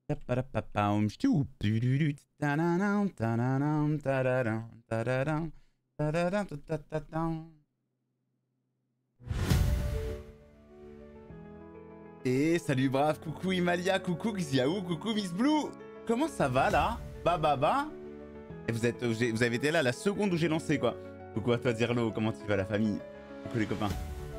Et salut brave, coucou Imalia, coucou Xiaou, coucou Miss Blue. Comment ça va là? Bah. Et vous avez été là la seconde où j'ai lancé quoi. Coucou à toi Dirlo, comment tu vas la famille? Coucou les copains.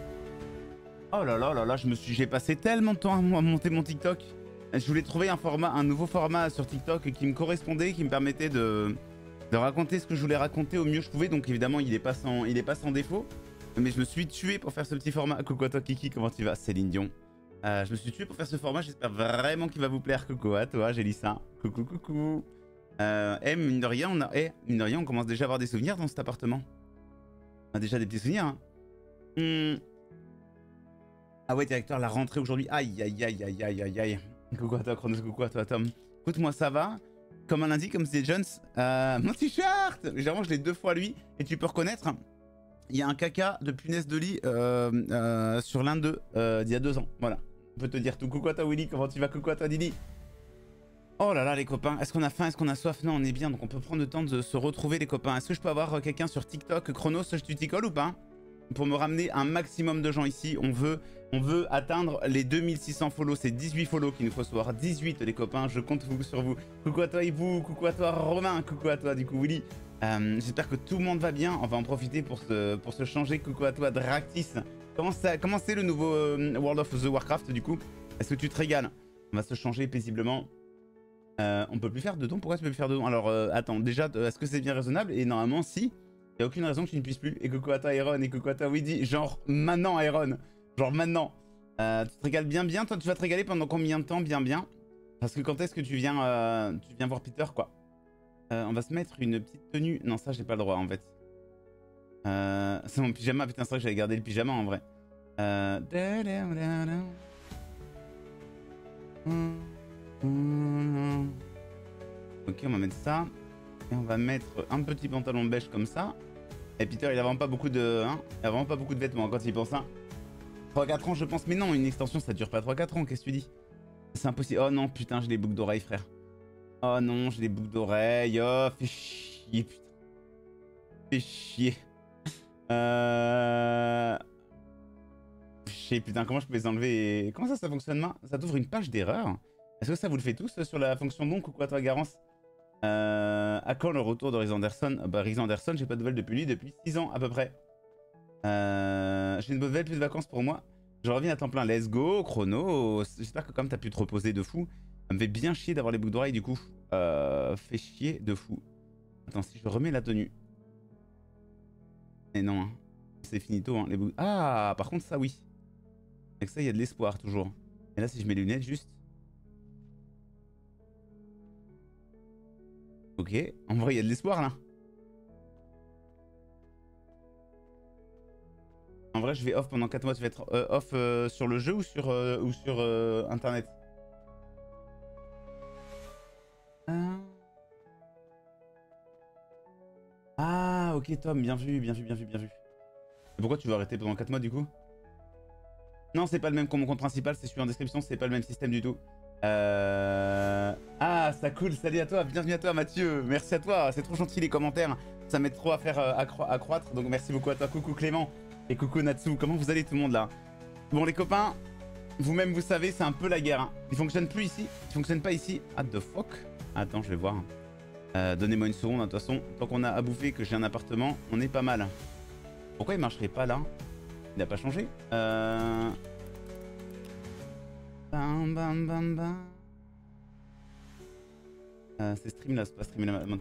Oh là là là là, j'ai passé tellement de temps à monter mon TikTok. Je voulais trouver un nouveau format sur TikTok qui me correspondait, qui me permettait de raconter ce que je voulais raconter au mieux que je pouvais. Donc évidemment, il est pas sans défaut. Mais je me suis tué pour faire ce petit format. Coucou à toi Kiki, comment tu vas? Céline Dion. Je me suis tué pour faire ce format, j'espère vraiment qu'il va vous plaire. Coucou à toi, j'ai lu ça. Coucou. Mine de rien, on commence déjà à avoir des souvenirs dans cet appartement. On a déjà des petits souvenirs, hein. Ah ouais, directeur, la rentrée aujourd'hui. Aïe. Coucou à toi, Chronos, coucou à toi, Tom. Écoute, moi, ça va. Comme un lundi, comme c'est Jones. Mon t-shirt! Généralement, je l'ai 2 fois lui. Et tu peux reconnaître, il y a un caca de punaise de lit sur l'un d'eux d'il y a 2 ans. Voilà. On peut te dire tout. Coucou à toi, Willy. Comment tu vas? Coucou à toi, Didi. Oh là là, les copains. Est-ce qu'on a faim? Est-ce qu'on a soif? Non, on est bien. Donc, on peut prendre le temps de se retrouver, les copains. Est-ce que je peux avoir quelqu'un sur TikTok? Chronos, tu t'y colles ou pas? Pour me ramener un maximum de gens ici, on veut atteindre les 2600 follow. C'est 18 follow qu'il nous faut, soit 18 les copains, je compte sur vous. Coucou à toi Yvou, coucou à toi Romain, coucou à toi du coup Willy. J'espère que tout le monde va bien, on va en profiter pour se changer. Coucou à toi Dractis. Comment c'est le nouveau World of the Warcraft du coup? Est-ce que tu te régales? On va se changer paisiblement. On peut plus faire de dons? Pourquoi tu peux plus faire de dons? Alors attends, déjà, est-ce que c'est bien raisonnable? Et normalement si. Y'a aucune raison que tu ne puisses plus. Et coucou à toi Iron, et coucou à toi Widdy. Genre maintenant Iron. Genre maintenant. Tu te régales bien. Toi tu vas te régaler pendant combien de temps? Bien. Parce que quand est-ce que tu viens voir Peter quoi? On va se mettre une petite tenue. Non ça j'ai pas le droit en fait. C'est mon pyjama. Putain c'est vrai que j'avais gardé le pyjama en vrai. Ok on va mettre ça. Et on va mettre un petit pantalon beige comme ça. Et Peter, il a vraiment pas beaucoup de, il a vraiment pas beaucoup de vêtements quand il pense. 3-4 ans, je pense. Mais non, une extension, ça dure pas 3-4 ans. Qu'est-ce que tu dis? C'est impossible. Oh non, putain, j'ai les boucles d'oreilles, frère. Oh non, j'ai les boucles d'oreilles. Oh, fais chier, putain. Fais chier. Putain, comment je peux les enlever et... Comment ça fonctionne? Ça t'ouvre une page d'erreur? Est-ce que ça vous le fait tous sur la fonction donc ou quoi, toi, Garance? À quand le retour de Riz Anderson? Bah, Riz Anderson, j'ai pas de nouvelles depuis 6 ans à peu près. J'ai une nouvelle, plus de vacances pour moi. Je reviens à temps plein. Let's go, chrono. J'espère que comme t'as pu te reposer de fou. Ça me fait bien chier d'avoir les boucles d'oreilles du coup. Fait chier de fou. Attends, si je remets la tenue. Et non, hein. C'est finito, hein, les boucles. Ah, par contre, ça oui. Avec ça, il y a de l'espoir toujours. Et là, si je mets les lunettes, juste. Ok, en vrai, il y a de l'espoir là. En vrai, je vais off pendant 4 mois. Tu vas être off sur le jeu ou sur internet? Ah, ok, Tom, bien vu. Et pourquoi tu veux arrêter pendant 4 mois du coup? Non, c'est pas le même que mon compte principal, c'est celui en description, c'est pas le même système du tout. Ah, ça cool, salut à toi, bienvenue à toi Mathieu, merci à toi, c'est trop gentil les commentaires, ça m'aide trop à faire accroître, donc merci beaucoup à toi, coucou Clément, et coucou Natsu, comment vous allez tout le monde là? Bon les copains, vous-même vous savez, c'est un peu la guerre, hein. Il fonctionne plus ici, il fonctionne pas ici, what the fuck? Attends, je vais voir. Donnez-moi une seconde, de toute façon, tant qu'on a à bouffer, que j'ai un appartement, on est pas mal. Pourquoi il marcherait pas là? Il n'a pas changé. C'est Streamlabs, pas Streamlabs.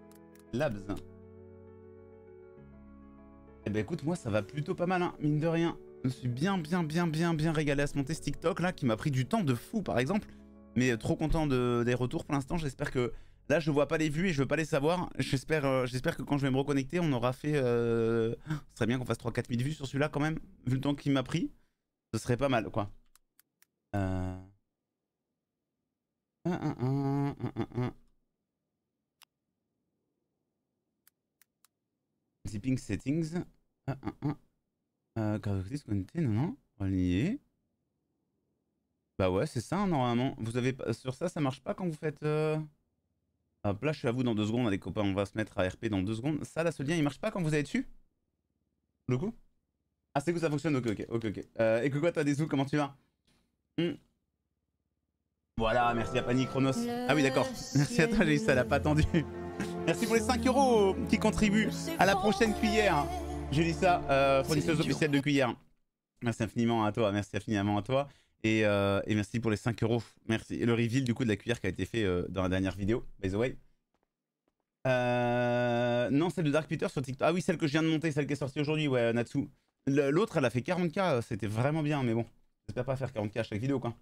Eh ben écoute, moi ça va plutôt pas mal, hein, mine de rien. Je me suis bien régalé à ce monter ce TikTok là, qui m'a pris du temps de fou par exemple. Mais trop content des retours pour l'instant. J'espère que là je vois pas les vues et je veux pas les savoir. J'espère que quand je vais me reconnecter, on aura fait. Ce serait bien qu'on fasse 3-4 000 vues sur celui-là quand même, vu le temps qu'il m'a pris. Ce serait pas mal quoi. Zipping settings. Carte non. Relié. Bah ouais, c'est ça, hein, normalement. Vous avez sur ça marche pas quand vous faites... Hop là, je suis à vous dans 2 secondes, les copains, on va se mettre à RP dans 2 secondes. Ça, là, ce lien, il marche pas quand vous allez dessus? Le coup? Ah, c'est que ça fonctionne, ok. Et que quoi, toi, des sous, comment tu vas? Voilà, merci à Panic Chronos. Ah oui, d'accord. Merci à toi, j'ai ça, elle a pas attendu. Merci pour les 5 € qui contribuent à la prochaine cuillère. J'ai dit ça, fournisseuse officielle de cuillère. Merci infiniment à toi, merci infiniment à toi. Et merci pour les 5 €. Merci. Et le reveal du coup de la cuillère qui a été fait dans la dernière vidéo, by the way. Non, celle de Dark Peter sur TikTok. Ah oui, celle que je viens de monter, celle qui est sortie aujourd'hui, ouais, Natsu. L'autre, elle a fait 40K, c'était vraiment bien, mais bon. J'espère pas faire 40K à chaque vidéo, quoi.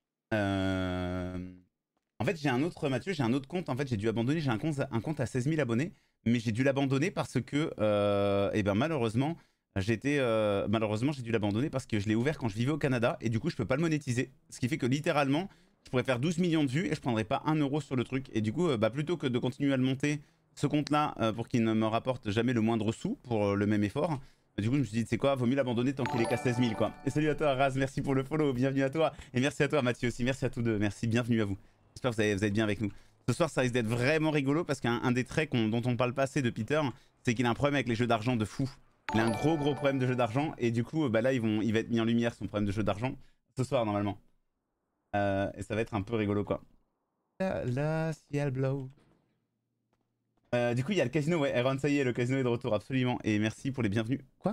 En fait, j'ai un autre, Mathieu, j'ai un autre compte. En fait, j'ai dû abandonner. J'ai un compte à 16 000 abonnés, mais j'ai dû l'abandonner parce que, et ben malheureusement, malheureusement, j'ai dû l'abandonner parce que je l'ai ouvert quand je vivais au Canada et du coup, je peux pas le monétiser. Ce qui fait que littéralement, je pourrais faire 12 millions de vues et je prendrais pas 1 € sur le truc. Et du coup, plutôt que de continuer à le monter, ce compte-là, pour qu'il ne me rapporte jamais le moindre sou pour le même effort. Du coup, je me suis dit, c'est quoi, vaut mieux l'abandonner tant qu'il est qu'à 16 000, quoi. Et salut à toi, Raz, merci pour le follow, bienvenue à toi. Et merci à toi, Mathieu aussi, merci à tous deux, merci, bienvenue à vous. J'espère que vous êtes bien avec nous. Ce soir, ça risque d'être vraiment rigolo parce qu'un des traits dont on parle pas assez de Peter, c'est qu'il a un problème avec les jeux d'argent de fou. Il a un gros problème de jeu d'argent et du coup, là, il va être mis en lumière son problème de jeu d'argent ce soir, normalement. Et ça va être un peu rigolo, quoi. La ciel blow. Du coup, il y a le casino, ouais, Aaron, ça y est, le casino est de retour, absolument. Et merci pour les bienvenus. Quoi?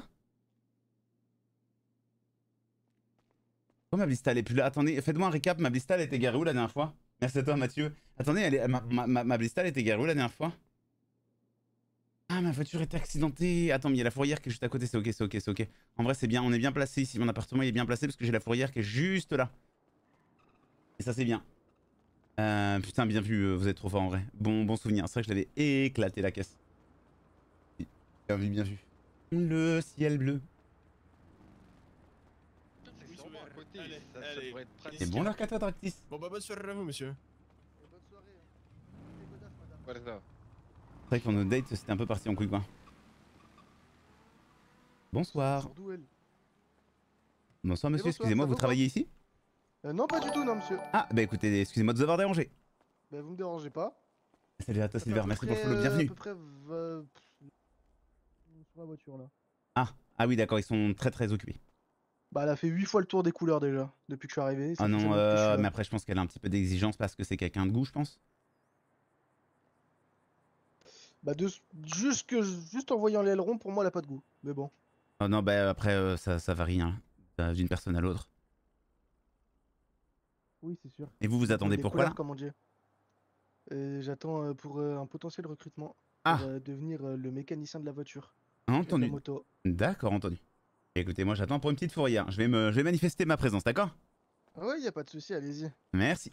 Oh, ma blista, elle est plus là. Attendez, faites-moi un récap. Ma blista, elle était garée où la dernière fois? Merci à toi, Mathieu. Attendez, ma blista, elle était garée où la dernière fois? Ah, ma voiture était accidentée. Attends, mais il y a la fourrière qui est juste à côté. C'est ok, c'est ok, c'est ok. En vrai, c'est bien. On est bien placé ici. Mon appartement, il est bien placé parce que j'ai la fourrière qui est juste là. Et ça, c'est bien. Putain, bien vu. Vous êtes trop fort en vrai. Bon souvenir. C'est vrai que je l'avais éclaté la caisse. Bien vu, bien vu. Le ciel bleu. C'est sûrement à côté, ça pourrait être pratique. C'est bon l'heure qu'à toi, Tractis? Bon bah bonne soirée à vous, monsieur. Bonne soirée. Faites godaf, madame. Voilà. C'est vrai que pour nos dates, c'était un peu parti en couille, quoi. Bonsoir. Sors d'où, elle? Bonsoir, monsieur. bonsoir, Excusez-moi, ça vous va travaillez ici? Non, pas du tout, non, monsieur. Ah, bah écoutez, excusez-moi de vous avoir dérangé. Bah, vous me dérangez pas. Salut à toi, Ça fait Silver. à peu Merci pour le près, follow. à Bienvenue. peu près sur la voiture, là. Ah oui, d'accord, ils sont très occupés. Bah, elle a fait 8 fois le tour des couleurs déjà, depuis que je suis arrivé. Ça Ah fait non, 5 minutes que je suis là. mais après, je pense qu'elle a un petit peu d'exigence parce que c'est quelqu'un de goût, je pense. Bah, juste en voyant l'aileron, pour moi, elle a pas de goût. Mais bon. Ah non, bah après, ça varie hein, d'une personne à l'autre. Oui, c'est sûr. Et vous attendez Des pourquoi là? couleurs, comme on dit. J'attends pour un potentiel recrutement. Ah. Pour devenir le mécanicien de la voiture. Entendu. De la moto. D'accord, entendu. Écoutez, moi j'attends pour une petite fourrière. Je vais manifester ma présence, d'accord? Ah ouais, y a pas de souci, allez-y. Merci.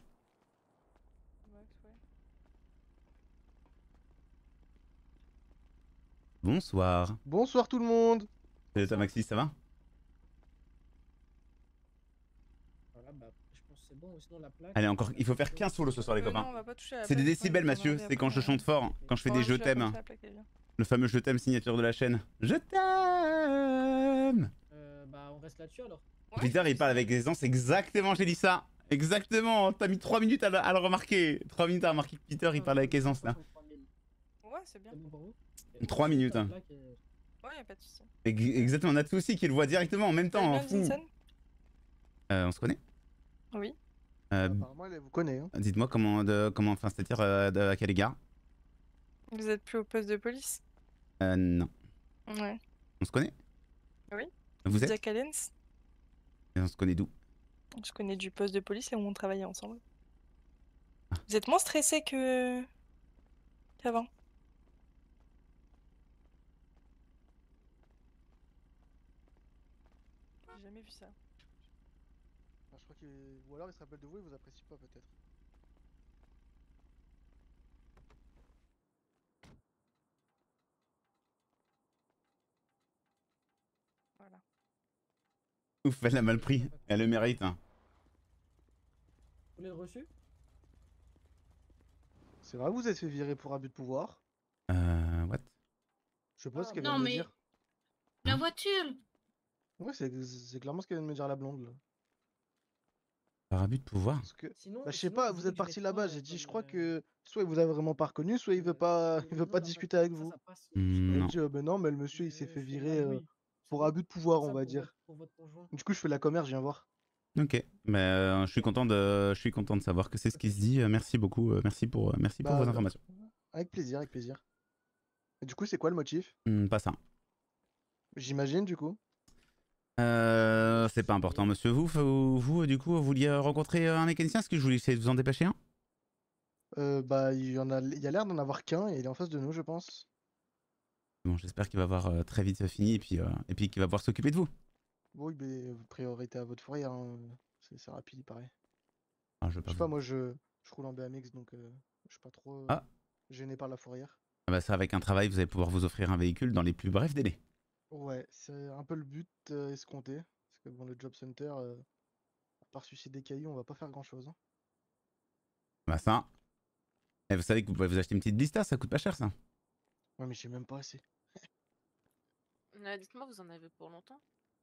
Bonsoir. Bonsoir tout le monde. Salut toi Maxis, ça va? Voilà, bah, je pense que c'est bon, sinon la plaque. Allez, encore, il faut faire 15 solos ce soir, les copains. Non, on va pas toucher à la C'est des plaque, décibels, on va Mathieu. demander C'est quand je après, chante fort, quand je fais on des va je toucher à la t'aime. plaque, la plaque, elle est bien. Le fameux je t'aime signature de la chaîne. Je t'aime. Bah, on reste là-dessus alors. Ouais, Peter, il parle avec aisance. Exactement, j'ai dit ça. Exactement. T'as mis 3 minutes à le remarquer. 3 minutes à remarquer que Peter, il parle avec aisance là. Ouais, c'est bien. C'est bon pour vous 3 minutes. Hein. Ouais, y'a pas de soucis. Exactement, Natsu aussi qui le voit directement en même temps. Vous En allez bien, fou. Vincent? On se connaît? Oui. Apparemment, elle vous connaît. Hein. Dites-moi enfin, c'est-à-dire à quel égard? Vous êtes plus au poste de police? Non. Ouais. On se connaît? Oui. Vous êtes? Jack Allens? Et on se connaît d'où? Je connais du poste de police et on travaillait ensemble. Vous êtes moins stressé qu'avant? J'ai jamais vu ça. Ah, je crois qu'il... Ou alors il se rappelle de vous et vous apprécie pas peut-être. Voilà. Ouf, elle a mal pris. Elle le mérite. Hein. Vous l'avez reçu? C'est vrai que vous êtes fait virer pour abus de pouvoir. What? Je sais pas ce qu'elle Non, vient de me mais- dire. La voiture. Ouais, c'est clairement ce qu'elle vient de me dire la blonde là. Par abus de pouvoir. Parce que, Sinon, bah, je sais sinon, pas, vous vous voulez êtes que je parti mette là-bas, quoi j'ai dit, je comme, crois que soit il vous a vraiment pas reconnu, soit il veut pas, il veut pas non, discuter avec ça, vous. ça passe. Hmm, Il a non. dit, ben non, mais le monsieur, il s'est fait Je fais virer magouille. C'est pour bon? abus de pouvoir, Faites on ça va dire. pour votre conjoint. Du coup, je fais la commerce, je viens voir. Ok, mais je suis content de savoir que c'est ce qui se dit. Merci beaucoup, merci pour vos Bah, informations. avec plaisir, avec plaisir. Et du coup, c'est quoi le motif? Pas ça. J'imagine, du coup. C'est pas important, monsieur. Vous, du coup, vous vouliez rencontrer un mécanicien? Est-ce que je voulais essayer de vous en dépêcher un? Bah, il y a l'air d'en avoir qu'un et il est en face de nous, je pense. Bon, j'espère qu'il va avoir très vite fini et puis qu'il va pouvoir s'occuper de vous. Oui, mais priorité à votre fourrière, hein. C'est rapide, il paraît. Ah, je veux Je pas sais pas, vous... moi, je roule en BMX, donc je suis pas trop Ah. gêné par la fourrière. Ah bah ça, avec un travail, vous allez pouvoir vous offrir un véhicule dans les plus brefs délais. Ouais, c'est un peu le but escompté. Parce que bon, le Job Center, à part sucer des cailloux, on va pas faire grand-chose, hein. Bah ça... Et vous savez que vous pouvez vous acheter une petite blista, ça coûte pas cher ça. Ouais, mais j'ai même pas assez. Dites-moi, vous en avez pour longtemps?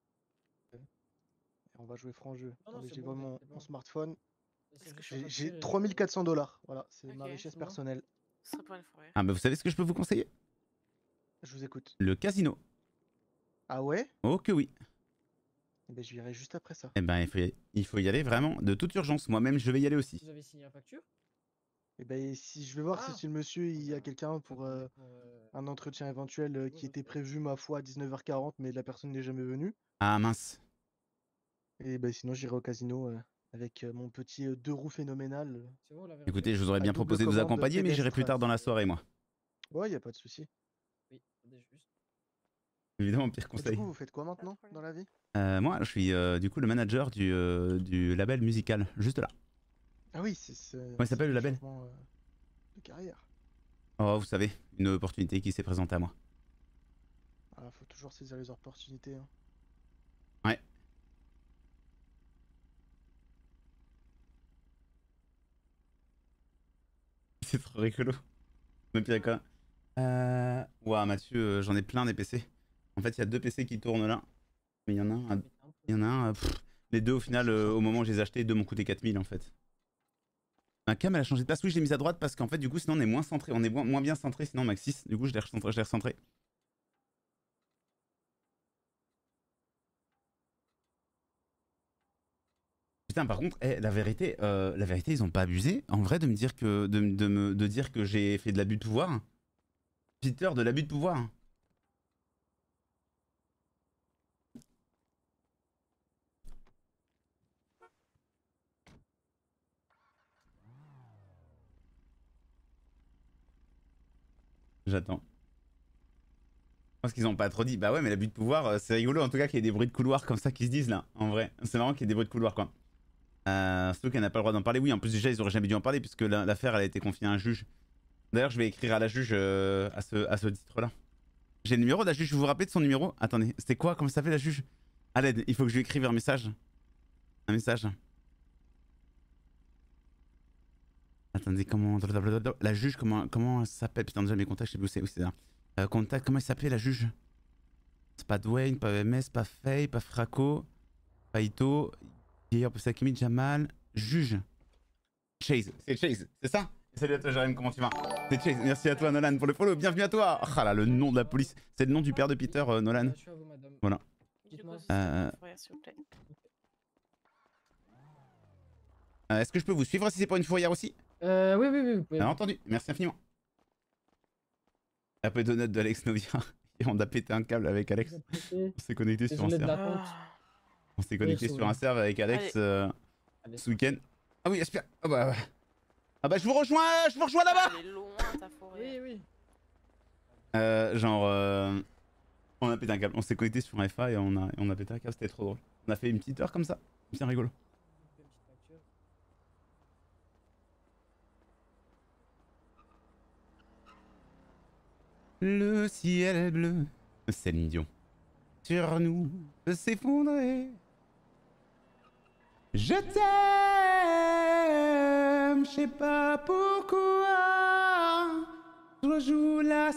On va jouer franc jeu. Non, non, Attendez, c'est j'ai bon, mon, c'est bon. mon smartphone. C'est juste J'ai sortir et 3400 $. Voilà, c'est ma Ok, richesse c'est bon. personnelle. Ce serait pour une fourrière. Ah bah vous savez ce que je peux vous conseiller? Je vous écoute. Le casino. Ah ouais? Oh que oui. Eh ben, je virai juste après ça. Eh ben il faut y aller vraiment de toute urgence. Moi-même je vais y aller aussi. Vous avez signé la facture? Et ben, si je vais voir Ah. si le monsieur il y a quelqu'un pour Pour, un entretien éventuel qui était prévu ma foi à 19h40, mais la personne n'est jamais venue. Ah mince. Et ben sinon j'irai au casino avec mon petit deux roues phénoménal. C'est bon, la Écoutez, je vous aurais À bien double proposé de vous commande accompagner, mais j'irai plus tard dans la soirée moi. Ouais, y a pas de souci. Oui, attendez juste. Évidemment, pire Et du conseil. coup, vous faites quoi maintenant dans la vie? Moi, je suis du coup le manager du label musical, juste là. Ah oui, il s'appelle, le label? changement, de carrière. Oh, vous savez, une opportunité qui s'est présentée à moi. Ah, faut toujours saisir les opportunités, hein. Ouais. C'est trop rigolo. Même pire quoi. Ouah, Mathieu, j'en ai plein des PC. En fait, il y a deux PC qui tournent là. Mais il y en a un. Il y en a un. Les deux, au final, au moment où je les ai achetés, deux m'ont coûté 4000 en fait. Ma cam, elle a changé de place. Oui, je l'ai mise à droite parce qu'en fait, du coup, sinon, on est moins centré. On est moins bien centré, sinon, Maxis. Du coup, je l'ai recentré. Putain, par contre, la vérité, ils ont pas abusé. En vrai, de me dire que, de dire que j'ai fait de l'abus de pouvoir. Peter, de l'abus de pouvoir. J'attends. Parce qu'ils ont pas trop dit. Bah ouais, mais l'abus de pouvoir, c'est rigolo en tout cas qu'il y ait des bruits de couloir comme ça qui se disent là. En vrai, c'est marrant qu'il y ait des bruits de couloir quoi. Surtout qu'elle n'a pas le droit d'en parler. Oui, en plus déjà, ils auraient jamais dû en parler puisque l'affaire elle a été confiée à un juge. D'ailleurs, je vais écrire à la juge à ce titre-là. J'ai le numéro de la juge. Vous vous rappelez de son numéro? Attendez, c'était quoi? Comment ça s'appelle la juge? À l'aide, il faut que je lui écrive un message. Un message. Attendez, comment. La juge, comment elle s'appelle? Putain, déjà mes contacts, je sais plus où c'est là. Contact, comment il s'appelait la juge? C'est pas Dwayne, pas MS, pas Faye, pas Fraco, pas Ito, Hier, Sakimi, Jamal, juge. Chase, c'est Chase, c'est ça? Salut à toi, Jérémy, comment tu vas? C'est Chase, merci à toi, Nolan, pour le follow, bienvenue à toi! Ah là, le nom de la police, c'est le nom du père de Peter, Nolan. Je suis à vous, madame. Voilà. Dites-moi si c'est une fourrière, s'il vous plaît. Est-ce que je peux vous suivre si c'est pour une fourrière aussi? Oui, vous pouvez. Bien entendu, merci infiniment. Un peu de notes d'Alex Novia. Et on a pété un câble avec Alex. On s'est connecté sur un Désolé de serveur. l'attente. On s'est connecté sur un serveur avec Alex Allez. ce week-end. Ah oui, espère. Ah bah je vous rejoins là-bas. Elle est loin, ta fourrière. Oui. On a pété un câble. On s'est connecté sur un FA et on a pété un câble, c'était trop drôle. On a fait une petite heure comme ça. Bien rigolo. Le ciel bleu, Céline Dion, sur nous peut s'effondrer. Je t'aime, je sais pas pourquoi. Je rejoue la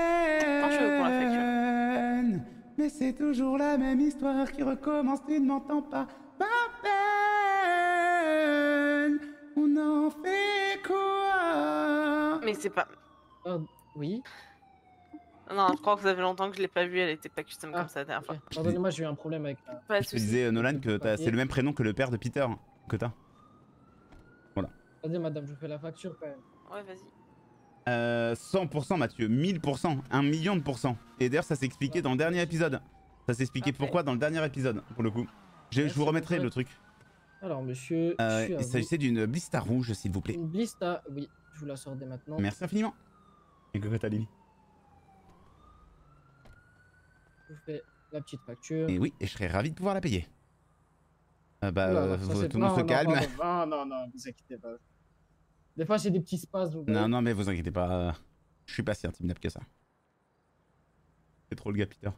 scène, mais c'est toujours la même histoire qui recommence. Tu ne m'entends pas, ma On fait quoi? Mais c'est pas... Oui. Non, je crois que ça fait longtemps que je l'ai pas vue, elle était pas custom comme ça la dernière fois. Ok. Pardonnez-moi, j'ai eu un problème avec la... Pas de Je te soucis. disais, Nolan, que c'est le même prénom que le père de Peter que t'as. Voilà. Attendez, madame, je vous fais la facture quand même. Ouais, vas-y. 100% Mathieu, 1000%, 1 million de pourcents. Et d'ailleurs ça s'est expliqué dans le dernier épisode. Ça s'est expliqué pourquoi dans le dernier épisode, pour le coup. Je vous remettrai le truc. Alors monsieur, il s'agissait d'une blista rouge s'il vous plaît. Une blista, oui, je vous la sors dès maintenant. Merci infiniment. Et que t'as Lily. Je vous fais la petite facture. Et oui, et je serais ravi de pouvoir la payer. Tout le non, monde se calme. Non, vous inquiétez pas. Des fois j'ai des petits spasmes. Non, mais vous inquiétez pas. Je suis pas si intimidable que ça. C'est trop le gars, Peter.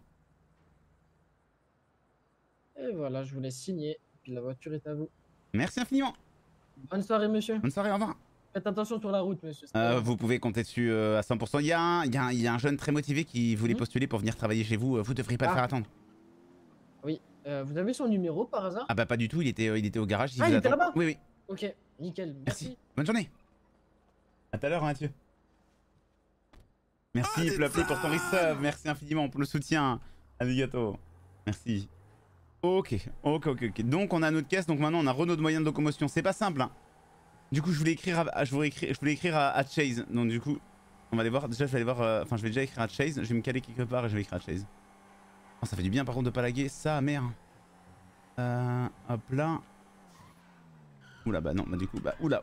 Et voilà, je vous laisse signer. Puis la voiture est à vous. Merci infiniment. Bonne soirée, monsieur. Bonne soirée, au revoir. Faites attention sur la route, monsieur. Vous pouvez compter dessus à 100%. Il y a un jeune très motivé qui voulait postuler pour venir travailler chez vous. Vous devriez pas le faire attendre. Oui. Vous avez son numéro par hasard? Ah bah pas du tout, il était au garage. Il était là-bas? Oui. Ok, nickel. Merci. Bonne journée. À tout à l'heure, Mathieu. Merci, Plupley, pour ton resub. Merci infiniment pour le soutien. Arigato. Merci. Ok. Donc on a notre caisse. Donc maintenant on a Renault de moyens de locomotion. C'est pas simple. Hein. Du coup je voulais écrire à Chase. Donc du coup on va aller voir. Déjà je vais aller voir. Enfin je vais déjà écrire à Chase. Je vais me caler quelque part et je vais écrire à Chase. Oh, ça fait du bien par contre de pas laguer. Ça merde. Hop là. Oula bah non bah du coup bah oula.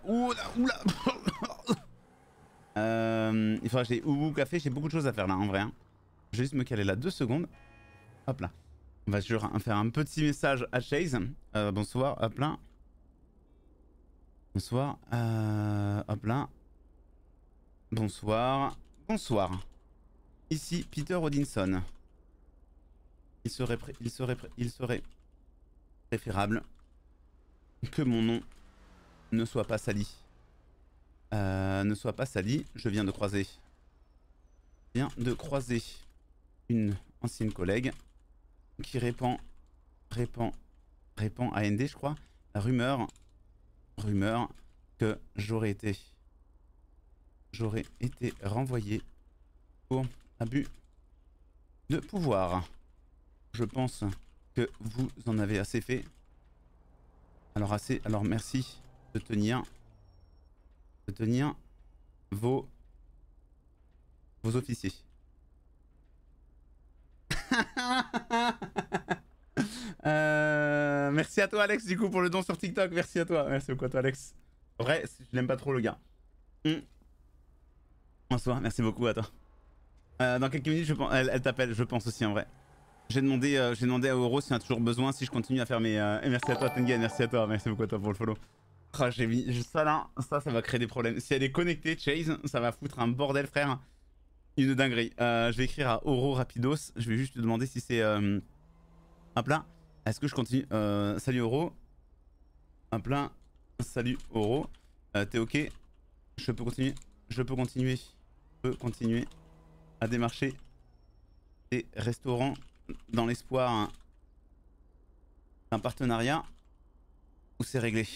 Il faudra que j'ai Oubou Café, j'ai beaucoup de choses à faire là en vrai. Hein. Je vais juste me caler là 2 secondes. Hop là. On va faire un petit message à Chase. Bonsoir, hop là. Bonsoir, hop là. Bonsoir. Ici Peter Odinson. Il serait préférable que mon nom ne soit pas sali. Je viens de croiser une ancienne collègue qui répand AND je crois la rumeur que j'aurais été renvoyé pour abus de pouvoir. Je pense que vous en avez assez fait. Alors merci de tenir vos officiers. Merci à toi Alex du coup pour le don sur TikTok. Merci à toi. Merci beaucoup à toi Alex. En vrai, je l'aime pas trop le gars. Bonsoir, merci beaucoup à toi. Dans quelques minutes, je pense, elle t'appelle, je pense aussi en vrai. J'ai demandé à Oro s'il y a toujours besoin, si je continue à faire mes... Et merci à toi Tengen, merci à toi, merci beaucoup à toi pour le follow. Ah, j'ai mis ça là, ça va créer des problèmes. Si elle est connectée, Chase, ça va foutre un bordel frère. Une dinguerie. Je vais écrire à Oro rapidos, je vais juste lui demander si c'est... Hop là, est-ce que je continue salut Oro. Hop là, salut Oro. T'es ok? Je peux continuer à démarcher des restaurants dans l'espoir d'un partenariat ou c'est réglé?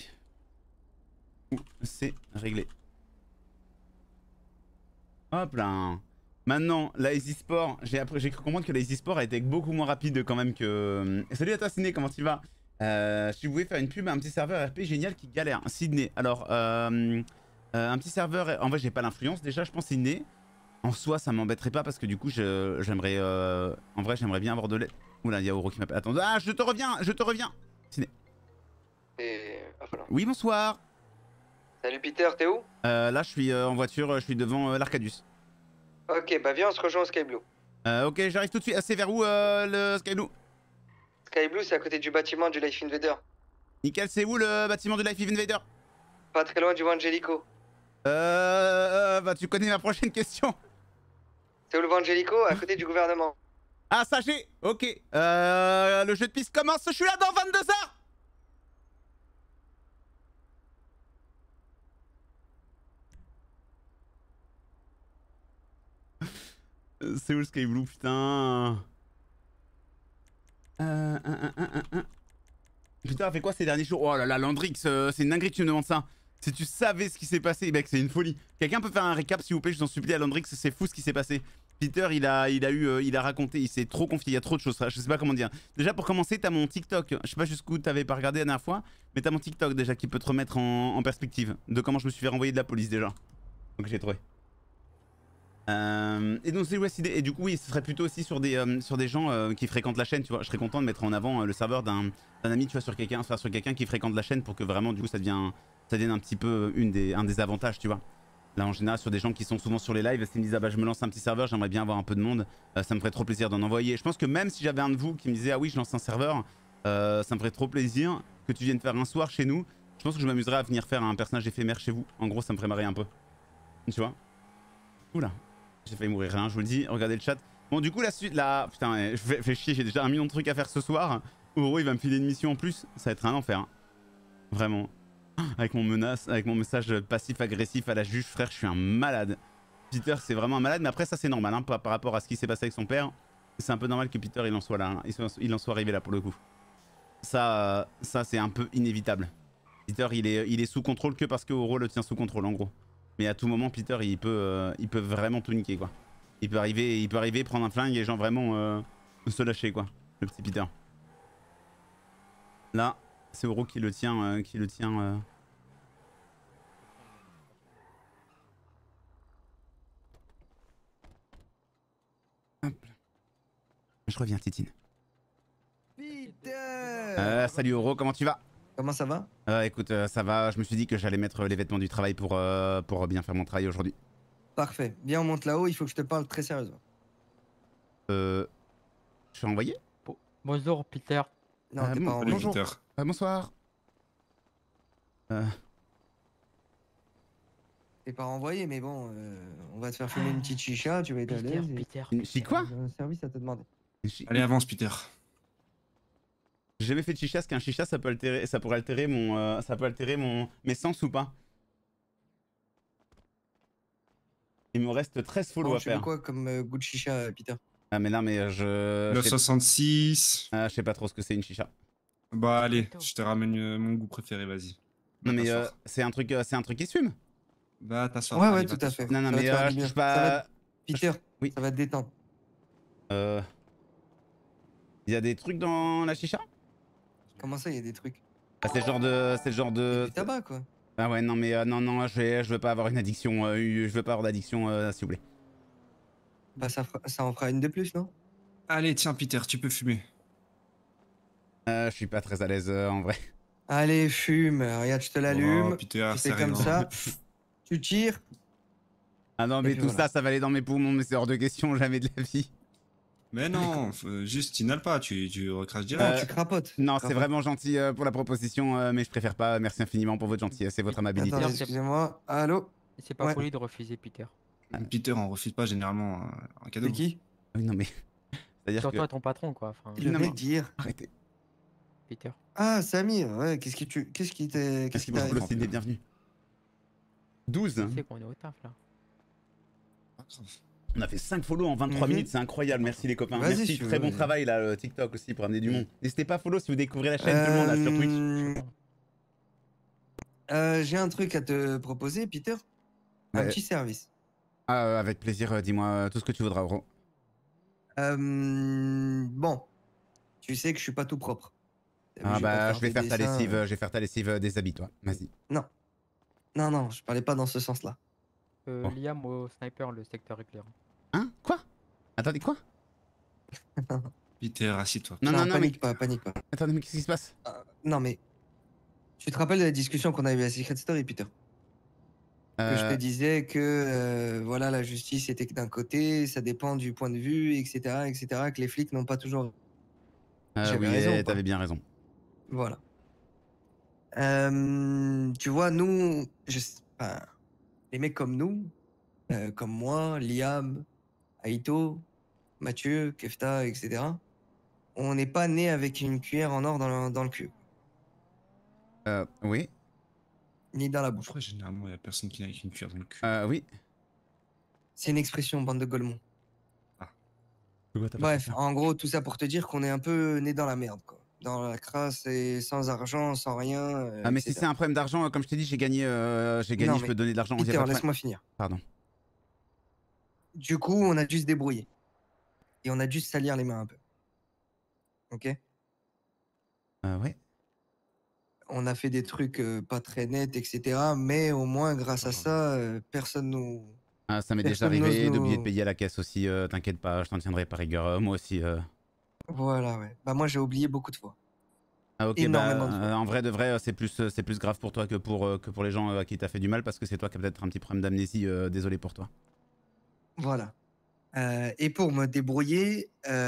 Hop là. Maintenant, la Easy Sport, j'ai cru comprendre que la Easy Sport a été beaucoup moins rapide quand même que... Salut à toi Sydney, comment tu vas? Si vous pouvez faire une pub à un petit serveur RP génial qui galère. Sydney, alors un petit serveur, en vrai j'ai pas l'influence déjà, je pense Sydney. En soi ça m'embêterait pas parce que du coup j'aimerais... En vrai j'aimerais bien avoir de l'aide. Oula, il y a Oro qui m'appelle. Attends, ah je te reviens Sydney. Voilà. Oui bonsoir. Salut Peter, t'es où? Là je suis en voiture, je suis devant l'Arcadius. Ok, bah viens on se rejoint au Sky Blue. Ok j'arrive tout de suite, c'est vers où le Sky Blue? Sky Blue c'est à côté du bâtiment du Life Invader. Nickel, c'est où le bâtiment du Life Invader? Pas très loin du Vangelico. Bah tu connais ma prochaine question. C'est où le Vangelico? À côté du gouvernement. Ah ça j'ai, ok. Le jeu de piste commence, je suis là dans 22 h. C'est où le Sky Blue, putain? Putain, elle fait quoi ces derniers jours? Oh là là, Landrix, c'est une dinguerie que tu me demandes ça. Si tu savais ce qui s'est passé, mec, c'est une folie. Quelqu'un peut faire un récap, s'il vous plaît, je vous en supplie, à Landrix, c'est fou ce qui s'est passé. Peter, il a raconté, il s'est trop confié, il y a trop de choses, je sais pas comment dire. Déjà, pour commencer, t'as mon TikTok. Je sais pas jusqu'où t'avais pas regardé la dernière fois, mais t'as mon TikTok déjà qui peut te remettre en perspective de comment je me suis fait renvoyer de la police déjà. Donc j'ai trouvé. Et donc c'est West idée. Et du coup, oui, ce serait plutôt aussi sur des gens qui fréquentent la chaîne, tu vois. Je serais content de mettre en avant le serveur d'un ami, tu vois, sur quelqu'un qui fréquente la chaîne pour que vraiment, du coup, ça devienne un petit peu un des avantages, tu vois. Là, en général, sur des gens qui sont souvent sur les lives, s'ils me disent, ah bah, je me lance un petit serveur, j'aimerais bien avoir un peu de monde, ça me ferait trop plaisir d'en envoyer. Je pense que même si j'avais un de vous qui me disait, ah oui, je lance un serveur, ça me ferait trop plaisir que tu viennes faire un soir chez nous. Je pense que je m'amuserais à venir faire un personnage éphémère chez vous. En gros, ça me ferait marrer un peu. Tu vois. Oula. J'ai failli mourir, hein, je vous le dis, regardez le chat. Bon, du coup, la suite, là, putain, je fais chier, j'ai déjà 1 million de trucs à faire ce soir. Oro, il va me filer une mission en plus, ça va être un enfer. Hein. Vraiment. Avec mon message passif-agressif à la juge, frère, je suis un malade. Peter, c'est vraiment un malade, mais après, ça, c'est normal, hein, par rapport à ce qui s'est passé avec son père. C'est un peu normal que Peter, il en soit là, hein, il en soit arrivé là pour le coup. Ça c'est un peu inévitable. Peter, il est sous contrôle que parce que Oro le tient sous contrôle, en gros. Mais à tout moment, Peter, il peut vraiment tout niquer, quoi. Il peut arriver, prendre un flingue et genre vraiment se lâcher, quoi. Le petit Peter. Là, c'est Oro qui le tient. Hop. Je reviens, Titine. Peter Salut Oro, comment tu vas? Comment ça va? Écoute, ça va, je me suis dit que j'allais mettre les vêtements du travail pour bien faire mon travail aujourd'hui. Parfait. Viens, on monte là-haut, il faut que je te parle très sérieusement. Je suis envoyé? Bonjour Peter. Non, t'es pas envoyé. Bonjour. Bonsoir. T'es pas renvoyé, mais bon, on va te faire fumer une petite chicha, tu vas être à l'aise. Peter. Une quoi? Un service à te demander. Allez, avance, Peter. J'ai jamais fait de chicha, parce qu'un chicha ça pourrait altérer mes sens ou pas? Il me reste 13 follow Bon, à tu veux faire. quoi comme goût de chicha, Peter? Ah mais non mais Le 66. Je sais pas trop ce que c'est une chicha. Bah allez, je te ramène mon goût préféré, vas-y. Non mais c'est un truc qui se fume. Va t'asseoir. Ouais, allez, ouais, va tout à t'asseoir. fait. Non Ça va mais te faire du je bien. touche pas. Peter, Oui. ça va te détendre. Il y a des trucs dans la chicha? Comment ça, il y a des trucs? Ah, c'est le genre de. Du tabac, quoi. Ah ouais non mais non je veux pas avoir une addiction, je veux pas avoir d'addiction s'il vous plaît. Bah, ça en fera une de plus, non? Allez, tiens, Peter, tu peux fumer. Je suis pas très à l'aise en vrai. Allez, fume. Regarde, je te l'allume. Oh, Peter, Tu c'est fais comme rien. ça. Tu tires. Ah non mais Et puis tout voilà. ça va aller dans mes poumons, mais c'est hors de question, jamais de la vie. Mais non, juste t'inhales pas, tu recraches Non, direct. tu crapotes. Non, Tu c'est vraiment gentil pour la proposition, mais je préfère pas. Merci infiniment pour votre gentillesse et votre amabilité. Attendez, excusez-moi. Allô? C'est pas Ouais. poli de refuser Peter. Peter, on refuse pas généralement un cadeau. C'est qui? Oui, non mais. C'est-à-dire Surtout que. à ton patron quoi. Enfin, Il le Non, met mais- dire. Arrêtez. Peter. Ah, Samir, ouais, qu'est-ce qui t'est. Qu'est-ce qui vous t'arrive? aussi des bienvenus 12. Tu sais qu'on est au taf là. On a fait 5 follow en 23 minutes, c'est incroyable. Merci les copains. Vas-y, Merci, si tu très veux, bon vas-y. travail là, le TikTok aussi pour amener du monde. N'hésitez pas à follow si vous découvrez la chaîne, tout le monde là sur Twitch. J'ai un truc à te proposer, Peter. Un Ouais. petit service. Ah, avec plaisir, dis-moi tout ce que tu voudras, Oro. Bon. Tu sais que je suis pas tout propre. Ah bah, je vais faire ta des dessins, lessive, des habits, toi. Vas-y. Non, je parlais pas dans ce sens-là. Bon. Liam au sniper, le secteur éclairant. Hein? Quoi? Attendez, quoi? Peter, assis-toi. Non, non, non, mais. panique pas. Attendez, mais qu'est-ce qui se passe? Non, mais. Tu te rappelles de la discussion qu'on a eue à Secret Story, Peter? Que je te disais que voilà, la justice était que d'un côté, ça dépend du point de vue, etc., que les flics n'ont pas toujours. J'avais Oui, raison ou pas? t'avais bien raison. Voilà. Tu vois, nous, enfin, les mecs comme nous, comme moi, Liam, Aito, Mathieu, Kefta, etc., on n'est pas né avec une cuillère en or dans le cul, Oui. ni dans la bouche. Pourquoi généralement il y a personne qui n'a avec une cuillère dans le cul? Oui. C'est une expression, bande de golemons. Pourquoi t'as pas Bref, fait ça? en gros, tout ça pour te dire qu'on est un peu né dans la merde, quoi. dans la crasse et sans argent, sans rien. Ah, mais si etc. c'est un problème d'argent, comme je t'ai dit, j'ai gagné, Non, je mais peux donner de l'argent. y a Peter, pas de problème. laisse-moi finir. Pardon. Du coup, on a dû se débrouiller. Et on a dû se salir les mains un peu. Ok? Ouais. On a fait des trucs pas très nets, etc. Mais au moins, grâce à ça, personne nous. Ah, ça m'est déjà Personne n'ose arrivé d'oublier de nous. payer à la caisse aussi, t'inquiète pas, je t'en tiendrai par rigueur. Moi aussi. Voilà, ouais. Bah, moi, j'ai oublié beaucoup de fois. Ah, ok, Énormément de bah, fois. en vrai de vrai, c'est plus grave pour toi que pour les gens à qui t'as fait du mal parce que c'est toi qui as peut-être un petit problème d'amnésie, désolé pour toi. Voilà. Et pour me débrouiller,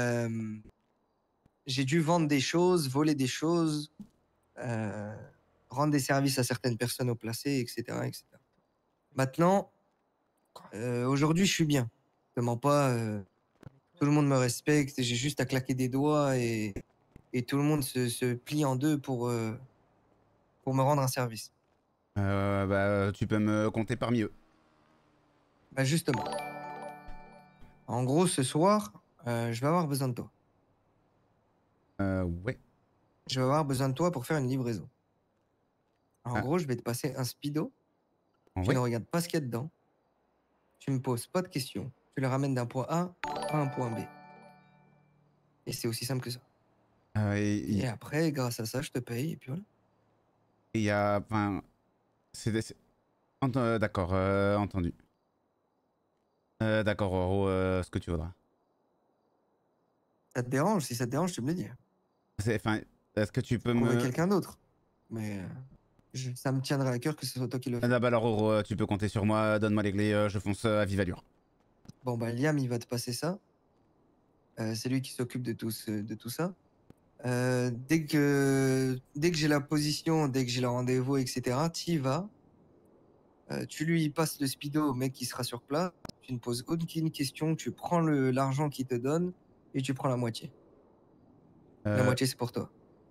j'ai dû vendre des choses, voler des choses, rendre des services à certaines personnes au placé, etc., etc. Maintenant, aujourd'hui, je suis bien. Je te mens pas. Tout le monde me respecte. J'ai juste à claquer des doigts et tout le monde se plie en deux pour me rendre un service. Bah, tu peux me compter parmi eux. Bah justement. En gros, ce soir, je vais avoir besoin de toi. Ouais. Je vais avoir besoin de toi pour faire une livraison. En Ah. gros, je vais te passer un speedo. Tu Ouais. ne regardes pas ce qu'il y a dedans. Tu me poses pas de questions. Tu le ramènes d'un point A à un point B. Et c'est aussi simple que ça. Et après, grâce à ça, je te paye et puis voilà. Il y a, enfin, d'accord, entendu. D'accord, Oro, ce que tu voudras. Ça te dérange? Si ça te dérange, tu me le dis. Enfin, est-ce que tu peux Trouver me... quelqu'un d'autre. Mais ça me tiendrait à cœur que ce soit toi qui le Ah, fais. bah alors, Oro, tu peux compter sur moi, donne-moi les clés, je fonce à vive allure. Bon, bah, Liam, il va te passer ça. C'est lui qui s'occupe de tout ça. Dès que j'ai la position, dès que j'ai le rendez-vous, etc., tu y vas. Tu lui passes le speedo au mec qui sera sur place. Tu ne poses aucune question. Tu prends l'argent qu'il te donne et tu prends la moitié. La moitié, c'est pour toi.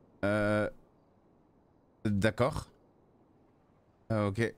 D'accord. Ok.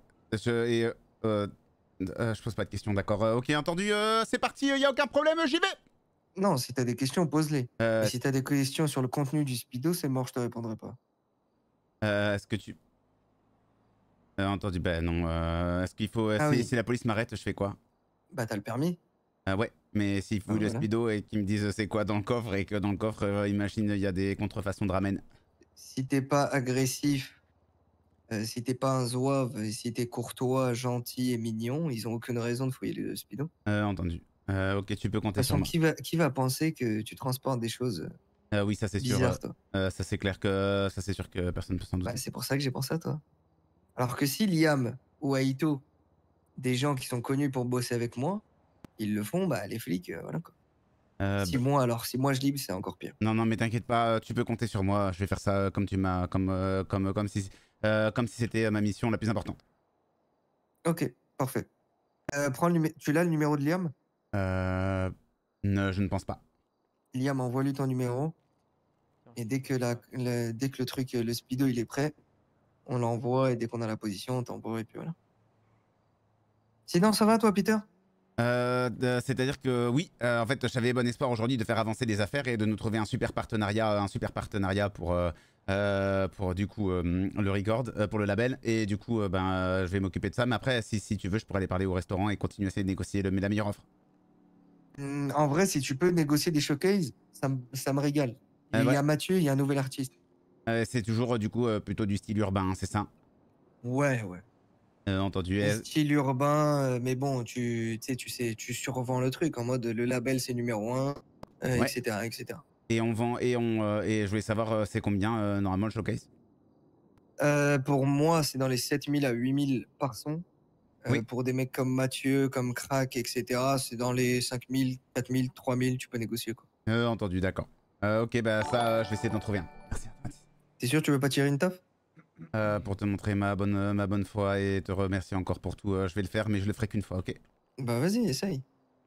Je pose pas de questions, d'accord. Ok, entendu, c'est parti, y a aucun problème, j'y vais. Non, si t'as des questions, pose-les. Et si t'as des questions sur le contenu du speedo, c'est mort, je te répondrai pas. Est-ce que tu... entendu, bah non. Est-ce qu'il faut... Ah si, oui. si la police m'arrête, je fais quoi? Bah, t'as le permis. Ouais, mais s'il faut le voilà. speedo et qu'ils me disent c'est quoi dans le coffre et que dans le coffre, imagine, il y a des contrefaçons de ramen. Si t'es pas agressif, si t'es pas un zouave, si t'es courtois, gentil et mignon, ils ont aucune raison de fouiller le speedo. Entendu. Ok, tu peux De compter toute sur façon, moi. qui va penser que tu transportes des choses Oui, ça c'est sûr. bizarres, toi? Ça c'est clair que personne peut s'en douter. Bah, c'est pour ça que j'ai pensé à toi. Alors que si Liam ou Aito, des gens qui sont connus pour bosser avec moi, ils le font, bah les flics, voilà quoi. Si moi je libre, c'est encore pire. Non, non, mais t'inquiète pas, tu peux compter sur moi. Je vais faire ça comme tu m'as, comme si c'était ma mission la plus importante. Ok, parfait. Tu l'as le numéro de Liam? Je ne pense pas. Liam, envoie-lui ton numéro. Et dès que le truc, le speedo, il est prêt, on l'envoie et dès qu'on a la position, on t'envoie et puis voilà. Sinon, ça va toi, Peter? C'est-à-dire que oui, en fait, j'avais bon espoir aujourd'hui de faire avancer des affaires et de nous trouver un super partenariat pour du coup le record, pour le label. Et du coup, je vais m'occuper de ça. Mais après, si tu veux, je pourrais aller parler au restaurant et continuer à essayer de négocier la meilleure offre. En vrai, si tu peux négocier des showcases, ça me régale. Il y a Mathieu, il y a un nouvel artiste. C'est toujours du coup plutôt du style urbain, c'est ça? Ouais. Entendu. Style urbain, mais bon, tu sais, tu survends le truc en mode le label c'est numéro 1, etc., etc. Et on vend et je voulais savoir c'est combien normalement le showcase? Pour moi, c'est dans les 7000 à 8000 par son. Pour des mecs comme Mathieu, comme Crack, etc., c'est dans les 5000, 4000, 3000, tu peux négocier quoi. Entendu, d'accord. Ok, bah ça, je vais essayer d'en trouver un. Merci. T'es sûr que tu veux pas tirer une taf? Pour te montrer ma bonne foi et te remercier encore pour tout, je vais le faire, mais je le ferai qu'une fois, ok? Bah vas-y, essaye.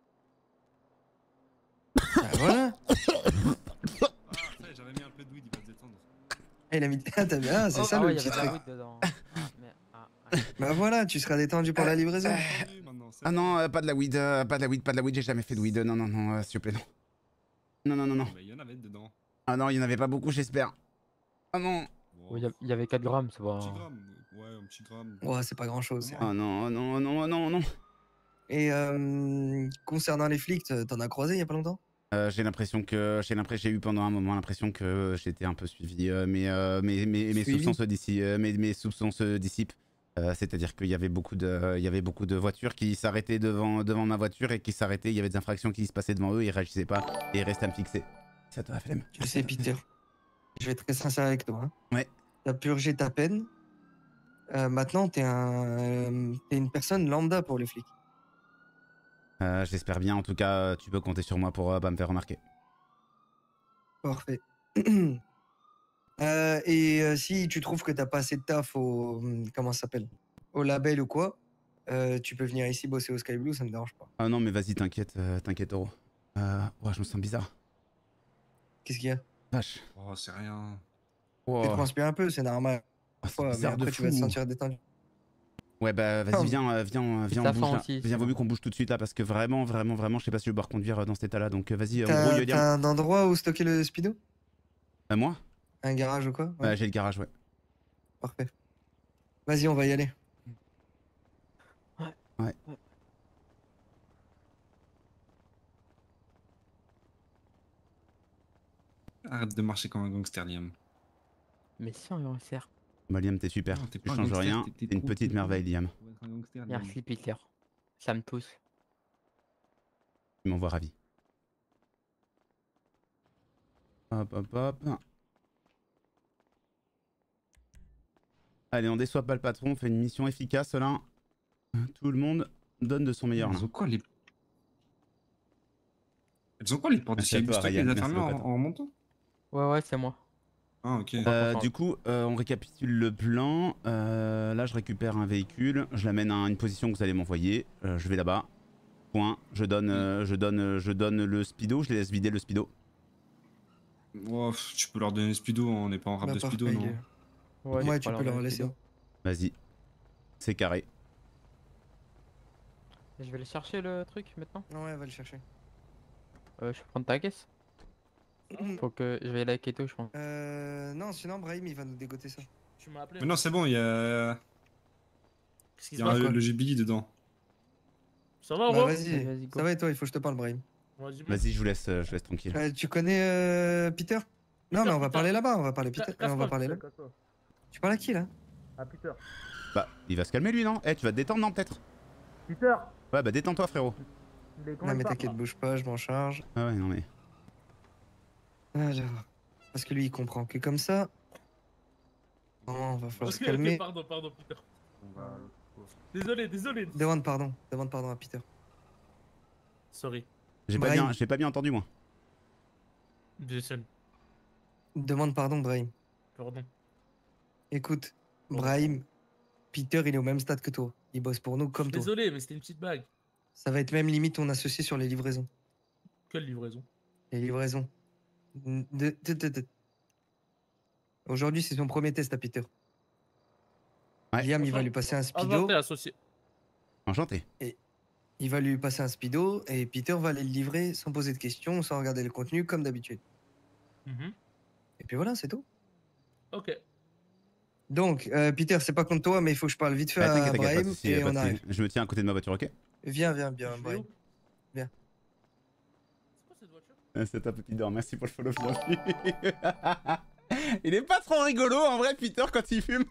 Bah voilà. J'avais mis un peu de weed, il va se détendre. Il a mis... t'as bien, c'est ça le petit truc. Bah voilà, tu seras détendu pour la livraison. Ah non, pas de la weed, j'ai jamais fait de weed, non, s'il te plaît, non. Non. Il y en avait dedans. Ah non, il y en avait pas beaucoup, j'espère. Ah non. Il y avait 4 grammes, c'est Un petit pas. gramme. Ouais, un petit gramme. Ouais, c'est pas grand chose. Oh non, non, non, non, non. Et concernant les flics, t'en as croisé il y a pas longtemps? J'ai l'impression que j'ai eu pendant un moment l'impression que j'étais un peu suivi, mes soupçons se dissipent, mes soupçons se dissipent. C'est-à-dire qu'il y avait beaucoup de voitures qui s'arrêtaient devant ma voiture et qui s'arrêtaient. Il y avait des infractions qui se passaient devant eux, ils réagissaient pas et ils restaient à me fixer. Ça te la flemme. Tu sais, Peter, je vais être très sincère avec toi. Hein. Ouais. T'as purgé ta peine. Maintenant, t'es une personne lambda pour les flics. J'espère bien. En tout cas, tu peux compter sur moi pour pas me faire remarquer. Parfait. Si tu trouves que t'as pas assez de taf au comment ça s'appelle, au label ou quoi, tu peux venir ici bosser au Sky Blue, ça me dérange pas. Ah non, mais vas-y, t'inquiète, Oro. Ouais, je me sens bizarre. Qu'est-ce qu'il y a? Vache. Oh, c'est rien. Wow. Tu transpires un peu, c'est normal. Oh, c'est Mais bizarre de après, tu vas te fou. sentir détendu. Ouais, bah vas-y, viens, on bouge là. aussi, Viens, vaut mieux qu'on bouge tout de suite là parce que vraiment, je sais pas si je vais pouvoir conduire dans cet état-là. Donc vas-y, on T'as brouille, Yodia. t'as un endroit où stocker le speedo? Moi? Un garage ou quoi? J'ai le garage, ouais. Parfait. Vas-y, on va y aller. Ouais. Arrête de marcher comme un gangster, Liam. Mais si on en sert. Bah, Liam, t'es super. Non, t'es Tu pas un changes gangster, rien. t'es T'es une trop petite cool. merveille, Liam. Faut être un gangster, Liam. Merci Peter. Ça me touche. Tu m'envoies ravi. Hop, hop, hop. Allez, on déçoit pas le patron, on fait une mission efficace là. Tout le monde donne de son meilleur là. Elles ont quoi les portes de Merci à Sky Blue toi, stockées, Ryan, les a merci fermées beaucoup à toi. en montant? Ouais, c'est moi. Ah, ok. Du coup, on récapitule le plan. Là, je récupère un véhicule, je l'amène à une position que vous allez m'envoyer. Je vais là-bas. Point. Je donne le speedo. Je les laisse vider le speedo. Oh, tu peux leur donner le speedo, on n'est pas en rap Bah, de speedo, parfait, non? gars. Ouais, Ouais, je tu peux peux leur donner le laisser. speedo. Vas-y. C'est carré. Je vais le chercher le truc maintenant. Ouais, va le chercher. Je vais prendre ta caisse. Faut que je vais aller avec Keto, je pense. Non, sinon Brahim il va nous dégoter ça. Tu m'as appelé. Mais non, c'est bon, il y a Qu'est-ce qui il se y a passe? le GBD dedans. Ça va, Bah, gros? vas-y, go. ça va et toi, il faut que je te parle, Brahim. Vas-y, je vous laisse tranquille. Tu connais Peter? Non, mais on va parler là-bas, on va parler Peter. On va parler là. Tu parles à qui là? Ah, Peter. Bah, il va se calmer lui, non? Eh, tu vas te détendre, non, peut-être? Peter. Ouais, bah détends-toi, frérot. Non, mais t'inquiète, bouge pas, je m'en charge. Ah ouais, non mais. Alors, parce que lui il comprend que comme ça. Non, on va falloir se calmer. Pardon, Peter. Désolé. Demande pardon à Peter. Sorry. J'ai pas bien entendu, moi. Jason. Demande pardon, Brahim. Pardon. Écoute, Brahim, Peter il est au même stade que toi. Il bosse pour nous comme toi. Désolé, mais c'était une petite bague. Ça va être même limite ton associé sur les livraisons. Quelle livraison? Les livraisons. Aujourd'hui, c'est son premier test à Peter. Ouais. Liam, il va lui passer un speedo. Enchanté, associé. Enchanté. Il va lui passer un speedo et Peter va aller le livrer sans poser de questions, sans regarder le contenu, comme d'habitude. Et puis voilà, c'est tout. Ok. Donc, Peter, c'est pas contre toi, mais il faut que je parle vite fait à T'inquiète, pas de Brahim soucis, et pas on de arrive. soucis. Je me tiens à côté de ma voiture, ok? Viens, Brahim. C'est quoi cette voiture? C'est ta petite dent, merci pour le follow, bienvenue. Il est pas trop rigolo en vrai, Peter, quand il fume.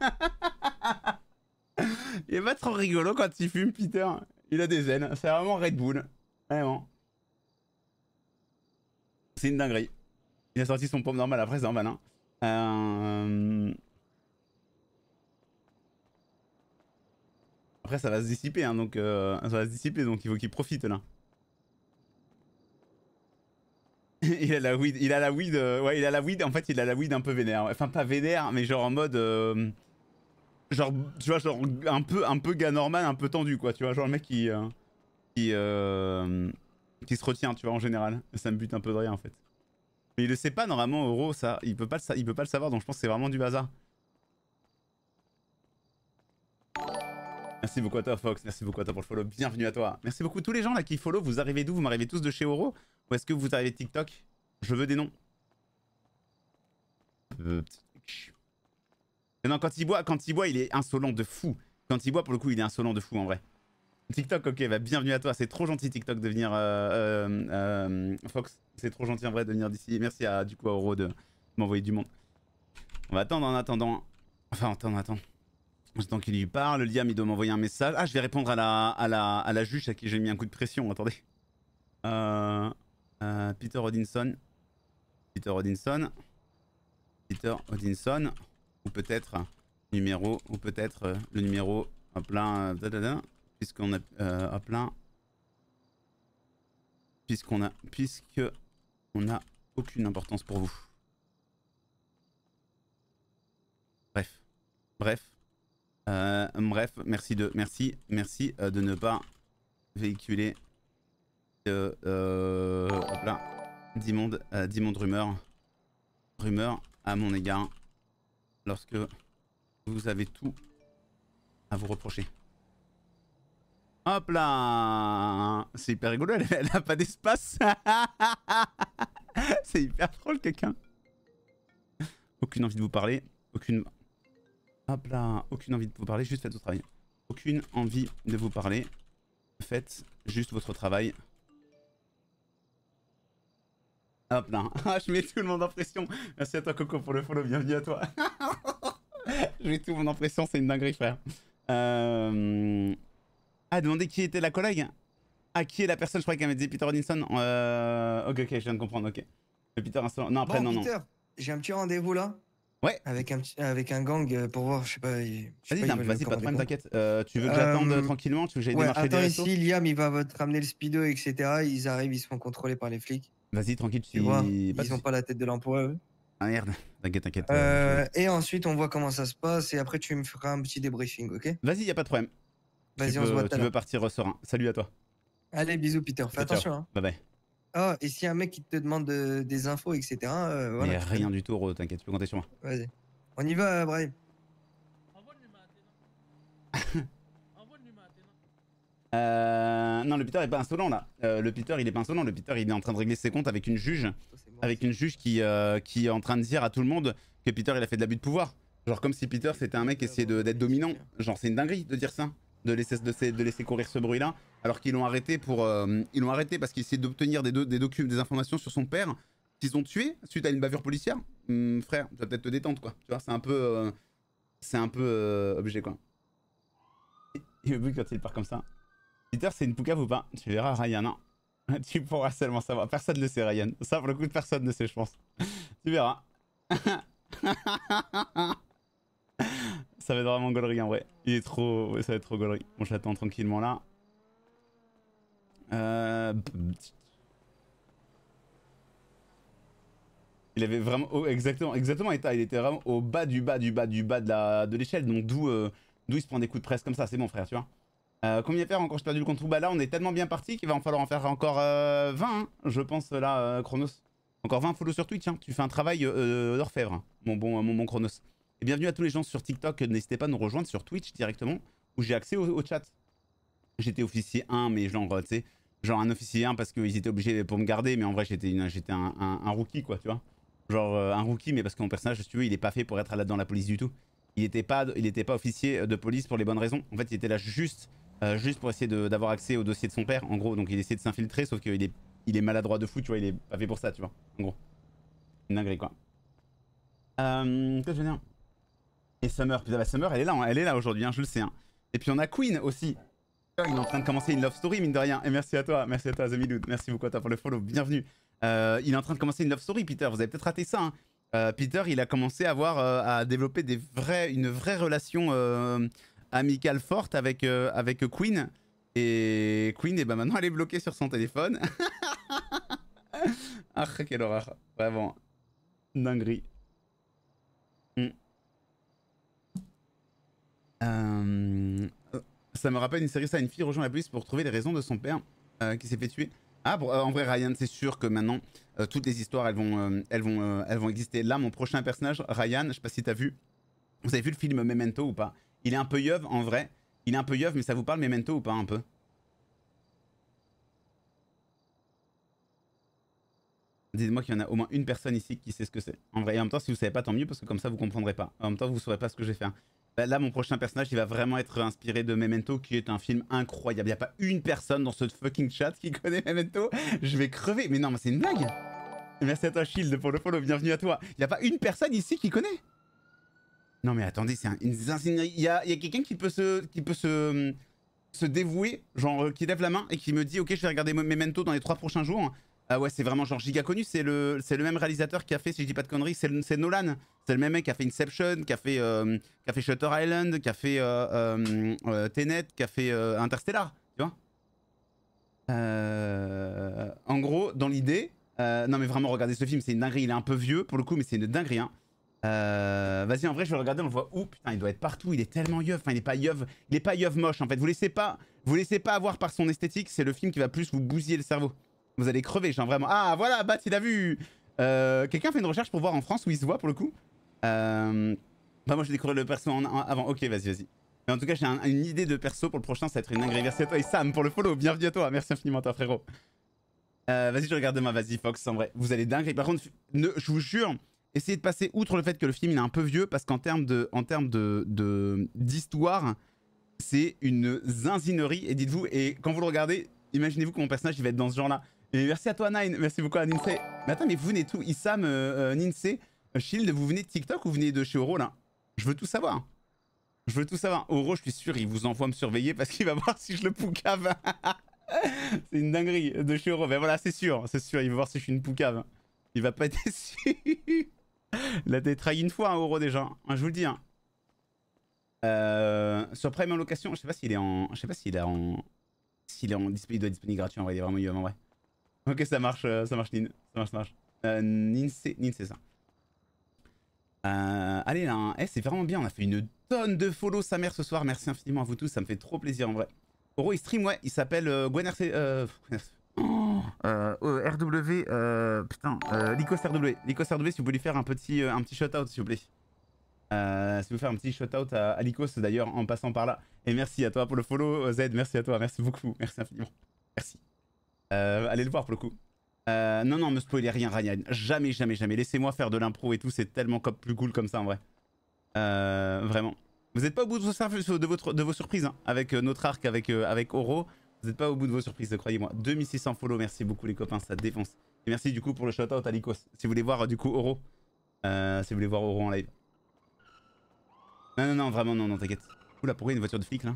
Il est pas trop rigolo quand il fume, Peter. Il a des ailes, c'est vraiment Red Bull. Vraiment. C'est une dinguerie. Il a sorti son pompe normal après, c'est un malin. Après, ça va se dissiper, hein, donc ça va se dissiper, donc il faut qu'il profite là. Il a la weed, ouais, il a la weed, en fait, il a la weed un peu vénère. Enfin, pas vénère, mais genre en mode. Genre, tu vois, genre un peu gars normal, un peu tendu, quoi. Tu vois, genre le mec qui se retient, tu vois, en général. Ça me bute un peu de rien, en fait. Mais il le sait pas, normalement, Euro, ça. Il peut pas le savoir, donc je pense que c'est vraiment du hasard. Merci beaucoup à toi, Fox. Merci beaucoup à toi pour le follow. Bienvenue à toi. Merci beaucoup tous les gens là qui follow. Vous arrivez d'où? Vous m'arrivez tous de chez Oro? Ou est-ce que vous arrivez de TikTok? Je veux des noms. Et non, quand il boit, il est insolent de fou. Quand il boit, pour le coup, il est insolent de fou en vrai. TikTok, ok, bah bienvenue à toi. C'est trop gentil TikTok de venir. Fox, c'est trop gentil en vrai de venir d'ici. Merci à du coup à Oro de m'envoyer du monde. On va attendre en attendant. Enfin, attends. J'attends qu'il lui parle. Liam, il doit m'envoyer un message. Ah, je vais répondre à la juge à qui j'ai mis un coup de pression. Attendez. Peter Odinson. Ou peut-être le numéro à plein. Puisqu'on a à plein. Puisqu'on a aucune importance pour vous. Bref, merci de ne pas véhiculer hop là, d'immondes rumeurs à mon égard lorsque vous avez tout à vous reprocher. Hop là, c'est hyper rigolo, elle a pas d'espace. C'est hyper drôle quelqu'un. Aucune envie de vous parler, Hop là, aucune envie de vous parler, juste faites votre travail. Aucune envie de vous parler, faites juste votre travail. Hop là, je mets tout le monde en pression. Merci à toi Coco pour le follow, bienvenue à toi. Je mets tout le monde en pression, c'est une dinguerie frère. Ah, demandez qui était la collègue. Ah, qui est la personne, je croyais qu'elle m'a dit Peter Odinson. Ok, je viens de comprendre, ok. Le Peter Insolent. Non, après, bon, non. Peter, j'ai un petit rendez-vous là. Ouais. Avec un gang pour voir, je sais pas. Vas-y, pas de problème, t'inquiète. Tu veux que j'attende tranquillement? Tu veux que j'aille ouais, démarcher des attends restos? ici, Liam, il va te ramener le speedo, etc. Ils arrivent, ils se font contrôler par les flics. Vas-y, tranquille, tu vois. Ils ont pas la tête de l'emploi, eux. Ah merde, t'inquiète. Et ensuite, on voit comment ça se passe et après, tu me feras un petit débriefing, ok? Vas-y, y a pas de problème. Vas-y, on se voit tout à l'heure. Tu veux partir serein. Salut à toi. Allez, bisous, Peter. Fais attention. Hein. Bye bye. Oh, et s'il y a un mec qui te demande des infos, etc. Voilà. Mais rien du tout, Ro, t'inquiète, tu peux compter sur moi. Vas-y. On y va, Brahim. Non, le Peter est pas insolent là. Le Peter il est pas insolent. Le Peter il est en train de régler ses comptes avec une juge. Qui est en train de dire à tout le monde que Peter il a fait de l'abus de pouvoir. Genre comme si Peter c'était un mec qui essayait d'être dominant. Genre c'est une dinguerie de dire ça. De laisser courir ce bruit là. Alors qu'ils l'ont arrêté parce qu'il essayait d'obtenir des informations sur son père qu'ils ont tué suite à une bavure policière. Frère, tu vas peut-être te détendre quoi. Tu vois, c'est un peu obligé quoi. Et le bruit quand il part comme ça. Peter, c'est une poucave ou pas? Tu verras Ryan, hein. Tu pourras seulement savoir. Personne ne sait Ryan. Ça pour le coup personne ne sait je pense. Tu verras. Ça va être vraiment gaulerie en vrai. Il est trop... Ça va être trop gaulerie. Bon, j'attends tranquillement là. Il avait vraiment... Oh, exactement. Il était vraiment au bas de l'échelle. Donc d'où il se prend des coups de presse comme ça. C'est bon frère, tu vois. Combien faire encore? J'ai perdu le compte. Bah là on est tellement bien parti qu'il va en falloir en faire encore 20 hein, je pense là Chronos. Encore 20 follow sur Twitch hein. Tu fais un travail d'orfèvre hein, mon bon Chronos. Et bienvenue à tous les gens sur TikTok, n'hésitez pas à nous rejoindre sur Twitch directement où j'ai accès au chat. J'étais officier 1 mais genre tu sais genre un officier 1 parce qu'ils étaient obligés pour me garder mais en vrai j'étais un rookie quoi tu vois. Genre un rookie mais parce que mon personnage si tu veux il est pas fait pour être dans la police du tout. Il était pas officier de police pour les bonnes raisons. En fait il était là juste pour essayer d'avoir accès au dossier de son père en gros. Donc il essaie de s'infiltrer sauf qu'il est maladroit de fou tu vois. Il est pas fait pour ça tu vois en gros. Une dinguerie quoi. Qu'est-ce que je veux dire? Et Summer, putain, Summer elle est là aujourd'hui, hein, je le sais. Hein. Et puis on a Queen aussi. Il est en train de commencer une love story, mine de rien. Et merci à toi, The Miloud. Merci beaucoup à toi pour le follow, bienvenue. Il est en train de commencer une love story, Peter. Vous avez peut-être raté ça. Hein. Peter, il a commencé à développer une vraie relation amicale forte avec Queen. Et Queen, et ben maintenant, elle est bloquée sur son téléphone. Ah, quelle horreur. Vraiment. Dinguerie. Ça me rappelle une série, ça, une fille rejoint la police pour trouver les raisons de son père qui s'est fait tuer. Ah, bon, en vrai, Ryan, c'est sûr que maintenant, toutes les histoires, elles vont exister. Là, mon prochain personnage, Ryan, je sais pas si t'as vu. Vous avez vu le film Memento ou pas? Il est un peu yeuve, en vrai. Il est un peu yeuve, mais ça vous parle Memento ou pas, un peu? Dites-moi qu'il y en a au moins une personne ici qui sait ce que c'est. En vrai, et en même temps, si vous savez pas, tant mieux, parce que comme ça, vous comprendrez pas. En même temps, vous saurez pas ce que j'ai fait. Là, mon prochain personnage, il va vraiment être inspiré de Memento, qui est un film incroyable. Il n'y a pas une personne dans ce fucking chat qui connaît Memento. Je vais crever. Mais non, mais c'est une blague. Merci à toi, Shield, pour le follow. Bienvenue à toi. Il n'y a pas une personne ici qui connaît. Non, mais attendez, c'est une insignerie. Il y a quelqu'un qui peut se dévouer, genre qui lève la main et qui me dit, ok, je vais regarder Memento dans les 3 prochains jours. Ah ouais, c'est vraiment genre giga connu, c'est le même réalisateur qui a fait, si je dis pas de conneries, c'est Nolan. C'est le même mec qui a fait Inception, qui a fait Shutter Island, qui a fait Tenet, qui a fait Interstellar, tu vois. En gros, dans l'idée, non mais vraiment, regardez ce film, c'est une dinguerie, il est un peu vieux pour le coup, mais c'est une dinguerie. Hein. Vas-y, en vrai, je vais le regarder, on le voit où? Putain, il doit être partout, il est tellement yeuf, enfin il est pas yeuf moche en fait, vous laissez pas avoir par son esthétique, c'est le film qui va plus vous bousiller le cerveau. Vous allez crever, genre vraiment. Ah voilà, Bat, il a vu. Quelqu'un fait une recherche pour voir en France où il se voit pour le coup. Bah moi j'ai découvert le perso avant. Ok, vas-y. Mais en tout cas, j'ai une idée de perso pour le prochain, ça va être une dinguerie. Merci à toi et Sam pour le follow. Bienvenue à toi. Merci infiniment, toi frérot. Vas-y, je regarde demain. Vas-y, Fox, en vrai. Vous allez dingue. Par contre, je vous jure, essayez de passer outre le fait que le film il est un peu vieux parce qu'en termes d'histoire, c'est une zinzinerie. Et dites-vous, et quand vous le regardez, imaginez-vous que mon personnage il va être dans ce genre-là. Et merci à toi Nine, merci beaucoup à Ninse. Mais attends, mais vous venez tout, Issam, Ninse, Shield, vous venez de TikTok ou vous venez de chez Oro là? Je veux tout savoir. Je veux tout savoir. Oro, je suis sûr, il vous envoie me surveiller parce qu'il va voir si je le poucave. C'est une dinguerie de chez Oro. Mais voilà, c'est sûr, il va voir si je suis une poucave. Il va pas être déçu. Il a été trahi une fois, hein, Oro déjà. Hein, je vous le dis. Hein. Sur Prime en location, je sais pas s'il est en. Je sais pas s'il est en. S'il est en disponible, il doit être disponible gratuit en vrai, il est vraiment mieux en vrai. Ok, ça marche Nin. Ça marche. Nin, c'est ça. Allez là, hein. C'est vraiment bien, on a fait une tonne de follow sa mère ce soir. Merci infiniment à vous tous, ça me fait trop plaisir en vrai. Oro, il stream, ouais, il s'appelle GwenRC. RW. Lycos RW. Lycos RW, si vous voulez faire un petit shout-out, s'il vous plaît. Si vous voulez faire un petit shout-out à Lycos d'ailleurs en passant par là. Et merci à toi pour le follow, Z, merci à toi, merci beaucoup, merci infiniment. Merci. Allez le voir pour le coup. Non, me spoilez rien, Ryan. Jamais. Laissez-moi faire de l'impro et tout, c'est tellement plus cool comme ça en vrai. Vraiment. Vous n'êtes pas au bout de vos surprises, hein, avec notre arc, avec Oro. Vous n'êtes pas au bout de vos surprises, croyez-moi. 2600 follow, merci beaucoup les copains, ça défonce. Et merci du coup pour le shout-out à Lycos. Si vous voulez voir du coup Oro. Si vous voulez voir Oro en live. Non, vraiment, non, t'inquiète. Oula, pourquoi il y a une voiture de flic là?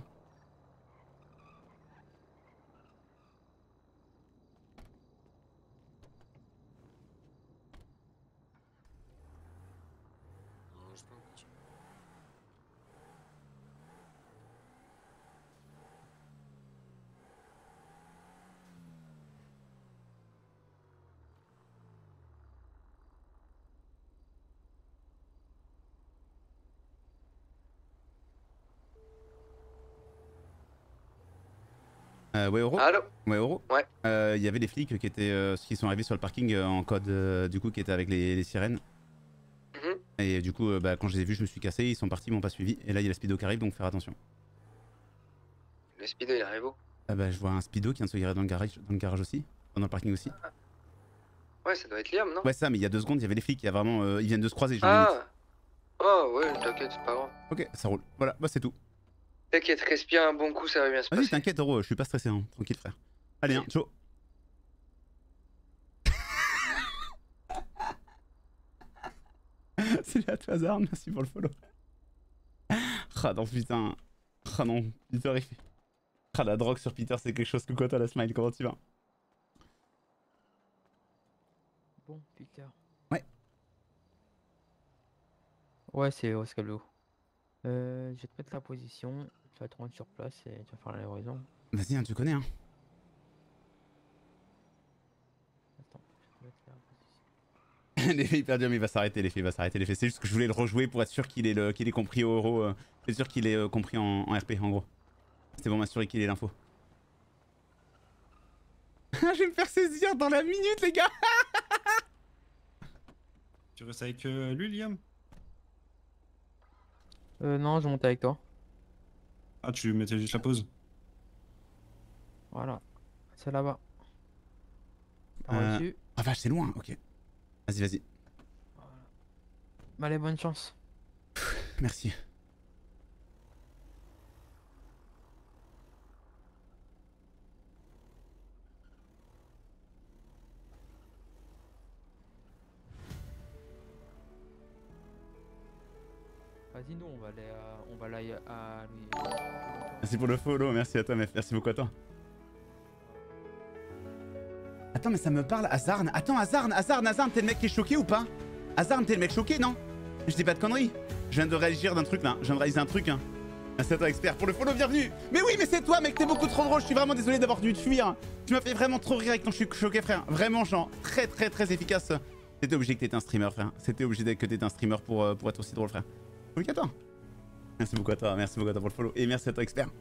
Ouais, Oro. Allô? Ouais, Oro. Ouais. Il y avait des flics qui sont arrivés sur le parking en code, du coup, qui étaient avec les sirènes. Et du coup, quand je les ai vus, je me suis cassé, ils sont partis, ils m'ont pas suivi. Et là, il y a le speedo qui arrive, donc faire attention. Le speedo, il arrive où? Je vois un speedo qui vient de se garer dans le garage aussi, dans le parking aussi. Ouais, ça doit être Liam, non? Ouais, ça, mais il y a 2 secondes, il y avait les flics, il y a vraiment, ils viennent de se croiser. Oh, ouais, t'inquiète, c'est pas grave. Ok, ça roule. Voilà, c'est tout. T'inquiète, respire un bon coup, ça va bien se passer. Vas-y, t'inquiète, Oro, je suis pas stressé, hein. Tranquille, frère. Allez, hein, ciao. Salut à toi, Hazard, merci pour le follow. Ah non, putain. Ah non, Peter, il fait. Ah, la drogue sur Peter, c'est quelque chose que quoi, toi, la smile, comment tu vas? Bon, Peter. Ouais. Ouais, c'est Oscalo. Je vais te mettre la position, tu vas te rendre sur place et tu vas faire la livraison. Vas-y, hein, tu connais, hein. Attends, je vais te mettre la position. L'effet hyper dur, mais il va s'arrêter, l'effet. C'est juste que je voulais le rejouer pour être sûr qu'il ait compris au euro. C'est sûr qu'il ait compris en RP, en gros. C'était pour m'assurer qu'il ait l'info. Je vais me faire saisir dans la minute, les gars. Tu restes avec lui, Liam? Non, je monte avec toi. Ah, tu mettais juste la pause? Voilà. C'est là-bas. Ah vache, c'est loin, ok. Vas-y, vas-y. Voilà. Bah, allez, bonne chance. Merci. Vas-y, nous, on va aller à Louis. Merci pour le follow, merci à toi, mec. Merci beaucoup à toi. Attends, mais ça me parle, Azarn. Attends, Azarn, t'es le mec qui est choqué ou pas? Azarn, t'es le mec choqué, non? Je dis pas de conneries. Je viens de réagir d'un truc là. Je viens de réaliser un truc. Hein. Merci à toi, expert, pour le follow, bienvenue. Mais oui, mais c'est toi, mec, t'es beaucoup trop drôle. Je suis vraiment désolé d'avoir dû te fuir. Tu m'as fait vraiment trop rire avec ton choqué, frère. Vraiment, genre, très efficace. C'était obligé que t'étais un streamer, frère. C'était obligé que t'étais un streamer pour être aussi drôle, frère. Salut à toi. Merci beaucoup à toi pour le follow. Et merci à toi, expert.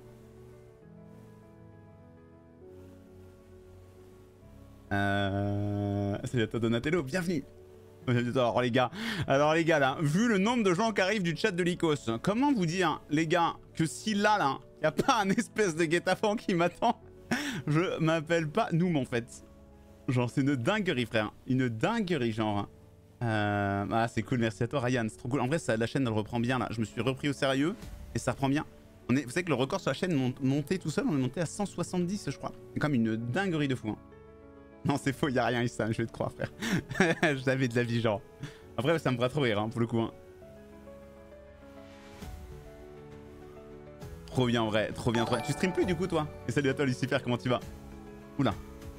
Salut à toi, Donatello, bienvenue. Alors les gars, là, vu le nombre de gens qui arrivent du chat de l'Icos, comment vous dire, les gars, que si là, y a pas un espèce de guet-apens qui m'attend, je m'appelle pas Noom en fait. Genre, c'est une dinguerie, frère. Une dinguerie, genre. Ah, c'est cool, merci à toi, Ryan. C'est trop cool. En vrai, la chaîne, elle reprend bien, là. Je me suis repris au sérieux et ça reprend bien. Vous savez que le record sur la chaîne monté tout seul, on est monté à 170, je crois. C'est comme une dinguerie de fou. Hein. Non, c'est faux, y'a rien, Issam, je vais te croire, frère. J'avais de la vie, genre. Après, ça me fera trop rire, hein, pour le coup. Hein. Trop bien, en vrai, trop bien. Tu streams plus, du coup, toi? Et salut à toi, Lucifer, comment tu vas? Oula.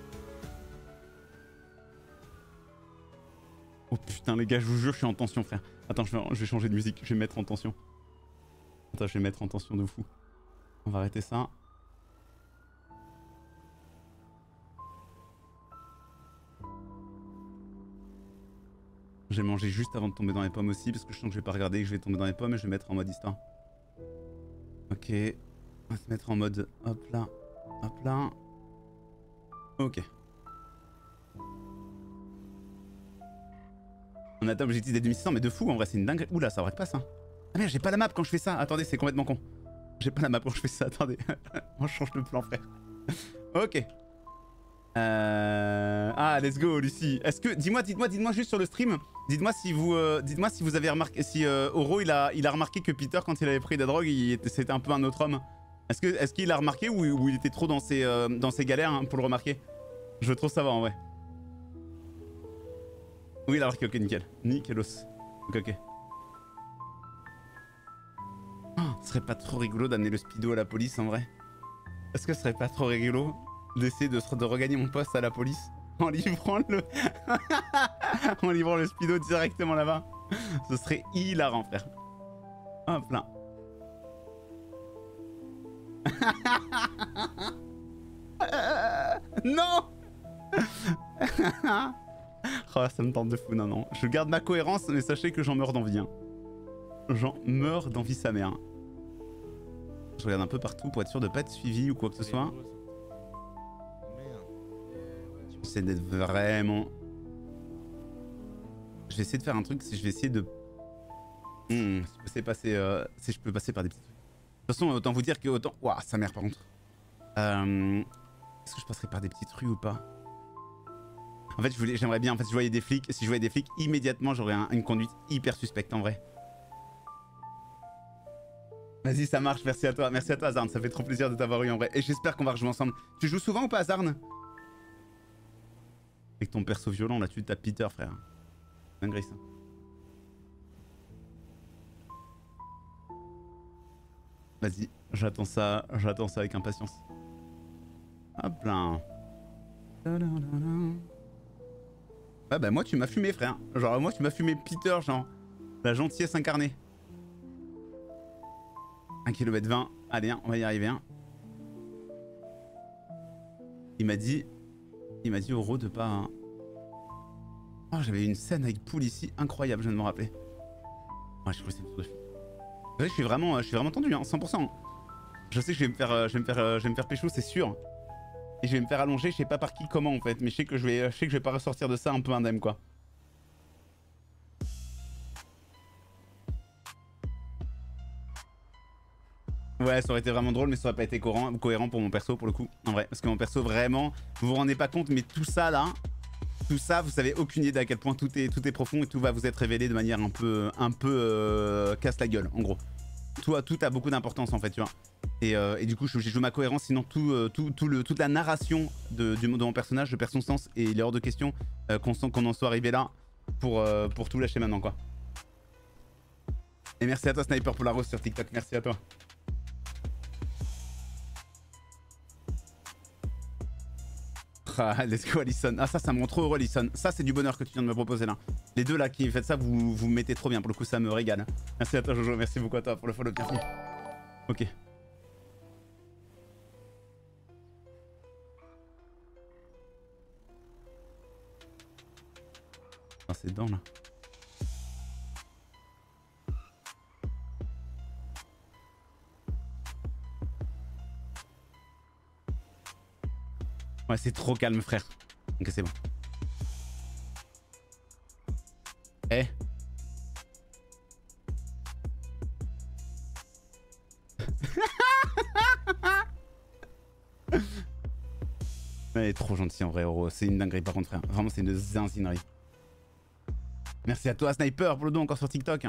Oh putain, les gars, je vous jure, je suis en tension, frère. Attends, je vais changer de musique, je vais me mettre en tension. Attends, je vais me mettre en tension de fou. On va arrêter ça. J'ai mangé juste avant de tomber dans les pommes aussi, parce que je sens que je vais pas regarder et que je vais tomber dans les pommes, et je vais mettre en mode histoire. Ok. On va se mettre en mode hop là, hop là. Ok. On atteint l'objectif des 2600, mais de fou en vrai, c'est une dingue. Oula, ça arrête pas ça. Ah merde, j'ai pas la map quand je fais ça. Attendez, c'est complètement con. J'ai pas la map quand je fais ça, attendez. On change de plan, frère. Ok. Ah, let's go, Lucie. Est-ce que, dites-moi juste sur le stream. Dites-moi si vous avez remarqué, si Oro il a remarqué que Peter, quand il avait pris de la drogue, c'était un peu un autre homme. Est-ce qu'il a remarqué ou il était trop dans ses galères hein, pour le remarquer? Je veux trop savoir en vrai. Oui, il a remarqué, ok, nickel. Nickelos. Ok. Oh, ce serait pas trop rigolo d'amener le speedo à la police en vrai? Est-ce que ce serait pas trop rigolo d'essayer de regagner mon poste à la police en livrant le en livrant le speedo directement là-bas? Ce serait hilarant, frère. Hop là. Non. Oh, ça me tente de fou, non. Je garde ma cohérence, mais sachez que j'en meurs d'envie. Hein. J'en meurs d'envie sa mère. Je regarde un peu partout pour être sûr de pas être suivi ou quoi que ce soit. J'essaie d'être vraiment... Je vais essayer de faire un truc, si je vais essayer de... si je peux passer par des petits trucs. De toute façon, autant vous dire que autant... Ouah, sa mère par contre. Est-ce que je passerai par des petites rues ou pas? En fait, j'aimerais bien, en fait, si je voyais des flics, immédiatement, j'aurais une conduite hyper suspecte en vrai. Vas-y, ça marche, merci à toi, Azarn, ça fait trop plaisir de t'avoir eu en vrai. Et j'espère qu'on va rejouer ensemble. Tu joues souvent ou pas, Azarn? Avec ton perso violent, là, tu tapes Peter, frère. Dinguerie, ça. Vas-y, j'attends ça avec impatience. Hop là. Ah bah moi tu m'as fumé, frère. Genre moi tu m'as fumé Peter, genre. La gentillesse incarnée. 1 km 20. Allez, on va y arriver. Hein. Il m'a dit Oro de pas... Hein. Oh, j'avais une scène avec Poul ici, incroyable, je viens de me rappeler. Ouais, je crois que c'est une tour de film. Je suis vraiment tendu, hein, 100%. Je sais que je vais me faire pécho, c'est sûr. Et je vais me faire allonger, je sais pas par qui, comment en fait, mais je sais que je vais pas ressortir de ça un peu indemne quoi. Ouais, ça aurait été vraiment drôle, mais ça aurait pas été cohérent pour mon perso pour le coup, en vrai. Parce que mon perso vraiment, vous vous rendez pas compte, mais tout ça là, tout ça, vous savez aucune idée à quel point tout est profond et tout va vous être révélé de manière un peu casse la gueule, en gros. Tout a beaucoup d'importance en fait, tu vois. Et du coup, j'ai joué ma cohérence, sinon toute la narration de mon personnage, je perds son sens et il est hors de question qu'on en soit arrivé là pour tout lâcher maintenant, quoi. Et merci à toi, Sniper, pour la rose sur TikTok, merci à toi. Ah, let's go, Alison. Ah, ça me rend trop heureux, Alison. Ça, c'est du bonheur que tu viens de me proposer là. Les deux là qui faites ça, vous me mettez trop bien. Pour le coup, ça me régale. Merci à toi, Jojo. Merci beaucoup à toi pour le follow. Merci. Ok. Ah, c'est dedans là. Ouais, c'est trop calme, frère. Ok, c'est bon. Eh. Elle est trop gentille en vrai, Oro. C'est une dinguerie par contre, frère. Vraiment, c'est une zinzinerie. Merci à toi, Sniper, pour le dos encore sur TikTok.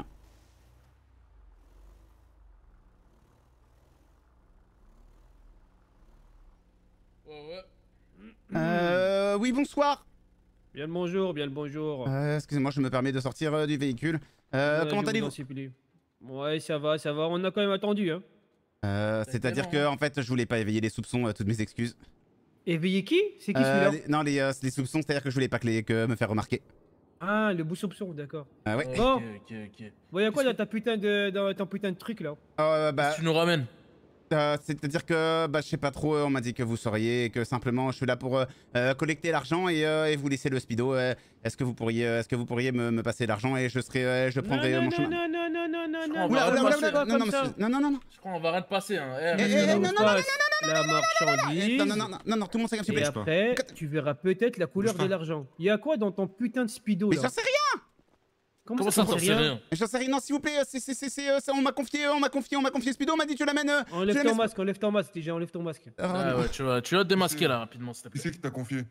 Oui, bonsoir. Bien le bonjour, bien le bonjour. Excusez-moi, je me permets de sortir du véhicule. Comment allez-vous? Ouais, ça va, on a quand même attendu, hein. C'est-à-dire que, en fait, je voulais pas éveiller les soupçons, toutes mes excuses. Éveiller qui? C'est qui celui-là? Non, les soupçons, c'est-à-dire que je voulais pas que me faire remarquer. Ah, le bout soupçon, d'accord. Ah ouais. Bon, bon, y'a quoi dans ton putain de truc, là? Bah... Tu nous ramènes? C'est-à-dire que, bah, je sais pas trop, on m'a dit que vous sauriez, que simplement je suis là pour collecter l'argent et vous laisser le speedo. Est-ce que vous pourriez me passer l'argent et je prendrai mon chemin. Non. Non. Je crois qu'on va rien te passer, hein. La marchandise. Non, tout le monde s'est Et après, tu verras peut-être la couleur de l'argent. Y'a quoi dans ton putain de speedo, là? Mais j'en sais rien! Comment ça, t'en sais rien? J'en sais rien, non, s'il vous plaît, on m'a confié le speedo, on m'a dit tu l'amènes. Enlève ton masque, déjà, enlève ton masque. Ah ouais, tu vas te démasquer là, rapidement, s'il te plaît. Qui c'est qui t'a confié?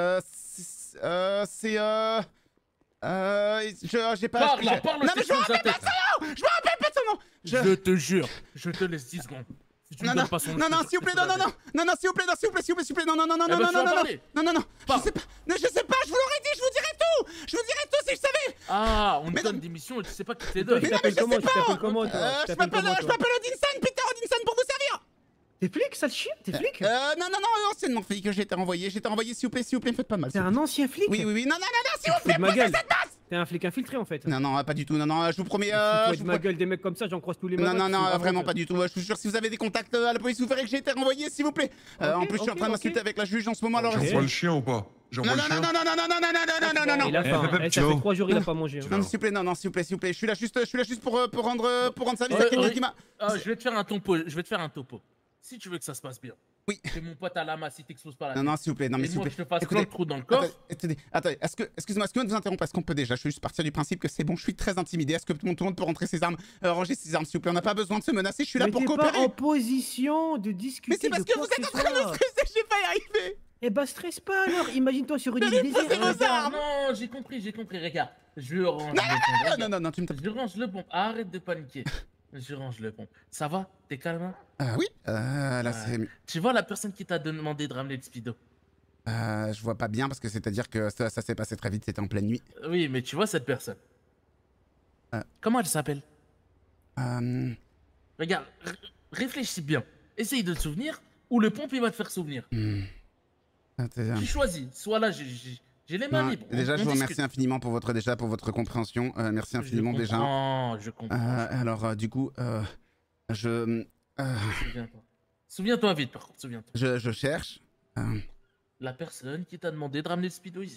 J'ai pas... Parle, non, mais je me rappelle pas de son nom! Je me rappelle pas de son nom! Je te jure, je te laisse 10 secondes. Si tu me donnes pas son nom, s'il vous plaît, non, s'il vous plaît, non, je sais pas, je vous l'aurais dit, je vous dirais tout si je savais. Ah, on te donne des missions et tu sais pas qui te les donne. Tu t'appelles comment? Je m'appelle Odinson, Peter Odinson, pour vous servir. T'es flic, sale chien? T'es flic? Non, anciennement flic, j'ai été renvoyé, s'il vous plaît, me faites pas de mal. T'es un ancien flic? Oui, non, s'il vous plaît, posez cette base. T'es un flic infiltré en fait. Non, pas du tout, non, je vous promets. De ma gueule, des mecs comme ça, j'en croise tous les matins. Non, vraiment pas du tout. Je suis sûr, si vous avez des contacts à la police, vous verrez que j'ai été renvoyé, s'il vous plaît. En plus, je suis en train de m'insulter avec la juge en ce moment, alors. J'envoie le chien ou pas? Non. Il a faim, ça fait 3 jours, il a pas mangé. Non, s'il vous plaît, je suis là juste pour rendre service à quelqu'un qui m'a. Je vais te faire un topo. Si tu veux que ça se passe bien. Oui. C'est mon pote à Lama, si t'exploses pas la Non, s'il vous plaît, s'il vous plaît. Je te fasse plein de trous dans le corps. Attendez, excusez-moi, est-ce que vous interrompre? Est-ce qu'on peut déjà juste partir du principe que c'est bon, je suis très intimidé. Est-ce que tout le monde peut rentrer ses armes, ranger ses armes, s'il vous plaît? On n'a pas besoin de se menacer, je suis là pour coopérer. Pas en position de discuter. Mais c'est parce que vous êtes en train de me stresser, je vais pas y arriver. Eh bah, stresse pas alors, imagine-toi sur une île déserte. Non, j'ai compris, regarde. Je range le pont. Non, tu me tapes. Je range le pont, arrête de paniquer. Je range le pont. Ça va? T'es calme? Oui, là c'est mieux. Tu vois la personne qui t'a demandé de ramener le speedo? Je vois pas bien parce que c'est-à-dire que ça s'est passé très vite, c'était en pleine nuit. Oui, mais tu vois cette personne. Comment elle s'appelle? Regarde, réfléchis bien. Essaye de te souvenir ou le pompe il va te faire souvenir. Tu choisis. Soit là, j'ai les mains libres. Déjà, je vous remercie infiniment pour votre compréhension. Merci infiniment déjà. Je comprends. Alors, du coup, Souviens-toi vite, par contre, souviens-toi. Je cherche. La personne qui t'a demandé de ramener le speedo ici.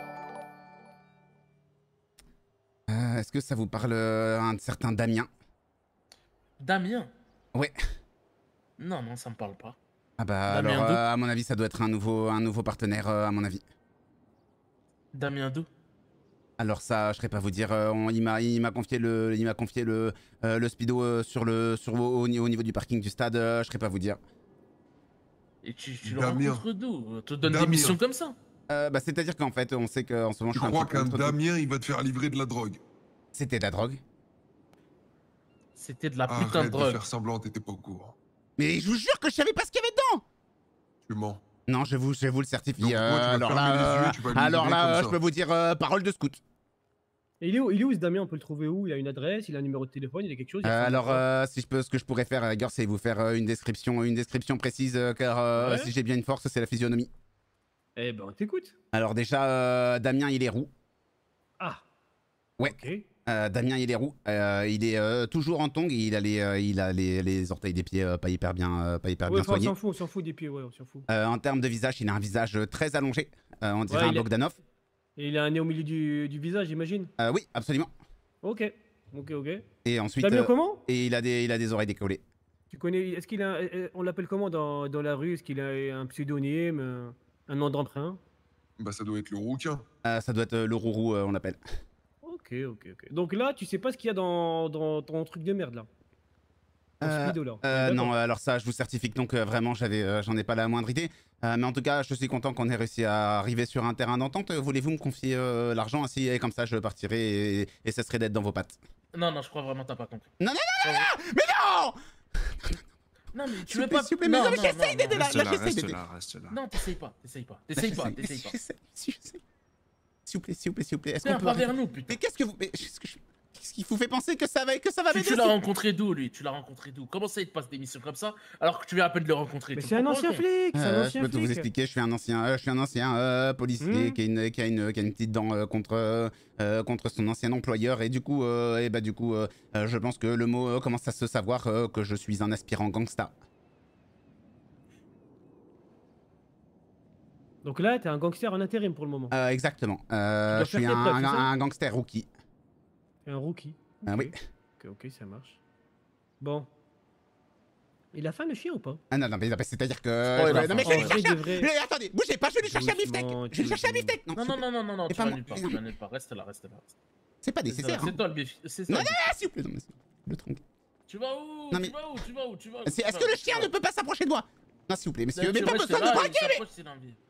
Est-ce que ça vous parle un certain Damien? Damien? Ouais. Non, ça me parle pas. Ah bah Damien alors, à mon avis, ça doit être un nouveau partenaire, à mon avis. Damien d'où? Alors ça, je serais pas vous dire. Il m'a confié le speedo au niveau du parking du stade. Je serais pas vous dire. Et tu le rencontres d'où? Tu te donnes des missions comme ça? Bah, c'est-à-dire qu'en fait, on sait qu'en ce moment, Tu je suis crois un petit qu'un peu contre- Damien, il va te faire livrer de la drogue? C'était de la drogue. C'était de la putain de Arrête de drogue. faire semblant, t'étais pas au courant. Mais je vous jure que je savais pas ce qu'il y avait dedans. Tu mens. Non, je vous le certifie. Donc, toi, tu vas alors fermer là, les yeux, tu vas lui alors livrer là, comme je ça. peux vous dire parole de scout. Et il est où ce Damien? On peut le trouver où? Il a une adresse, il a un numéro de téléphone, il a quelque chose? Il a Alors, fait si je peux, ce que je pourrais faire, à la rigueur, c'est vous faire une description précise, car Ouais. si j'ai bien une force, c'est la physionomie. Eh ben, on t'écoute. Alors déjà, Damien, il est roux. Ah. Ouais. Ok. Damien, il est roux. Il est toujours en tongs. Il a les orteils des pieds pas hyper bien, Ouais, bien enfin, soignés. on s'en fout des pieds, ouais, on s'en fout. En termes de visage, il a un visage très allongé. On dirait Ouais, un il a- Bogdanov. Et il a un nez au milieu du visage, j'imagine. Oui, absolument. Ok. Et ensuite, Damien comment? et il a des oreilles décollées. Tu connais? Est-ce qu'il a, on l'appelle comment dans la rue? Est-ce qu'il a un pseudonyme, un nom d'emprunt? Bah, ça doit être le rouquin. Ça doit être le rourou, on l'appelle. Ok. Donc là, tu sais pas ce qu'il y a dans ton truc de merde là. Dans Speedo, là. D'accord. Non, alors ça, je vous certifie que donc vraiment, j'en ai pas la moindre idée. Mais en tout cas, je suis content qu'on ait réussi à arriver sur un terrain d'entente. Voulez-vous me confier l'argent ainsi et comme ça, je partirai et ça serait d'être dans vos pattes. Non, je crois vraiment que t'as pas compris. Non, mais non. Non, mais tu S'il veux vous plaît, pas. s'il vous plaît, mais non, mais j'essaye d'aider là, Reste là, j'essaye reste d'aider. là, reste là. Non, t'essayes pas. J'essaye. S'il vous plaît. Est-ce Viens qu'on peut pas arrêter- vers nous, putain. Mais qu'est-ce qui vous fait penser que ça va Tu m'aider? l'as rencontré d'où, lui? Tu l'as rencontré d'où? Comment ça, il te passe des missions comme ça alors que tu viens à peine de le rencontrer? Mais Tu c'est me un comprends, ancien con flic, c'est un Je ancien peux tout vous flic. expliquer, je suis un ancien policier qui a une petite dent contre son ancien employeur et du coup, je pense que le mot commence à se savoir que je suis un aspirant gangsta. Donc là, t'es un gangster en intérim pour le moment. Exactement. dois Je suis faire tes preuves, c'est ça un gangster rookie. T'es un rookie. Oui. Ok, ça marche. Bon. Il a faim le chien ou pas? Ah non, mais c'est-à-dire que... Oh, il a non, mais je faim. vais lui chercher un... devrait- Mais attendez, bougez pas, je vais lui chercher un beefsteak. Doucement, Je vais lui chercher un beefsteak. Non, s'il vous plaît. tu C'est pas vas moi. nulle part, tu vas nulle part. Reste là. C'est pas nécessaire. C'est toi le bif. C'est ça. Non, le bif. s'il vous plaît, non, mais le tronc. Tu vas où? Non, mais- Tu vas où? Est-ce que le chien ne peut pas s'approcher de moi? Non, s'il vous plaît, messieurs, mais pas besoin de me braquer, mais...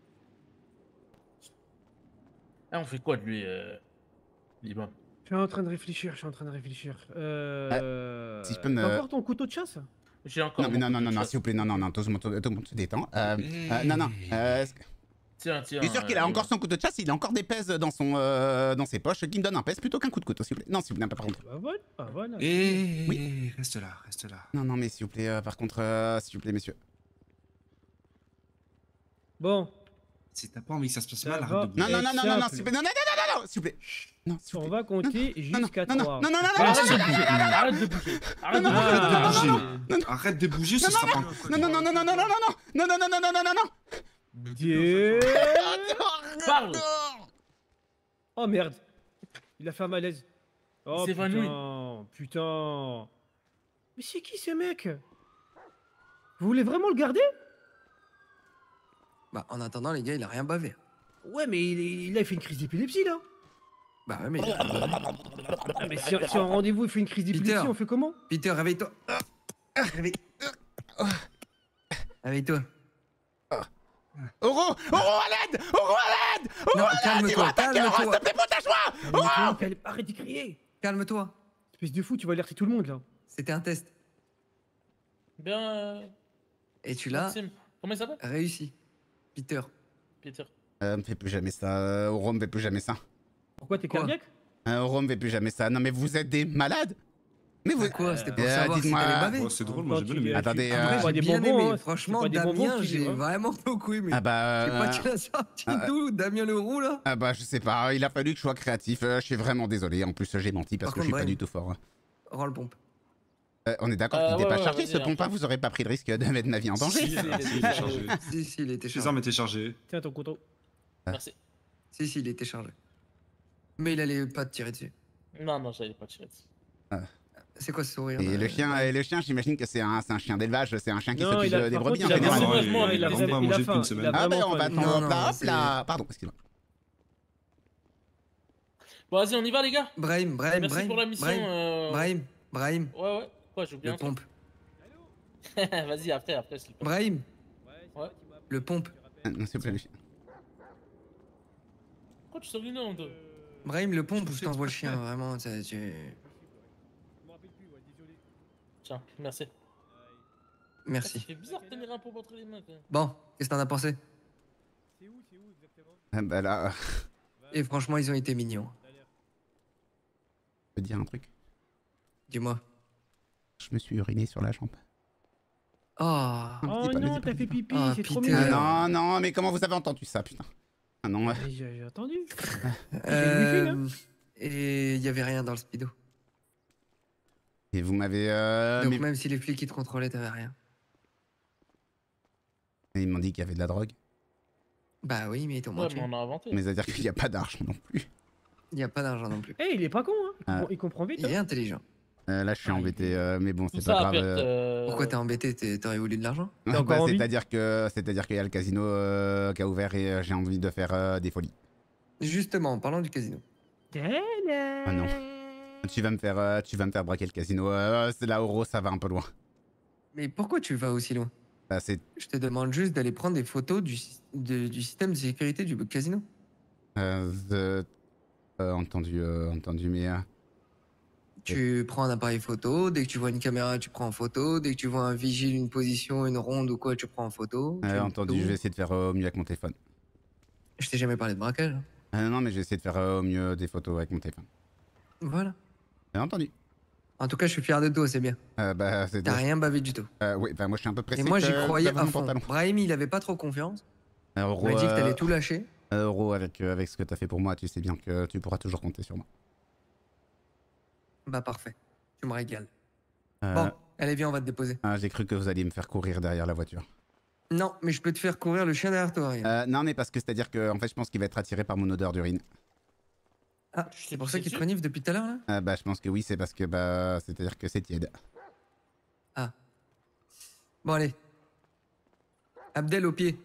Ah, on fait quoi de lui, Liban? Je suis en train de réfléchir. si je peux T'as me... encore ton couteau de chasse? J'ai encore. Non, mais mon couteau de non, chasse. s'il vous plaît, non, tout le monde se détend. Non, Tiens. je suis sûr qu'il a encore son couteau de chasse, il a encore des pèses dans ses poches qui me donnent un pèse plutôt qu'un coup de couteau, s'il vous plaît. Non, s'il vous plaît, par contre. Bah voilà. Et reste là. Non, mais s'il vous plaît, par contre, s'il vous plaît, messieurs. Bon, Si t'as pas envie que ça se passe Ça mal, va. arrête de bouger. Non, simple. s'il vous plaît, non, s'il vous plaît. Non, s'il vous on plaît. va compter jusqu'à non, 3. non, Arrête de bouger. Arrête de bouger. Arrête de bouger, ce sera pas. Non. Dieu. Parle. Oh merde. Il a fait un malaise. Oh Il s'est évanoui. putain. Mais c'est qui ce mec? Vous voulez vraiment le garder? Bah, en attendant, les gars, il a rien bavé. Ouais, mais il a fait une crise d'épilepsie là. Bah ouais, mais. Ah, mais si en rendez-vous il fait une crise d'épilepsie, Peter. on fait comment? Peter, réveille-toi. Réveille-toi. Oro, à l'aide! Non, calme-toi, S'il te plaît, protège-moi! Arrête de crier. Calme-toi. Espèce de fou, tu vas alerter tout le monde là. C'était un test. Bien. Et tu l'as Maxime. Comment il s'appelle? réussi. Peter. Peter. Me fais plus jamais ça, Oro me fait plus jamais ça. Pourquoi t'es Quoi cardiaque? Oro me fait plus jamais ça. Non, mais vous êtes des malades? Mais vous... Quoi? C'était pour Euh, savoir si dites-moi- t'allais baver. Oh, c'est drôle, moi j'ai bien aimé. Attendez, Après, pas j'ai des bien bonbons, aimé. hein. Franchement, C'est pas des bonbons Damien, qui j'ai jouent, hein. vraiment beaucoup aimé. Ah bah... Je sais pas, tu l'as sorti d'où, Damien le roux, là? Ah bah je sais pas, il a fallu que je sois créatif, je suis vraiment désolé, en plus j'ai menti parce Par que je suis contre, pas Brian. du tout fort. Rends le pompe. On est d'accord qu'il n'était ouais, pas ouais, chargé vas-y, ce pompe, après. vous aurez pas pris le risque de mettre ma vie en danger. Si, il était chargé. Si, il était Les chargé. armes étaient chargées. Tiens ton couteau. Merci. Si, il était chargé. Mais il allait pas te tirer dessus. Non, j'allais pas tirer dessus. C'est quoi ce sourire? Et le chien, j'imagine que c'est un chien d'élevage, c'est un chien qui Non, s'occupe il a- des par brebis contre, en il a général. vraiment- il a vraiment pas mangé depuis une semaine. Ah bah vraiment on va faim. attendre, Non, hop c'est- là, pardon, excuse-moi. Bon, vas-y, on y va, les gars. Brahim. Merci pour la mission. Brahim. Ouais, j'ai oublié Le un truc. pompe. Vas-y, après, s'il te plaît. Brahim. Ouais. Le pompe. Non, s'il vous plaît, le chien. Pourquoi tu sors une onde? Brahim, le pompe, je t'envoie le chien, vraiment. Tu... Tiens, merci. Merci. Ça fait bizarre de tenir un pompe entre les mains. Quoi. Bon, qu'est-ce que t'en as pensé? C'est où exactement? Bah là, Et franchement, ils ont été mignons. je peux te dire un truc. Dis-moi. Je me suis uriné sur la jambe. Oh. Oh non, t'as fait pipi, Ah, c'est trop Peter. mignon. Non, non, mais comment vous avez entendu ça, putain? Ah non. Mais j'ai entendu. Et il y avait rien dans le speedo. Et vous m'avez. Donc mais... même si les flics ils te contrôlaient, t'avais rien. Ils m'ont dit qu'il y avait de la drogue. Bah oui, mais ils t'ont Ouais, menti. mais on a inventé. Mais ça veut dire qu'il n'y a pas d'argent non plus. Il n'y a pas d'argent non plus. Eh, il est pas con, hein. Il comprend vite. Il est intelligent. Là, je suis embêté, mais bon, Tout c'est pas ça à grave. perte. Pourquoi t'es embêté? T'aurais voulu de l'argent? T'as encore envie c'est-à-dire qu'il y a le casino qui a ouvert et j'ai envie de faire des folies. Justement, en parlant du casino. Ah non. Tu vas me faire braquer le casino. C'est là, Oro, ça va un peu loin. Mais pourquoi tu vas aussi loin? Bah, c'est. Je te demande juste d'aller prendre des photos du système de sécurité du casino. Entendu, mais. Tu prends un appareil photo, dès que tu vois une caméra, tu prends en photo, dès que tu vois un vigile, une position, une ronde ou quoi, tu prends en photo. Entendu, je vais essayer de faire au mieux avec mon téléphone. Je t'ai jamais parlé de braquage. Hein. Non, mais je vais essayer de faire au mieux des photos avec mon téléphone. Voilà. Entendu. En tout cas, je suis fier de toi, c'est bien. Bah, c'est T'as rien bavé du tout. Oui, bah moi je suis un peu pressé. Et moi, j'y croyais d'avoir à mon fond. pantalon. Brahim, il avait pas trop confiance. Oro, Il m'a dit que t'allais tout lâcher. Oro, avec ce que t'as fait pour moi, tu sais bien que tu pourras toujours compter sur moi. Bah parfait. Tu me régales. Euh, Bon, allez, viens, on va te déposer. J'ai cru que vous alliez me faire courir derrière la voiture. Non, mais je peux te faire courir le chien derrière toi, Ryan. Non, mais parce que c'est-à-dire que en fait, je pense qu'il va être attiré par mon odeur d'urine. Ah, c'est pour ça qu'il te renifle depuis tout à l'heure, là? Bah, je pense que oui, c'est parce que c'est-à-dire que c'est tiède. Ah. Bon, allez. Abdel au pied.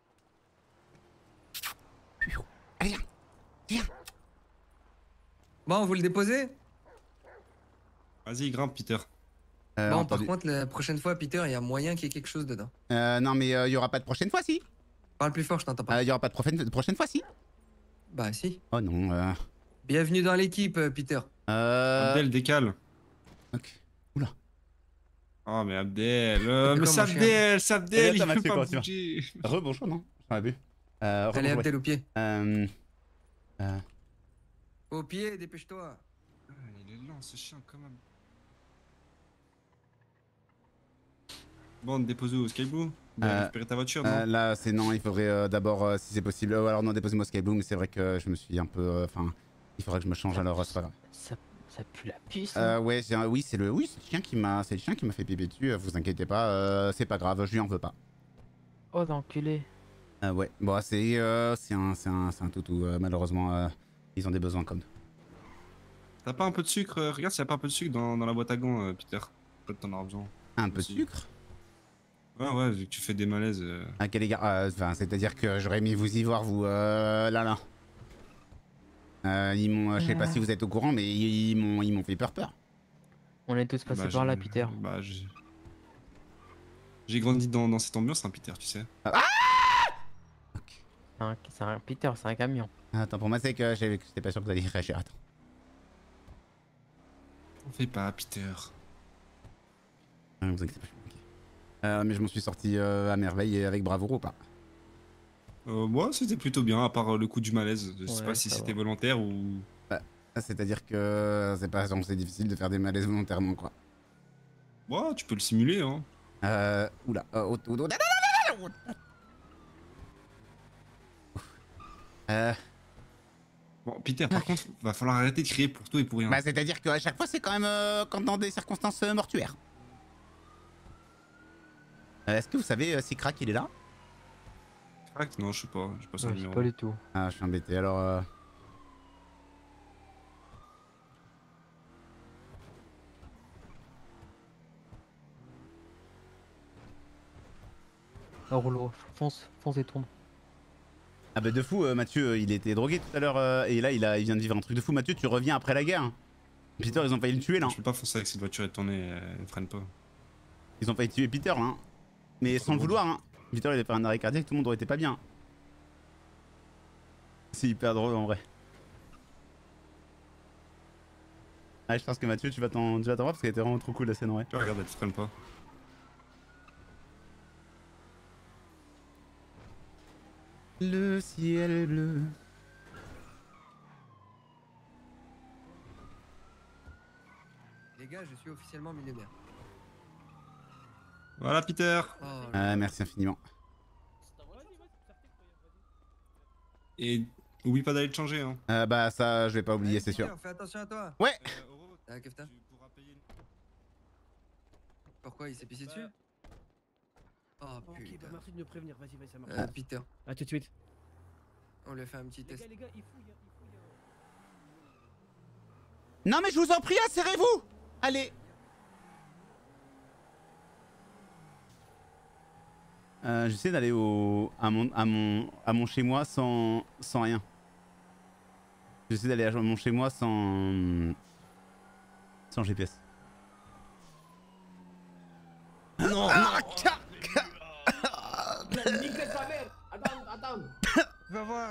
Allez, viens. Bon, vous le déposez? Vas-y, grimpe, Peter. Bon, par Entendu. contre, la prochaine fois, Peter, il y a moyen qu'il y ait quelque chose dedans. Non, mais il y aura pas de prochaine fois, si. Parle plus fort, je t'entends pas. Il y aura pas de prochaine fois, si. Bah, si. Oh non. Bienvenue dans l'équipe, Peter. Abdel, décale. Ok. Oula. Oh, mais Abdel. Comment, Mais c'est Abdel, c'est Abdel, il Attends, peut Mathieu, pas comment tu vas bouger. Rebonjour, non? J'en ai bu. Allez, Abdel au pied. Euh, Au pied, dépêche-toi. Ah, il est lent, ce chien, quand même. Bon, on te dépose où, au Sky Blue? Tu vas récupérer ta voiture, non? Là, c'est non, il faudrait d'abord, si c'est possible. Alors, non, déposez-moi Sky Blue, mais c'est vrai que je me suis un peu. Enfin, il faudrait que je me change, alors c'est pas grave. Ça pue la puce. Ouais, oui, c'est le chien qui m'a fait pipi dessus. Vous inquiétez pas, c'est pas grave, je lui en veux pas. Oh, l'enculé. Ouais, bon, c'est un toutou. Malheureusement, ils ont des besoins comme. T'as pas un peu de sucre? Regarde s'il y a pas un peu de sucre dans la boîte à gants, Peter. Peut-être t'en auras besoin. Un peu de sucre? Ouais, vu que tu fais des malaises. À quel égard? Enfin, c'est-à-dire que j'aurais mis vous y voir, vous, là. Ils m'ont, je sais pas si vous êtes au courant, mais ils m'ont fait peur. On est tous passés par là, Peter. Bah, j'ai grandi dans cette ambiance, hein, Peter, tu sais. C'est un Peter, c'est un camion. Attends, pour moi, c'est que j'étais pas sûr que vous alliez réagir. Attends. On fait pas, Peter. Vous inquiétez pas. Mais je m'en suis sorti à merveille et avec bravoure ou pas? Moi, c'était plutôt bien, à part le coup du malaise. Je sais Ouais, pas si ça c'était va. volontaire ou. C'est-à-dire que c'est difficile de faire des malaises volontairement, quoi. Ouais, tu peux le simuler, hein. Oula. Bon, Peter, par contre, va falloir arrêter de crier pour tout et pour rien. Bah, c'est-à-dire qu'à chaque fois, c'est quand même quand dans des circonstances mortuaires. Est-ce que vous savez si Crack il est là? Crack? Non, je sais pas son Je sais numéro. pas du tout. Ah, je suis embêté, alors... Rouleau, fonce et tourne. Ah bah de fou, Mathieu, il était drogué tout à l'heure, et là, il vient de vivre un truc de fou. Mathieu, tu reviens après la guerre. Peter, ils ont failli le tuer, là. Je peux pas foncer avec cette voiture et tourner, elle freine pas. Ils ont failli tuer Peter, là. Mais sans le vouloir, hein. Peter, il a fait un arrêt cardiaque, tout le monde aurait été pas bien. C'est hyper drôle en vrai. Ah, je pense que Mathieu, tu vas t'en voir parce qu'elle était vraiment trop cool la scène en vrai. Tu regardes, elle se freine pas. Le ciel est bleu. Les gars, je suis officiellement millionnaire. Voilà, Peter. Merci infiniment. Et oublie pas d'aller te changer, hein. Bah ça, je vais pas oublier, c'est sûr. Fais attention à toi. Ouais. Kefta. Pourquoi il s'est pissé dessus? Oh Ok, putain. bah merci de me prévenir. Vas-y, ça marche. Peter. A tout de suite. On lui a fait un petit test. Les gars, il fouille. Non mais je vous en prie, serrez-vous. Allez. J'essaie d'aller à mon chez moi sans rien. J'essaie d'aller à mon chez moi sans GPS. Non. Nique sa mère. Attends. Va voir.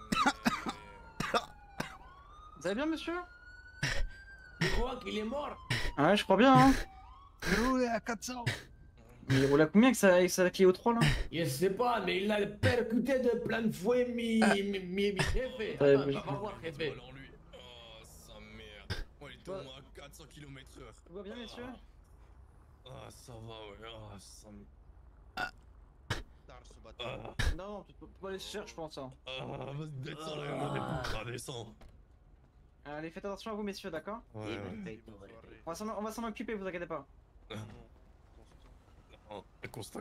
Vous allez bien, monsieur? Je crois qu'il est mort. Ouais, je crois bien, hein. Il roulait à 400. Mais il roule à combien avec sa Clio 3 là? Je sais pas, mais il a percuté de plein de fouet mi jefe. Attends, va voir, jefe. Oh, sa mère. Moi, il tourne à 400 km/h. Tout va bien, messieurs? Ah, ça va, ouais. Ah, ça me. Non, tu peux pas aller se faire, je pense. Hein. Vas-y, descends là, descends. Allez, faites attention à vous, messieurs, d'accord? Ouais. On va s'en occuper, vous inquiétez pas. Constat.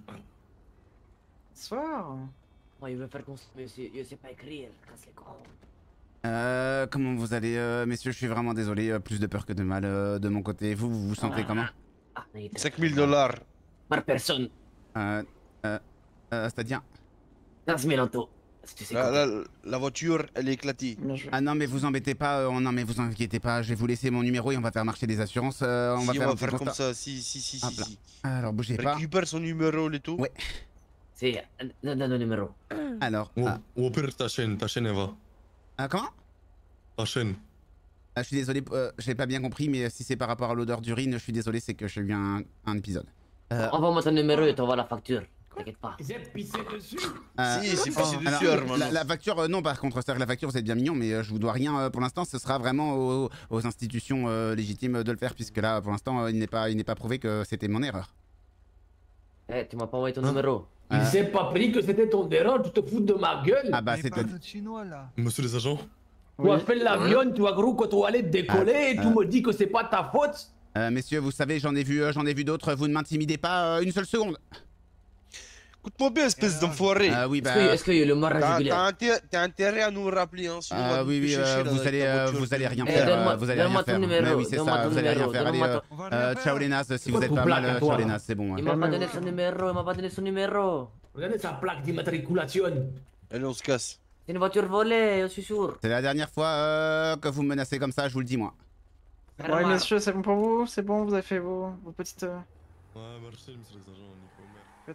Soir. Moi, il veut faire constat, monsieur. Je sais pas écrire, casse les couilles. Comment vous allez, messieurs? Je suis vraiment désolé, plus de peur que de mal de mon côté. Vous vous sentez comment? 5000 $. Par personne. C'est-à-dire 15 000 autos. La voiture, elle est éclatée. Ah non mais vous embêtez pas, non mais vous inquiétez pas, je vais vous laisser mon numéro et on va faire marcher les assurances. On va faire comme ça, si. Alors bougez pas. Récupère son numéro et tout. Ouais. C'est donne le numéro. Alors. Au pire, ta chaîne, elle va. Comment? Ta chaîne. Je suis désolé, j'ai pas bien compris, mais si c'est par rapport à l'odeur d'urine, je suis désolé, c'est que j'ai eu un épisode. Envoie-moi ton numéro et t'envoies la facture. T'inquiète pas. Si, c'est pissé dessus, hermano. La facture, non, par contre, c'est-à-dire que la facture, vous êtes bien mignon, mais je vous dois rien pour l'instant. Ce sera vraiment aux institutions légitimes de le faire, puisque là, pour l'instant, il n'est pas prouvé que c'était mon erreur. Eh, tu m'as pas envoyé ton numéro. Il s'est pas pris que c'était ton erreur, tu te fous de ma gueule. Ah bah, c'était. Chinois là. Monsieur les agents. Tu appelles l'avion, tu as cru que tu allais décoller et tu me dis que c'est pas ta faute. Messieurs, vous savez, j'en ai vu d'autres. Vous ne m'intimidez pas une seule seconde. Écoute-moi bien, espèce d'enfoiré. Oui, bah. Est-ce qu'il y a le mort régulaire? T'as intérêt à nous rappeler, hein, sinon on va oui, vous allez rien faire. Vous allez rien donne-moi ton faire. numéro, Mais oui, c'est donne-moi ça, ton vous allez rien numéro, faire. donne-moi Allez, ciao les nazes, si vous êtes pas mal, ciao les nazes, c'est bon. Il m'a pas donné son numéro, Regardez sa plaque d'immatriculation. Allez, on se casse. C'est une voiture volée, je suis sûr. C'est la dernière fois que vous me menacez comme ça, je vous le dis moi. Ouais, messieurs, c'est bon pour vous? C'est bon, vous avez fait vos petites. Ouais, merci, monsieur les agents, Nico, merde.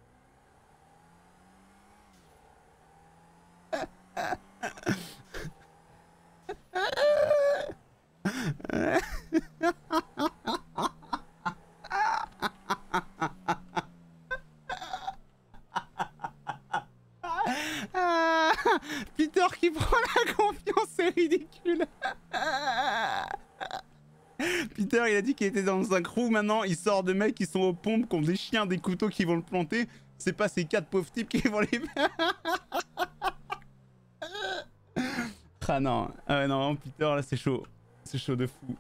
Peter qui prend la confiance, c'est ridicule. Peter, il a dit qu'il était dans un crew, maintenant il sort de mecs qui sont aux pompes, qui ont des chiens, des couteaux qui vont le planter. C'est pas ces 4 pauvres types qui vont les... Ah non, non, Peter là c'est chaud. C'est chaud de fou.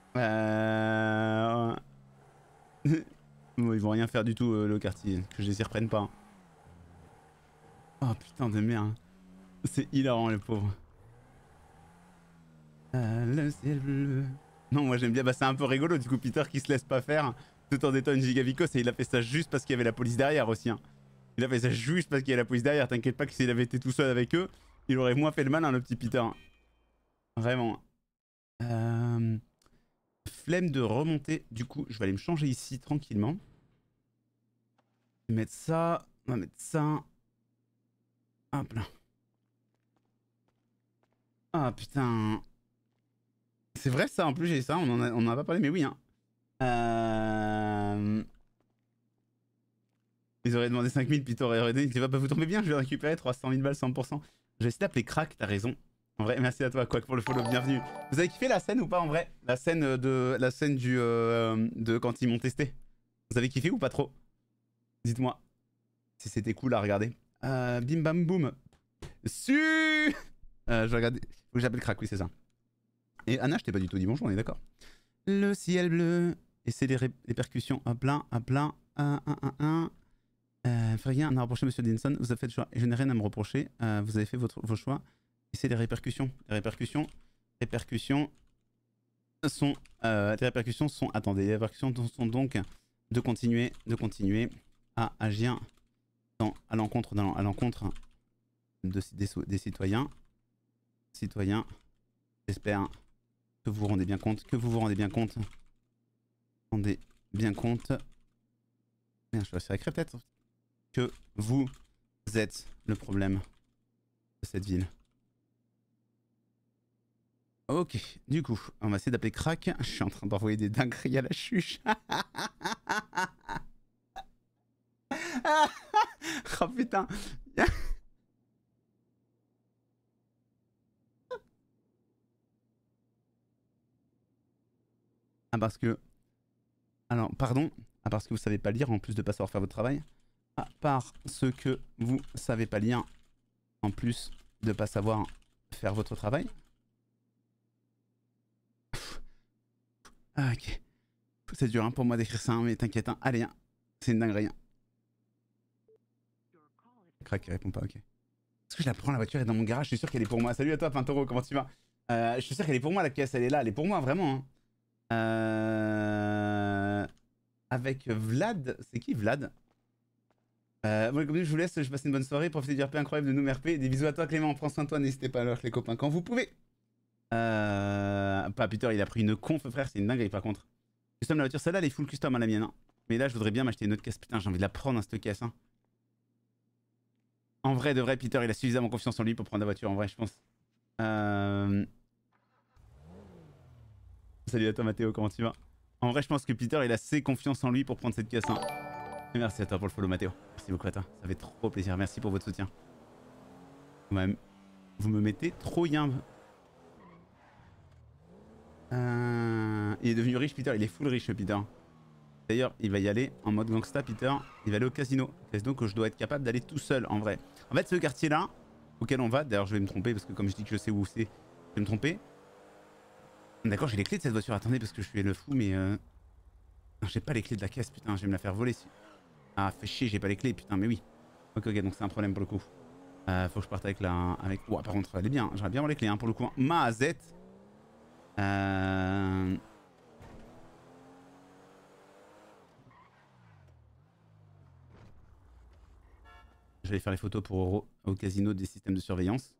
Bon, ils vont rien faire du tout le quartier, que je les y reprenne pas. Oh putain de merde. C'est hilarant les pauvres. Le ciel bleu. Non, moi j'aime bien, bah c'est un peu rigolo du coup Peter qui se laisse pas faire tout en étant une gigavicos et il a fait ça juste parce qu'il y avait la police derrière aussi. Hein. Il a fait ça juste parce qu'il y a la police derrière, t'inquiète pas que s'il avait été tout seul avec eux, il aurait moins fait le malin le petit Peter. Vraiment. Flemme de remonter, du coup je vais aller me changer ici tranquillement. Je vais mettre ça, on va mettre ça. Hop là. Ah putain. C'est vrai ça, en plus j'ai ça, on en a pas parlé, mais oui hein. Ils auraient demandé 5000, puis t'aurais redonné, tu vas pas vous tomber bien, je vais récupérer 300 000 balles 100%. J'ai essayé d'appeler Crack, t'as raison. En vrai, merci à toi, Quack, pour le follow, bienvenue. Vous avez kiffé la scène ou pas en vrai? La scène de quand ils m'ont testé. Vous avez kiffé ou pas trop? Dites-moi si c'était cool à regarder. Bim bam boum. Je vais regarder. Faut que j'appelle Crack, oui c'est ça. Et Anna, je t'ai pas du tout dit bonjour, on est d'accord. Le ciel bleu. Et c'est les percussions. Hop là, hop là. Fait rien à reprocher, monsieur Dinson. Vous avez fait le choix. Et je n'ai rien à me reprocher. Vous avez fait vos choix. Et c'est les répercussions. Les répercussions sont. Attendez, les répercussions sont donc de continuer à agir à l'encontre des citoyens. J'espère que vous vous rendez bien compte. Merde, je vais faire écrire peut-être. Que vous êtes le problème de cette ville. Ok, du coup, on va essayer d'appeler Crack. Je suis en train d'envoyer des dingueries à la chuche. Oh putain. Ah parce que... Alors, pardon. Ah parce que vous savez pas lire en plus de pas savoir faire votre travail. Ah parce que vous savez pas lire en plus de pas savoir faire votre travail. Ah ok. C'est dur hein, pour moi d'écrire ça, hein, mais t'inquiète. Hein. Allez, hein. C'est une dinguerie. Hein. Crac, il répond pas, ok. Est-ce que je la prends, la voiture est dans mon garage? Je suis sûr qu'elle est pour moi. Salut à toi, Pintoro, comment tu vas? Je suis sûr qu'elle est pour moi, la caisse, elle est là. Elle est pour moi, vraiment. Hein. Avec Vlad. C'est qui Vlad? Bon, comme dit, je vous laisse, je passe une bonne soirée. Profitez du RP incroyable de nous, RP. Des bisous à toi, Clément. Prends soin de toi, n'hésitez pas à l'heure, les copains, quand vous pouvez. Pas Peter, il a pris une conf, frère, c'est une dinguerie par contre. Custom la voiture, celle-là, elle est full custom à la mienne. Hein. Mais là, je voudrais bien m'acheter une autre caisse. Putain, j'ai envie de la prendre, hein, cette caisse. Hein. En vrai, de vrai, Peter, il a suffisamment confiance en lui pour prendre la voiture, en vrai, je pense. Salut à toi, Mathéo, comment tu vas? En vrai, je pense que Peter, il a assez confiance en lui pour prendre cette caisse. Hein. Et merci à toi pour le follow, Mathéo. Merci beaucoup à toi. Ça fait trop plaisir. Merci pour votre soutien. Vous me mettez trop bien. Il est devenu riche, Peter. Il est full riche, Peter. D'ailleurs, il va y aller en mode gangsta, Peter. Il va aller au casino. Casino que je dois être capable d'aller tout seul, en vrai. En fait, ce quartier-là, auquel on va, d'ailleurs, je vais me tromper, parce que comme je dis que je sais où c'est, je vais me tromper. D'accord, j'ai les clés de cette voiture. Attendez, parce que je suis le fou, mais... Non, j'ai pas les clés de la caisse, putain. Je vais me la faire voler. Ah, fait chier, j'ai pas les clés, putain, mais oui. Ok, donc c'est un problème pour le coup. Faut que je parte avec la... Ouah, par contre, elle est bien. J'aurais bien avoir les clés, hein, pour le coup. Mazette. Je vais faire les photos pour au casino des systèmes de surveillance.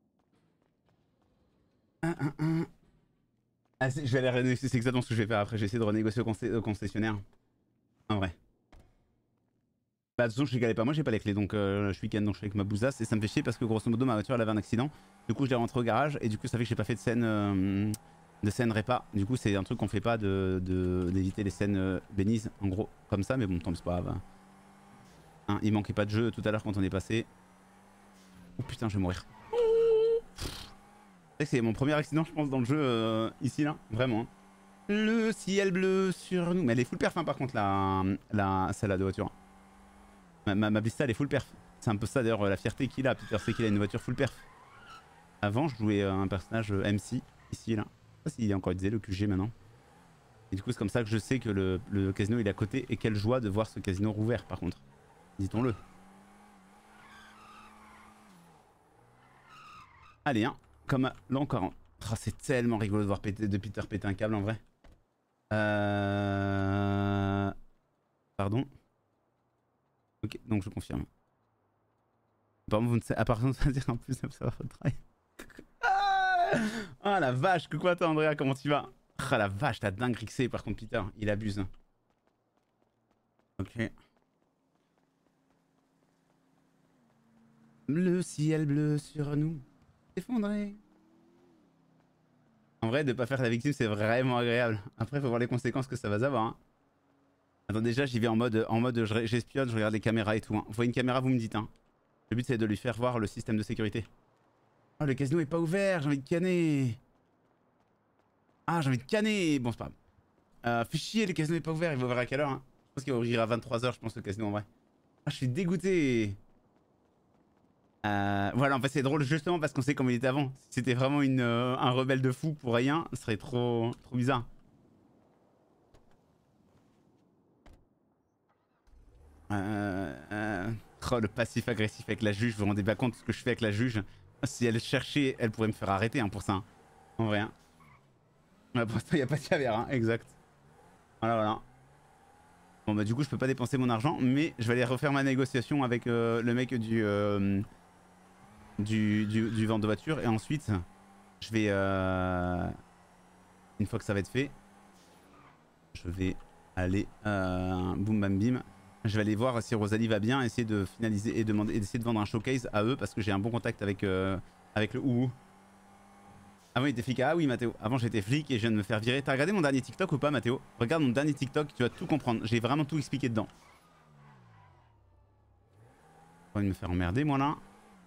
Ah, je vais aller renégocier, c'est exactement ce que je vais faire après. Je vais essayer de renégocier au concessionnaire. En vrai. Bah, de toute façon, je galère pas. Moi, j'ai pas les clés, donc je suis week-end, donc je suis avec ma bousasse. Et ça me fait chier parce que grosso modo, ma voiture elle avait un accident. Du coup, je l'ai rentrée au garage et du coup, ça fait que j'ai pas fait de scène répa. Du coup, c'est un truc qu'on fait pas d'éviter les scènes bénises en gros, comme ça, mais bon, tant pis, c'est pas grave. Hein, il manquait pas de jeu tout à l'heure quand on est passé. Oh putain, je vais mourir. C'est mon premier accident, je pense, dans le jeu ici, là, vraiment. Hein. Le ciel bleu sur nous. Mais elle est full perf, hein, par contre, celle-là de voiture. Ma Vista, elle est full perf. C'est un peu ça, d'ailleurs, la fierté qu'il a. Peter, c'est qu'il a une voiture full perf. Avant, je jouais un personnage MC, ici, là. Je sais pas s'il est encore utilisé, le QG, maintenant. Et du coup, c'est comme ça que je sais que le casino, il est à côté. Et quelle joie de voir ce casino rouvert, par contre. Dit-on-le. Allez, hein. Comme là encore. Oh, c'est tellement rigolo de voir Peter péter un câble, en vrai. Pardon. Ok, donc je confirme. Pardon, vous ne savez... par contre, ça veut dire en plus, ça va votre travail. Ah la vache, coucou à toi Andrea, comment tu vas? Ah la vache, t'as dingue rixé par contre Peter, il abuse. Ok. Le ciel bleu sur nous, effondré. En vrai, de pas faire la victime, c'est vraiment agréable. Après, faut voir les conséquences que ça va avoir. Hein. Attends, déjà, j'y vais en mode j'espionne, je regarde les caméras et tout. Hein. Vous voyez une caméra, vous me dites. Hein. Le but, c'est de lui faire voir le système de sécurité. Oh, le casino est pas ouvert, j'ai envie de canner. Ah, j'ai envie de canner. Bon, c'est pas grave. Fais chier, le casino est pas ouvert, il va ouvrir à quelle heure hein? Je pense qu'il va ouvrir à 23 h, je pense, le casino en vrai. Ah, je suis dégoûté. Voilà, en fait, c'est drôle justement parce qu'on sait comment il était avant. Si c'était vraiment un rebelle de fou pour rien, ce serait trop bizarre. Oh, le passif agressif avec la juge, vous vous rendez pas compte de ce que je fais avec la juge? Si elle cherchait, elle pourrait me faire arrêter hein, pour ça. Hein. En vrai. Hein. Pour l'instant, il n'y a pas de caméra, hein, exact. Voilà. Bon, bah, du coup, je peux pas dépenser mon argent, mais je vais aller refaire ma négociation avec le mec du vente de voiture. Et ensuite, je vais. Une fois que ça va être fait, je vais aller. Boum bam bim. Je vais aller voir si Rosalie va bien, essayer de finaliser et d'essayer de vendre un showcase à eux parce que j'ai un bon contact avec le OUOU. Avant il était flic, ah oui Mathéo, avant j'étais flic et je viens de me faire virer. T'as regardé mon dernier TikTok ou pas Mathéo? Regarde mon dernier TikTok, tu vas tout comprendre, j'ai vraiment tout expliqué dedans. J'ai envie de me faire emmerder moi là.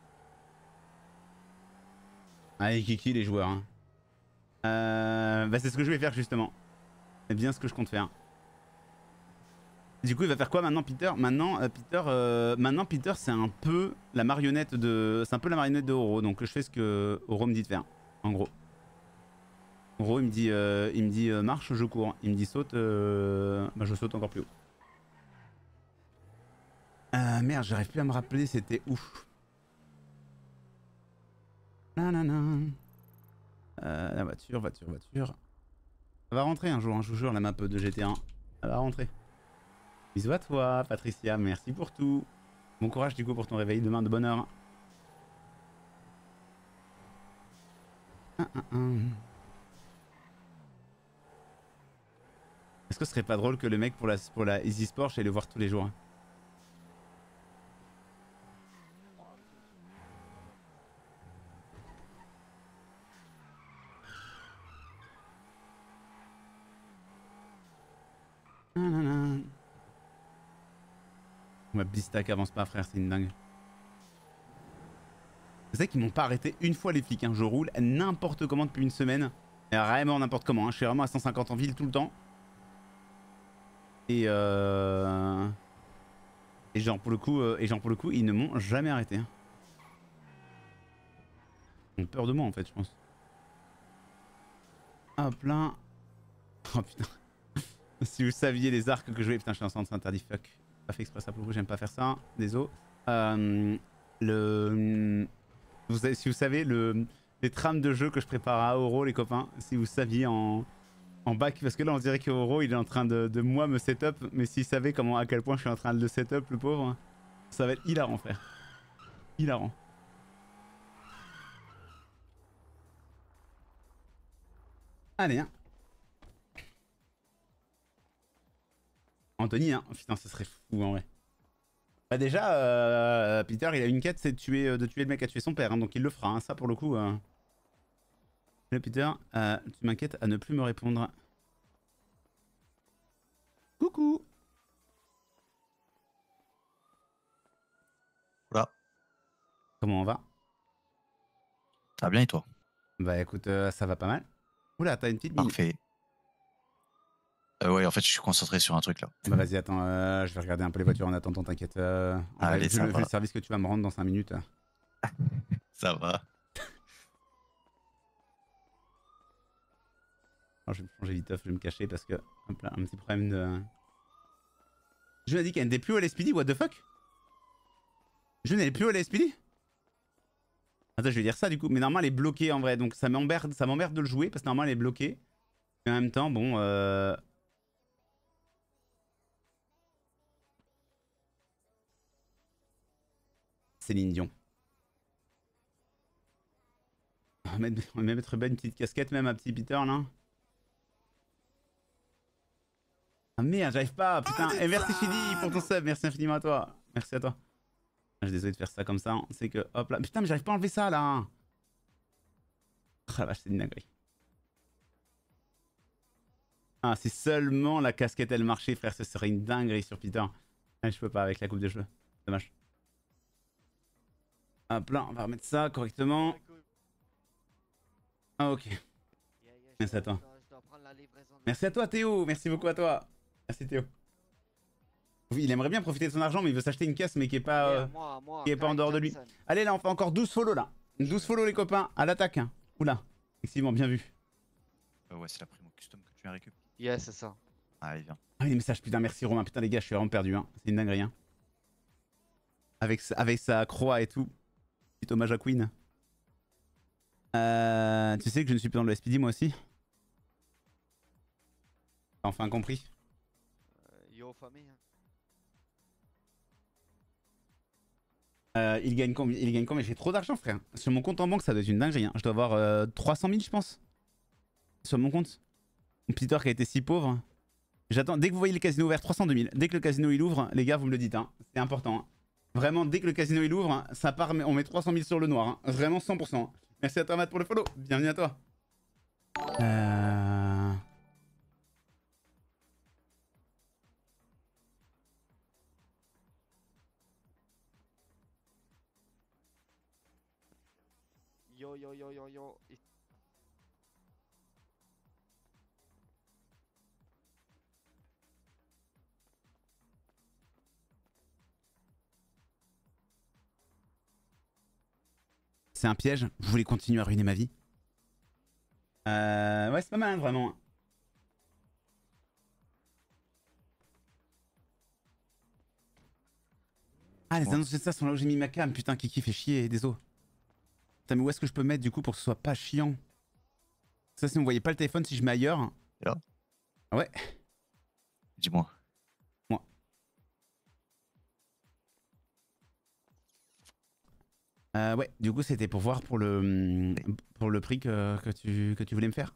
Allez kiki les joueurs. Hein. Bah c'est ce que je vais faire justement. C'est bien ce que je compte faire. Du coup il va faire quoi maintenant Peter? Maintenant Peter c'est un peu la marionnette de. C'est un peu la marionnette de Oro, donc je fais ce que Oro me dit de faire, en gros. Oro il me dit marche, je cours. Il me dit saute, bah je saute encore plus haut. Merde, j'arrive plus à me rappeler, c'était ouf. La voiture. Ça va rentrer un jour, hein, je vous jure, la map de GT1. Ça va rentrer. Bisous à toi, Patricia, merci pour tout. Bon courage du coup pour ton réveil demain de bonne heure. Est-ce que ce serait pas drôle que le mec pour la Easy Sport, j'allais le voir tous les jours? Ma blistack avance pas frère, c'est une dingue. Vous savez qu'ils m'ont pas arrêté une fois les flics, hein. Je roule n'importe comment depuis une semaine. Et vraiment n'importe comment, hein. Je suis vraiment à 150 en ville tout le temps. Et genre pour le coup, ils ne m'ont jamais arrêté. Hein. Ils ont peur de moi en fait, je pense. Hop là. Oh putain. Si vous saviez les arcs que je jouais, putain, je suis en sens interdit, fuck. Pas fait exprès ça pour vous, j'aime pas faire ça. Désolé. Si vous savez les trames de jeu que je prépare à Oro, les copains, si vous saviez en bac, parce que là on dirait que Oro il est en train de moi me setup, mais s'il savait à quel point je suis en train de le setup, le pauvre, ça va être hilarant, frère. Hilarant. Allez, hein. Anthony, hein. Putain, ça serait fou en vrai. Bah déjà, Peter, il a une quête, c'est de tuer le mec qui a tué son père, hein, donc il le fera, hein, ça pour le coup. Peter, tu m'inquiètes à ne plus me répondre. Coucou. Voilà. Comment on va? Ça va bien et toi? Bah écoute, ça va pas mal. Oula, t'as une petite mine. Parfait. Ouais, en fait, je suis concentré sur un truc là. Bah vas-y, attends, je vais regarder un peu les voitures en attendant, t'inquiète. Allez, ça va. Le service que tu vas me rendre dans 5 minutes. Ça va. Alors, je vais me changer vite, je vais me cacher parce que hop là, un petit problème de. Je lui ai dit qu'elle n'était plus au LSPD, what the fuck? Je n'allais plus au LSPD? Attends, je vais dire ça du coup, mais normalement elle est bloquée en vrai, donc ça m'emmerde de le jouer parce que normalement elle est bloquée. Mais en même temps, bon. Céline Dion. On va mettre une petite casquette même à petit Peter là. Ah merde, j'arrive pas, putain. Et merci Chili pour ton sub, merci infiniment à toi. Merci à toi. Je suis désolé de faire ça comme ça, c'est que hop là. Putain, mais j'arrive pas à enlever ça là. Ah la vache, c'est une dinguerie. Ah, si seulement la casquette elle marchait, frère, ce serait une dinguerie sur Peter. Ah, je peux pas avec la coupe de cheveux. Dommage. Hop là, on va remettre ça correctement. Ah, ok. Merci à toi. Merci à toi, Théo. Merci beaucoup à toi. Merci, Théo. Oui, il aimerait bien profiter de son argent, mais il veut s'acheter une caisse, mais qui est pas, en dehors de lui. Allez, là, on fait encore 12 follow là. 12 follow, les copains. À l'attaque. Hein. Oula. Effectivement, bien vu. Ouais, c'est la primo custom que tu viens récupérer. Yes, c'est ça. Allez, viens. Ah, les messages, putain, merci Romain. Putain, les gars, je suis vraiment perdu. Hein. C'est une dinguerie. Hein. Avec sa croix et tout. Petit hommage à Queen. Tu sais que je ne suis plus dans le SPD, moi aussi. T'as enfin compris. Yo, famille. Il gagne combien? J'ai trop d'argent, frère. Sur mon compte en banque, ça doit être une dinguerie. Hein. Je dois avoir 300 000, je pense. Sur mon compte. Mon Peter qui a été si pauvre. J'attends, dès que vous voyez le casino ouvert, 302 000. Dès que le casino il ouvre, les gars, vous me le dites. Hein. C'est important. Hein. Vraiment, dès que le casino il ouvre, ça part, on met 300 000 sur le noir. Hein. Vraiment 100%. Hein. Merci à toi, Matt, pour le follow. Bienvenue à toi. Yo, yo, yo, yo, yo. C'est un piège. Vous voulez continuer à ruiner ma vie? Ouais, c'est pas mal, vraiment. Ah, les annonces de ça sont là où j'ai mis ma cam. Putain, Kiki fait chier, désolé. Putain, mais où est-ce que je peux mettre du coup pour que ce soit pas chiant? Ça, si vous voyez pas le téléphone, si je mets ailleurs. Là. Ouais. Dis-moi. Moi. Ouais, du coup, c'était pour voir pour le prix que tu voulais me faire.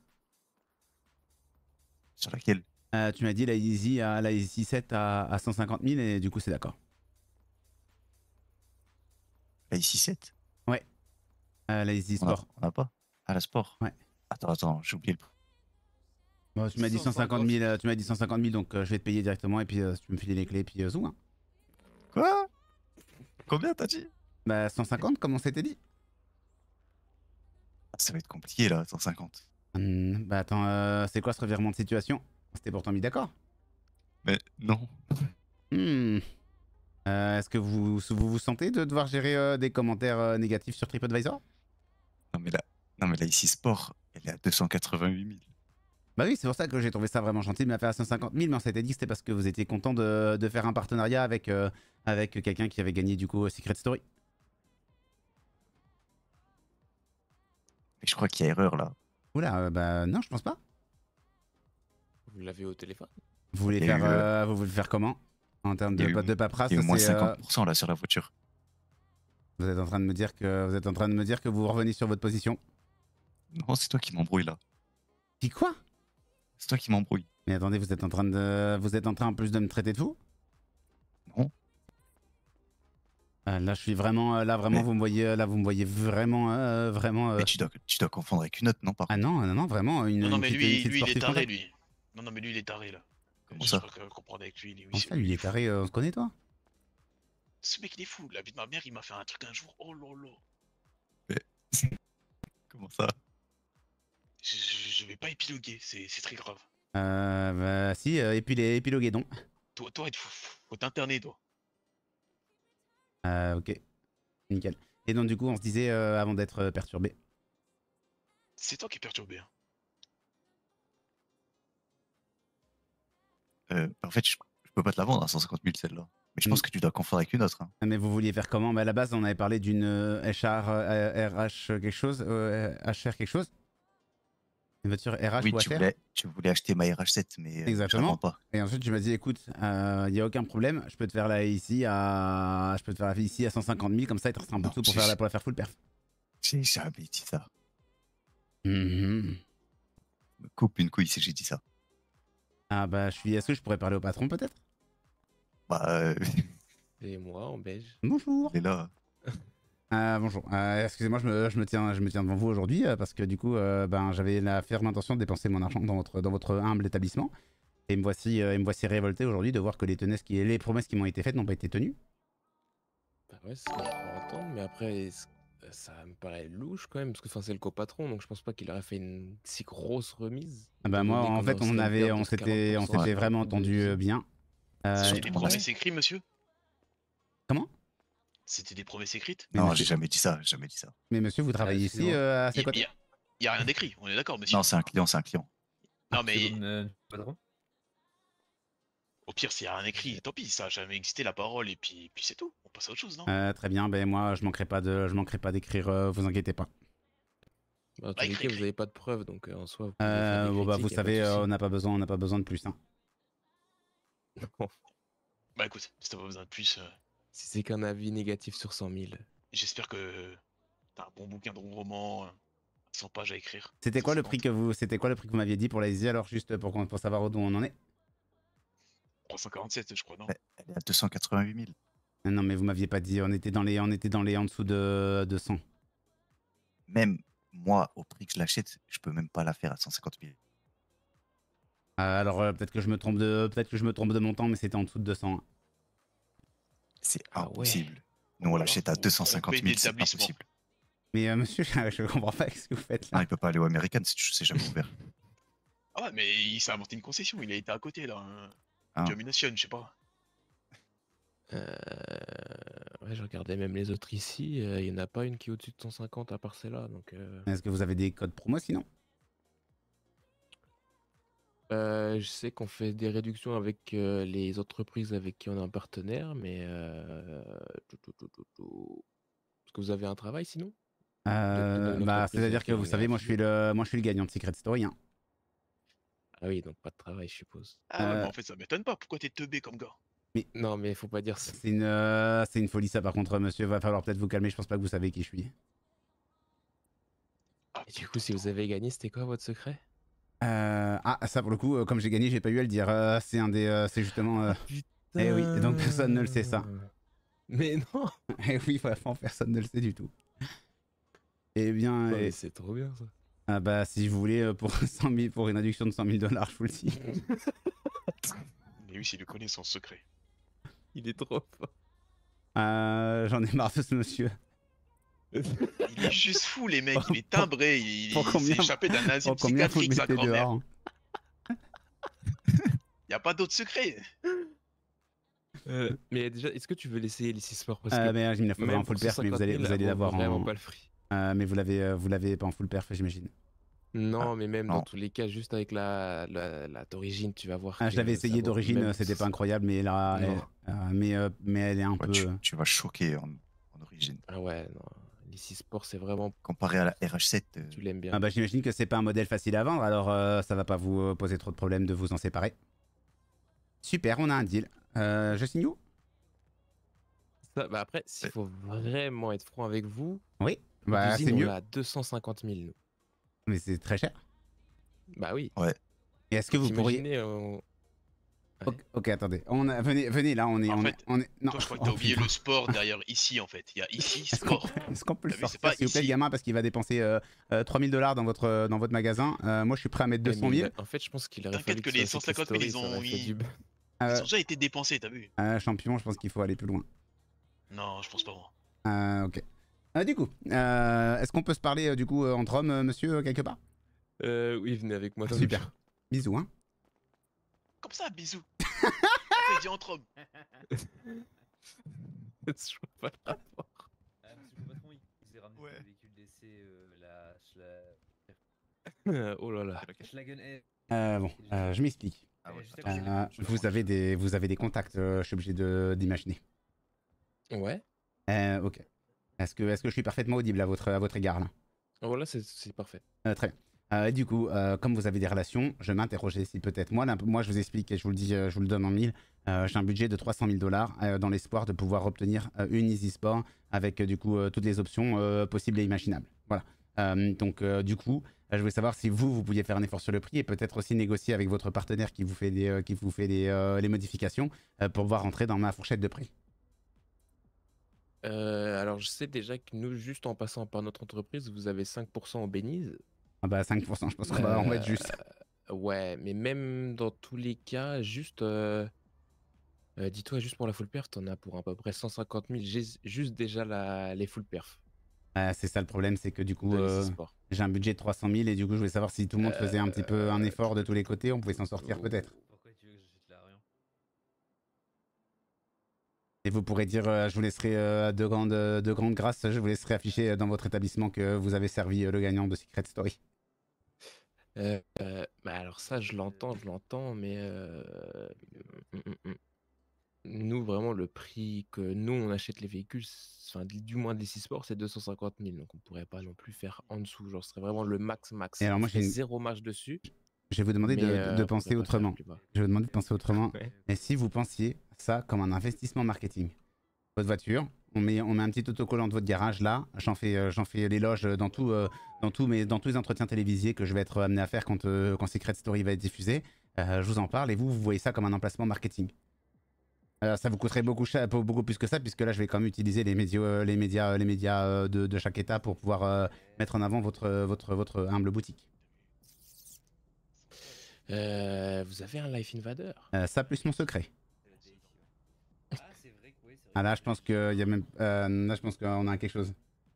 Sur laquelle? Tu m'as dit la Easy 7 à 150 000 et du coup, c'est d'accord. La Easy 7? Ouais. La Easy Sport. On a pas? Ah, la Sport? Ouais. Attends, j'ai oublié le prix. Bon, tu m'as dit 150 000, donc je vais te payer directement et puis tu me filer les clés et puis zou. Hein. Quoi? Combien t'as dit? Bah 150 comme on s'était dit. Ça va être compliqué là, 150. Bah attends, c'est quoi ce revirement de situation? C'était pourtant mis d'accord. Mais non. Est-ce que vous sentez de devoir gérer des commentaires négatifs sur TripAdvisor? Non mais là ici Sport, elle est à 288 000. Bah oui, c'est pour ça que j'ai trouvé ça vraiment gentil de me la faire à 150 000, mais on s'était dit que c'était parce que vous étiez content de faire un partenariat avec quelqu'un qui avait gagné du coup Secret Story. Mais je crois qu'il y a erreur là. Oula, bah non, je pense pas. Vous l'avez au téléphone? Vous voulez faire comment? En termes de paperasse, il y a eu moins c'est 50% là sur la voiture. Vous êtes en train de me dire que vous revenez sur votre position? Non, c'est toi qui m'embrouille là. Dis quoi? C'est toi qui m'embrouille. Mais attendez, vous êtes en train en plus de me traiter de fou? Non. Là, je suis vraiment, Mais... vous me voyez vraiment. Mais tu dois confondre avec une autre, non par contre. Non, vraiment une. Non, mais lui, il est taré, contact. lui. Non, mais lui, il est taré là. Comment ça? Je peux comprendre avec lui. Comment ça, lui, il est taré, on se connaît, toi? Ce mec, il est fou. La vie de ma mère, il m'a fait un truc un jour. Oh lolo. Mais... Comment ça? Je vais pas épiloguer, c'est très grave. Bah si, épiloguer donc. Toi, il faut t'interner, toi. Ok. Nickel. Et donc du coup, on se disait avant d'être perturbé. C'est toi qui es perturbé. Hein. En fait, je peux pas te la vendre à 150 000 celle-là. Mais je pense que tu dois confondre avec une autre. Hein. Mais vous vouliez faire comment? Bah à la base, on avait parlé d'une RH quelque chose, HR quelque chose. Une voiture RH oui, ou HR? tu voulais acheter ma RH7, mais exactement. je la vends pas. Et ensuite, tu m'as dit, écoute, il n'y a aucun problème, je peux te faire là ici à 150 000, comme ça, il te restera un peu de sous pour la faire full perf. J'ai jamais dit ça. Me coupe une couille si j'ai dit ça. Ah bah, est-ce que je pourrais parler au patron peut-être? Bah. Et moi en beige. Bonjour. Il est là. Bonjour. Excusez-moi, je me tiens devant vous aujourd'hui parce que du coup, j'avais la ferme intention de dépenser mon argent dans votre humble établissement. Et me voici révolté aujourd'hui de voir que les promesses qui m'ont été faites n'ont pas été tenues. Bah ouais, c'est ce que je peux entendre, mais après, ça me paraît louche quand même, parce que c'est le copatron, donc je pense pas qu'il aurait fait une si grosse remise. Moi, en fait, on s'était vraiment entendu bien. C'était des promesses écrites, monsieur? Comment? C'était des promesses écrites? Non, j'ai jamais dit ça, Mais monsieur, vous travaillez ici à ses côtés? Il y a rien d'écrit, on est d'accord, monsieur? Non, c'est un client. Non, mais... Au pire, s'il y a rien écrit, tant pis, ça a jamais existé la parole, et puis c'est tout. On passe à autre chose, non? Très bien, moi, je manquerai pas d'écrire, vous inquiétez pas. Bah, en tous les cas, vous avez pas de preuves, donc en soi... Vous savez, on n'a pas besoin de plus. Hein. Bah écoute, si t'as pas besoin de plus... Si c'est qu'un avis négatif sur 100 000. J'espère que t'as un bon bouquin de roman, 100 pages à écrire. C'était quoi le prix que vous m'aviez dit pour la Easy, alors juste pour savoir où on en est? 347, je crois, non? Elle est à 288 000. Non, mais vous m'aviez pas dit, on était dans les en dessous de 100. Même moi, au prix que je l'achète, je peux même pas la faire à 150 000. Alors peut-être que je me trompe de montant, mais c'était en dessous de 200. C'est impossible. Nous, on l'achète à 250 000, c'est impossible. Mais monsieur, je comprends pas ce que vous faites là. Non, il peut pas aller au American, c'est jamais ouvert. Ah ouais, mais il s'est inventé une concession, il a été à côté là. Domination, je sais pas. Ouais, je regardais même les autres ici, il y en a pas une qui est au-dessus de 150 à part celle-là, donc... Est-ce que vous avez des codes promo sinon? Je sais qu'on fait des réductions avec les entreprises avec qui on est un partenaire, mais... Est-ce que vous avez un travail sinon? C'est-à-dire que vous savez, moi je suis le gagnant de Secret Story. Hein. Ah oui, donc pas de travail, je suppose. Ah ouais, mais en fait, ça m'étonne pas. Pourquoi t'es teubé comme gars? Mais... Non, mais faut pas dire ça. C'est une folie ça, par contre, monsieur. Va falloir peut-être vous calmer. Je pense pas que vous savez qui je suis. Et du coup, si vous avez gagné, c'était quoi votre secret? Ça pour le coup, comme j'ai gagné, j'ai pas eu à le dire. C'est justement. Eh oui, et donc personne ne le sait ça. Mais non. Eh oui, vraiment, personne ne le sait du tout. Eh bien. Ouais, c'est trop bien ça. Si vous voulez, pour une réduction de 100 000 $, je vous le dis. Mais oui, s'il le connaît son secret. Il est trop fort. J'en ai marre de ce monsieur. Il est juste fou, les mecs. Il est timbré. Il s'est échappé d'un asile psychiatrique, sa grand-mère. Y a pas d'autre secret. Mais déjà, est-ce que tu veux l'essayer l'ICI Sport? Mais il me faudra en full perf, mais vous allez l'avoir en... vraiment pas le free. Mais vous l'avez pas en full perf, j'imagine. Non, mais même dans tous les cas, juste avec la d'origine, tu vas voir. Je l'avais essayé d'origine, c'était pas incroyable, mais là, mais elle est un peu. Tu vas choquer en origine. Ah ouais, non. L'ICI Sport, c'est vraiment. Comparé à la RH7. Tu l'aimes bien. J'imagine que c'est pas un modèle facile à vendre, alors ça va pas vous poser trop de problèmes de vous en séparer. Super, on a un deal. Je signe où? Après, s'il faut vraiment être franc avec vous. Oui, c'est mieux. On a 250 000, nous. Mais c'est très cher. Bah oui. Ouais. Et est-ce que vous pourriez... Ok, attendez. Venez là, on est... Non, toi, je crois que t'as oublié le sport derrière ici, en fait. Il y a ici sport. Est-ce qu'on peut le sortir, s'il vous plaît, le gamin, parce qu'il va dépenser 3 000 $ dans votre magasin. Moi, je suis prêt à mettre 200 000. En fait, je pense qu'il aurait fallu que les 150 000, ils ont déjà été dépensés, t'as vu? Champion, je pense qu'il faut aller plus loin. Non, je pense pas, moi. Ok. Du coup, est-ce qu'on peut se parler du coup entre hommes, monsieur, quelque part? Oui, venez avec moi. Super. Bisous, hein. Comme ça, bisous. Après, dis entre hommes. Je vois pas le rapport. Monsieur le patron, il vous a ramené le véhicule d'essai, Oh là là. Je m'explique. Vous avez des contacts, je suis obligé d'imaginer. Ouais. Ok. Est-ce que je suis parfaitement audible à votre égard là? Voilà, c'est parfait. Très bien. Du coup, comme vous avez des relations, je m'interrogeais si peut-être moi, je vous explique et je vous le dis, je vous le donne en mille. J'ai un budget de 300 000 $ dans l'espoir de pouvoir obtenir une Easy Sport avec du coup toutes les options possibles et imaginables. Voilà. Donc du coup, je voulais savoir si vous pouviez faire un effort sur le prix et peut-être aussi négocier avec votre partenaire qui vous fait les modifications pour pouvoir rentrer dans ma fourchette de prix. Alors, je sais déjà que nous, juste en passant par notre entreprise, vous avez 5% au Beniz. Ah bah 5%, je pense qu'on va en mettre juste. Ouais, mais même dans tous les cas, juste... dis-toi, juste pour la full perf, t'en as pour à peu près 150 000, juste déjà les full perf. C'est ça le problème, c'est que du coup, De l'e-sport. j'ai un budget de 300 000 et du coup, je voulais savoir si tout le monde faisait un petit peu un effort de tous les côtés, on pouvait s'en sortir peut-être. Pourquoi tu veux que j'achète la rien? Et vous pourrez dire, je vous laisserai de grandes grâces, je vous laisserai afficher dans votre établissement que vous avez servi le gagnant de Secret Story. Bah alors ça, je l'entends, mais nous, vraiment, le prix que nous, on achète les véhicules, enfin, du moins de l'e-sport, c'est 250 000. Donc, on pourrait pas non plus faire en dessous. Genre, ce serait vraiment le max. Et alors, moi, j'ai zéro marge dessus. Je vais vous demander de penser autrement. Je vais vous demander de penser autrement. Ouais. Et si vous pensiez ça comme un investissement marketing, votre voiture, on met un petit autocollant de votre garage là, j'en fais l'éloge dans tous les entretiens télévisés que je vais être amené à faire quand Secret Story va être diffusé. Je vous en parle et vous voyez ça comme un emplacement marketing. Ça vous coûterait beaucoup plus que ça, puisque là je vais quand même utiliser les médias de chaque état pour pouvoir mettre en avant votre humble boutique. Vous avez un Life Invader? Ça plus mon secret. Ah, c'est vrai que oui, c'est vrai. Ah là je pense qu'il y a même... là je pense qu'on a quelque chose.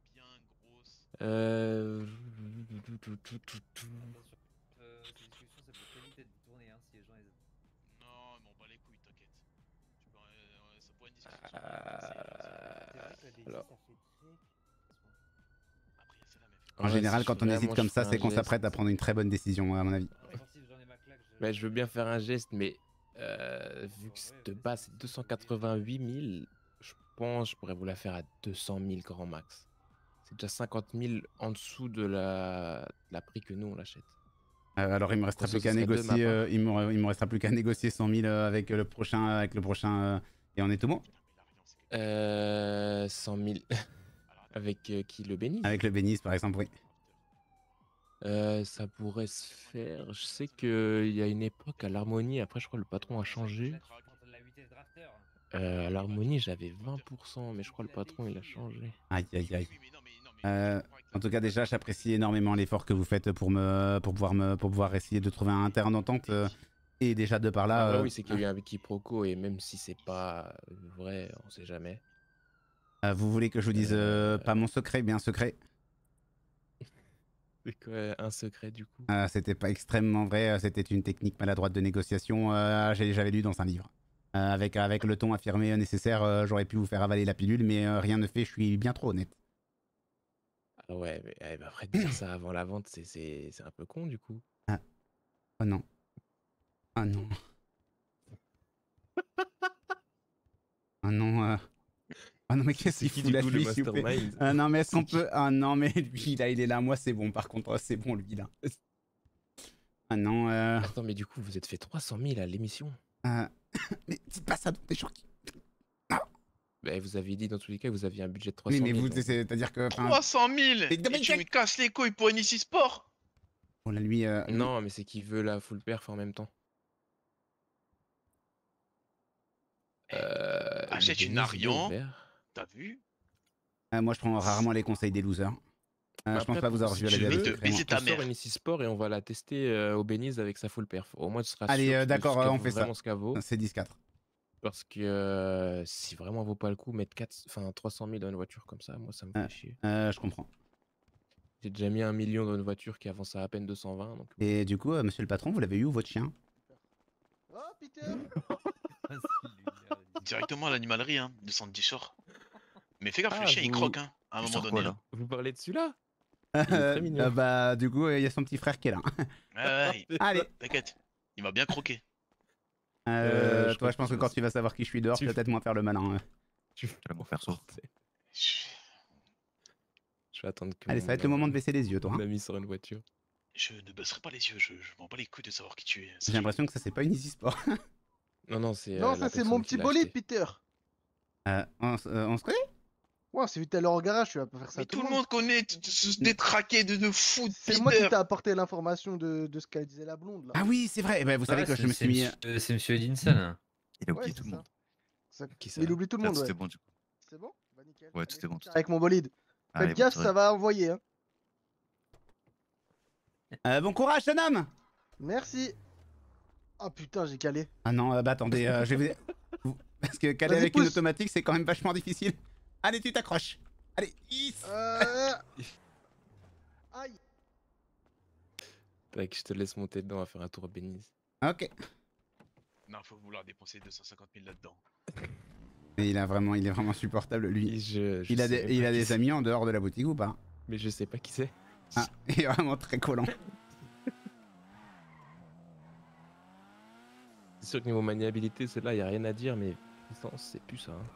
En général, quand on hésite comme ça, c'est qu'on s'apprête à prendre une très bonne décision, à mon avis. Ouais, je veux bien faire un geste, mais vu que de base c'est 288 000, je pense que je pourrais vous la faire à 200 000 grand max. C'est déjà 50 000 en dessous de la prix que nous on l'achète. Alors il me restera plus qu'à négocier. Il me restera plus qu'à négocier 100 000 avec le prochain, et on est tout bon. 100 000 avec qui, le Beniz? Avec le Beniz par exemple, oui. Ça pourrait se faire. Je sais qu'il y a une époque à l'Harmonie, après je crois que le patron a changé. À l'Harmonie j'avais 20%, mais je crois que le patron il a changé. Aïe aïe aïe. En tout cas déjà j'apprécie énormément l'effort que vous faites pour pouvoir essayer de trouver un terrain d'entente. Et déjà de par là... oui, c'est qu'il y a eu un quiproquo et même si c'est pas vrai, on sait jamais. Vous voulez que je vous dise pas mon secret, bien secret? C'est quoi un secret du coup? C'était pas extrêmement vrai, c'était une technique maladroite de négociation, j'avais lu dans un livre. Avec le ton affirmé nécessaire, j'aurais pu vous faire avaler la pilule, mais rien ne fait, je suis bien trop honnête. Ah ouais, mais après dire ça avant la vente, c'est un peu con du coup. Oh non. Ah non. Ah non. Ah non mais qu'est-ce qu'il fout là lui, s'il vous plaît? Ah non mais est-ce qu'on peut... Ah non mais lui là il est là, moi c'est bon par contre, c'est bon lui là. Ah non Attends mais du coup vous êtes fait 300 000 à l'émission. Mais dites pas ça dans des gens qui... Bah, vous aviez dit dans tous les cas que vous aviez un budget de 300 000. Oui mais vous, c'est-à-dire que... 300 000 et tu me casses les couilles pour une ici sport. Bon là lui... Non mais c'est qu'il veut la full perf en même temps. Achète une Arian, t'as vu? Moi je prends rarement les conseils des losers. Je pense pas vous avoir vu à la vérité. On sort une ici sport et on va la tester au Beniz avec sa full perf. Au moins tu seras Allez, sûr d'accord, on fait ça. Ce c'est 10-4. Parce que si vraiment vaut pas le coup, mettre 300 000 dans une voiture comme ça, moi ça me fait chier. Je comprends. J'ai déjà mis 1 million dans une voiture qui avance à peine 220. Donc... Et du coup, monsieur le patron, vous l'avez eu où votre chien? Oh Peter. Directement à l'animalerie, hein, de Sandy Shore. Mais fais gaffe, le chien il croque, hein, à un moment donné. Là vous parlez de celui-là? Bah du coup il y a son petit frère qui est là. Ouais, allez. T'inquiète, il m'a bien croqué. Toi je pense que quand tu vas savoir qui je suis dehors, tu vas peut-être moins faire le malin. Tu vas m'en faire sortir. Je vais attendre que... Allez, ça va être le moment de baisser les yeux, toi. On a mis sur une voiture. Je ne baisserai pas les yeux, je m'en bats les couilles de savoir qui tu es. J'ai l'impression que ça c'est pas une easy sport. Non, c'est... Non, ça c'est mon petit bolide, Peter. On se connaît? Ouais, c'est vu tout à l'heure au garage, tu vas pas faire ça. Mais tout le monde connaît ce détraqué de fou. C'est moi qui t'ai apporté l'information de ce qu'elle disait la blonde là. Ah oui, c'est vrai. Bah, vous savez que je me suis mis. C'est Monsieur Edinson. Il a oublié tout le monde. Il oublie tout le monde. C'était bon du coup. C'est bon? Bah nickel. Ouais, tout est bon. Tout est Avec mon bolide. Allez, Faites gaffe, bonne ça va envoyer. Hein. Bon courage, jeune homme. Merci. Oh putain, j'ai calé. Ah non, bah attendez, je vais parce que caler Vas-y, avec une pousse. automatique, c'est quand même vachement difficile. Allez, tu t'accroches. Allez, is. Aïe. Tac, je te laisse monter dedans à faire un tour à Beniz. Ok. Non, faut vouloir dépenser 250 000 là-dedans. Mais il est vraiment insupportable, lui. Il a des amis en dehors de la boutique ou pas? Mais je sais pas qui c'est. Ah, il est vraiment très collant. C'est sûr que niveau maniabilité, celle-là, y a rien à dire, mais puissance, c'est plus ça. Hein.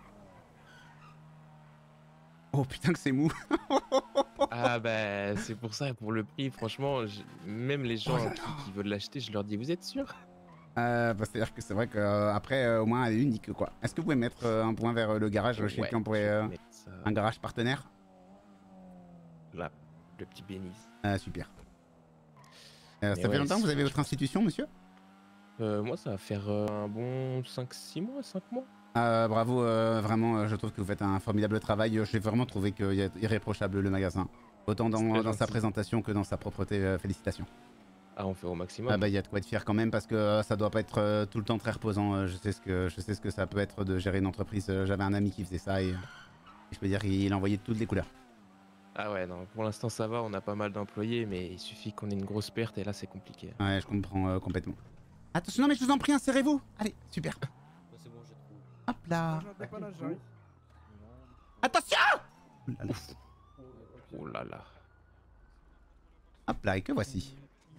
Oh putain que c'est mou. Ah bah, c'est pour ça, pour le prix, franchement, même les gens qui veulent l'acheter, je leur dis, vous êtes sûr? Bah, c'est-à-dire que c'est vrai qu'après, au moins, elle est unique, quoi. Est-ce que vous pouvez mettre un point vers le garage chez qui on pourrait... un garage partenaire? Là, le petit Beniz. Ah, super. Ça fait longtemps que vous avez votre institution, monsieur? Moi, ça va faire un bon 5-6 mois, 5 mois. Bravo, vraiment, je trouve que vous faites un formidable travail. J'ai vraiment trouvé qu'il est irréprochable le magasin. Autant dans sa présentation que dans sa propreté. Félicitations. Ah, on fait au maximum. Ah bah, il y a de quoi être fier quand même parce que ça doit pas être tout le temps très reposant. Je sais ce que ça peut être de gérer une entreprise. J'avais un ami qui faisait ça et je peux dire qu'il envoyait de toutes les couleurs. Ah ouais, non, pour l'instant ça va, on a pas mal d'employés, mais il suffit qu'on ait une grosse perte et là c'est compliqué. Ouais, je comprends complètement. Attention, non mais je vous en prie, insérez-vous. Allez, super. C'est bon, j'ai trouvé. Hop là. Attention. Oh là là. Hop là, et que voici.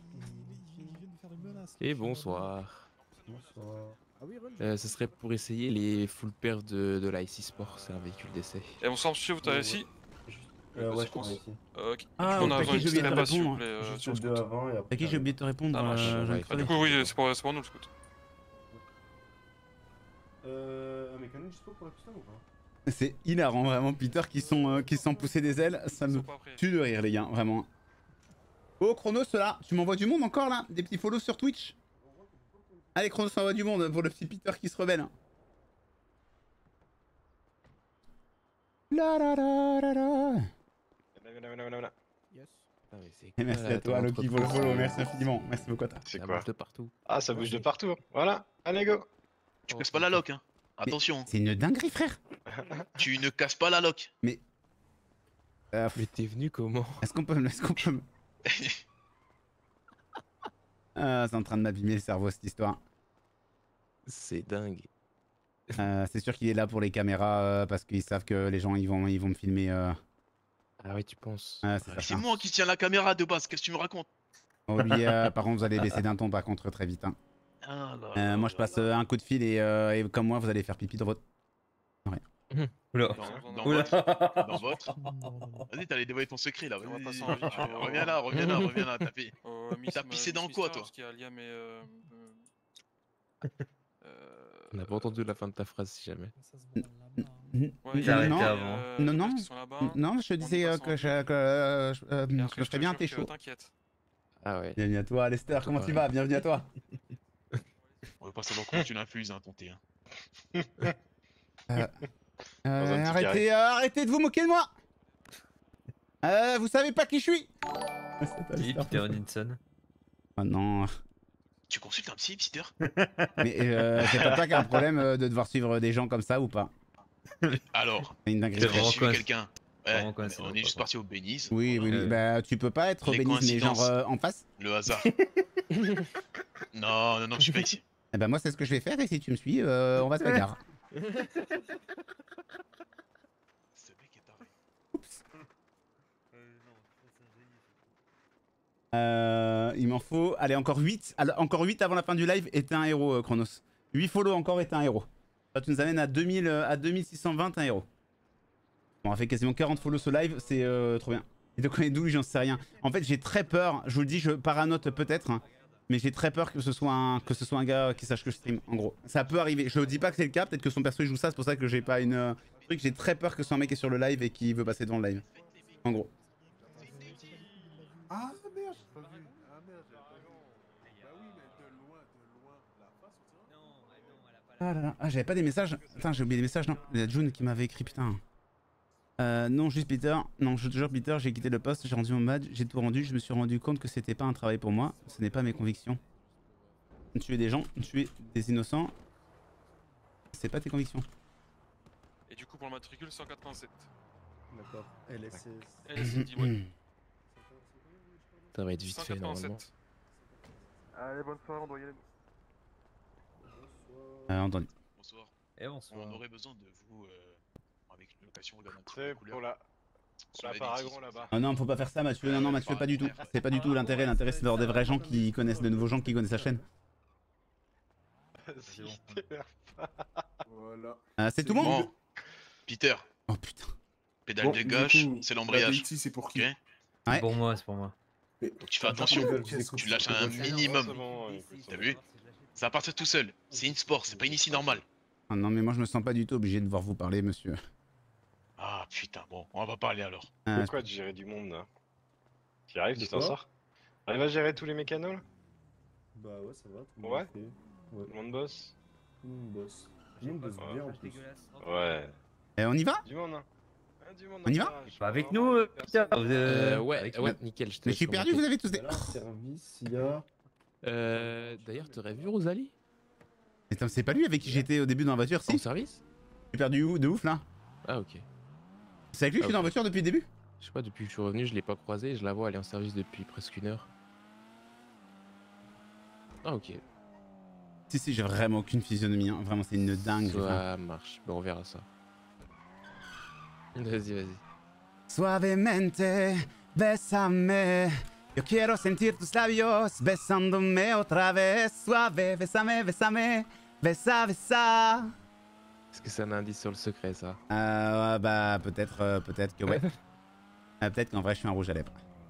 Et bonsoir. Bonsoir. Ce serait pour essayer les full perf de la IC Sport, c'est un véhicule d'essai. Et bonsoir monsieur, vous t'avez ici? Ouais, je t'en ai ici. Ok. Ah, On a t'as qui j'ai oublié de te là-bas, s'il vous répondre. plaît, Juste sur le le scoot. 2 avant et après. T'as qui j'ai oublié de te répondre? Ça marche. Du coup, oui, c'est pour nous le scoot. Mécano dispo pour la custom ou pas? C'est hilarant vraiment, Peter qui sont poussés des ailes, ça me tue de rire les gars, vraiment. Oh Chronos là, tu m'envoies du monde encore là? Des petits follow sur Twitch? Allez Chronos envoie du monde pour le petit Peter qui se rebelle. La la la la la. Yes. Et merci à toi Loki pour le follow, merci infiniment, merci beaucoup à toi. C'est quoi? De partout. Ah, ça bouge de partout. Voilà, allez go. Tu casses pas la lock, hein. Attention. C'est une dinguerie frère. Tu ne casses pas la lock. Mais... Mais t'es venu comment? Est-ce qu'on peut me... Ah, c'est en train de m'abîmer le cerveau cette histoire. C'est dingue. C'est sûr qu'il est là pour les caméras parce qu'ils savent que les gens ils vont me filmer. Ah oui, tu penses? C'est moi qui tiens la caméra de base, qu'est-ce que tu me racontes? Oh lui, par contre vous allez baisser d'un ton par contre très vite. Hein. Ah là, moi je passe un coup de fil et comme moi vous allez faire pipi dans votre... Non, rien. Oula. Dans votre. Vas-y, t'allais dévoiler ton secret là. Reviens là, t'as pissé dans quoi toi? On n'a pas entendu la fin de ta phrase si jamais. Non, je disais que je ferais bien tes shows. Ah ouais. Bienvenue à toi, Lester, comment tu vas? Bienvenue à toi. On veut pas savoir comment tu l'infuses, hein, ton thé. Hein. Arrêtez de vous moquer de moi. Vous savez pas qui je suis? Qui, Peter Nilsson? Oh non. Tu consultes un psy, Peter? Mais c'est pas toi qui a un problème de devoir suivre des gens comme ça ou pas? Alors, c'est une dinguerie. Tu as suivi quelqu'un? Ouais, on est juste parti au Beniz. Oui, bah tu peux pas être au Beniz mais genre en face? Le hasard. Non, je suis pas ici. Eh ben moi c'est ce que je vais faire et si tu me suis, on va se bagarre. Il m'en faut... Allez, encore 8. Alors, encore 8 avant la fin du live et t'es un héros, Chronos. 8 follow encore et t'es un héros. Ça, tu nous amènes à 2620, un héros. Bon, on a fait quasiment 40 follow ce live, c'est trop bien. Et donc on est d'où, j'en sais rien. En fait, j'ai très peur, je vous le dis, je paranote peut-être, hein, mais j'ai très peur que ce soit un gars qui sache que je stream, en gros. Ça peut arriver, je dis pas que c'est le cas, peut-être que son perso il joue ça, c'est pour ça que j'ai pas une... truc, j'ai très peur que ce soit un mec qui est sur le live et qui veut passer devant le live. En gros. Ah merde, j'ai pas vu. Ah merde, j'ai pas vu. Bah oui, mais de loin, la face, on dirait. Ah là là, ah j'avais pas des messages. Attends, j'ai oublié des messages, non. Il y a June qui m'avait écrit, putain. Non, juste Peter. Non, je te jure, Peter, j'ai quitté le poste, j'ai rendu mon badge, j'ai tout rendu, je me suis rendu compte que c'était pas un travail pour moi, ce n'est pas mes convictions. Tuer des gens, tuer des innocents, c'est pas tes convictions. Et du coup, pour le matricule, 187. D'accord. LSS. LSD, ouais. Ça va être vite fait normalement. 187. Allez, bonne soirée, on doit y aller. Entendu. Bonsoir. Et bonsoir. On aurait besoin de vous avec une location regarde un petit peu C'est la couleur. pour la Paragon là-bas. Oh non, faut pas faire ça, Mathieu. Non, non, Mathieu, pas du tout. C'est pas du tout l'intérêt. L'intérêt, c'est d'avoir des vrais gens qui connaissent, de nouveaux gens qui connaissent la chaîne. Voilà. C'est tout bon Bon, Peter. Oh putain. Pédale Bon, de du gauche, coup, c'est l'embrayage. la c'est pour qui? Ok. Ouais. Pour moi, c'est pour moi. Donc tu fais attention, tu lâches un minimum. T'as vu? Ça va partir tout seul. C'est une sport, c'est pas une ici normale. Ah non, mais moi, je me sens pas du tout obligé de devoir vous parler, monsieur. Ah putain, bon, on va pas parler alors. Pourquoi de gérer du monde là? Tu arrives, tu t'en sors? Arrive à gérer tous les mécanos là? Bah ouais, ça va. Ouais. Ouais. Tout le monde bosse? Tout le monde bosse. Tout le monde bosse bien en plus. Ouais. Et on y va? Du monde, hein. Du monde, On y va? Pas avec nous, putain. Ouais, nickel. Je te Mais je laisse suis perdu, vous remonter. avez tous des... Service, il y a... D'ailleurs, t'aurais vu Rosalie? Mais c'est pas lui avec qui j'étais au début dans la voiture, si? En service? Je suis perdu où? De ouf, là? Ah, ok. C'est avec lui que je suis dans la voiture depuis le début? Je sais pas, depuis que je suis revenu, je l'ai pas croisée. Je la vois, elle est en service depuis presque 1 heure. Ah, ok. Si, j'ai vraiment aucune physionomie, hein. Vraiment, c'est une dingue. Ça marche. Bon, on verra ça. Vas-y. Suavemente, bésame. Yo quiero sentir tus labios besándome otra vez. Suave, bésame, bésame. Besa, besa. Est-ce que c'est un indice sur le secret, ça? Bah, peut-être que ouais. Peut-être qu'en vrai, je suis un rouge à lèvres.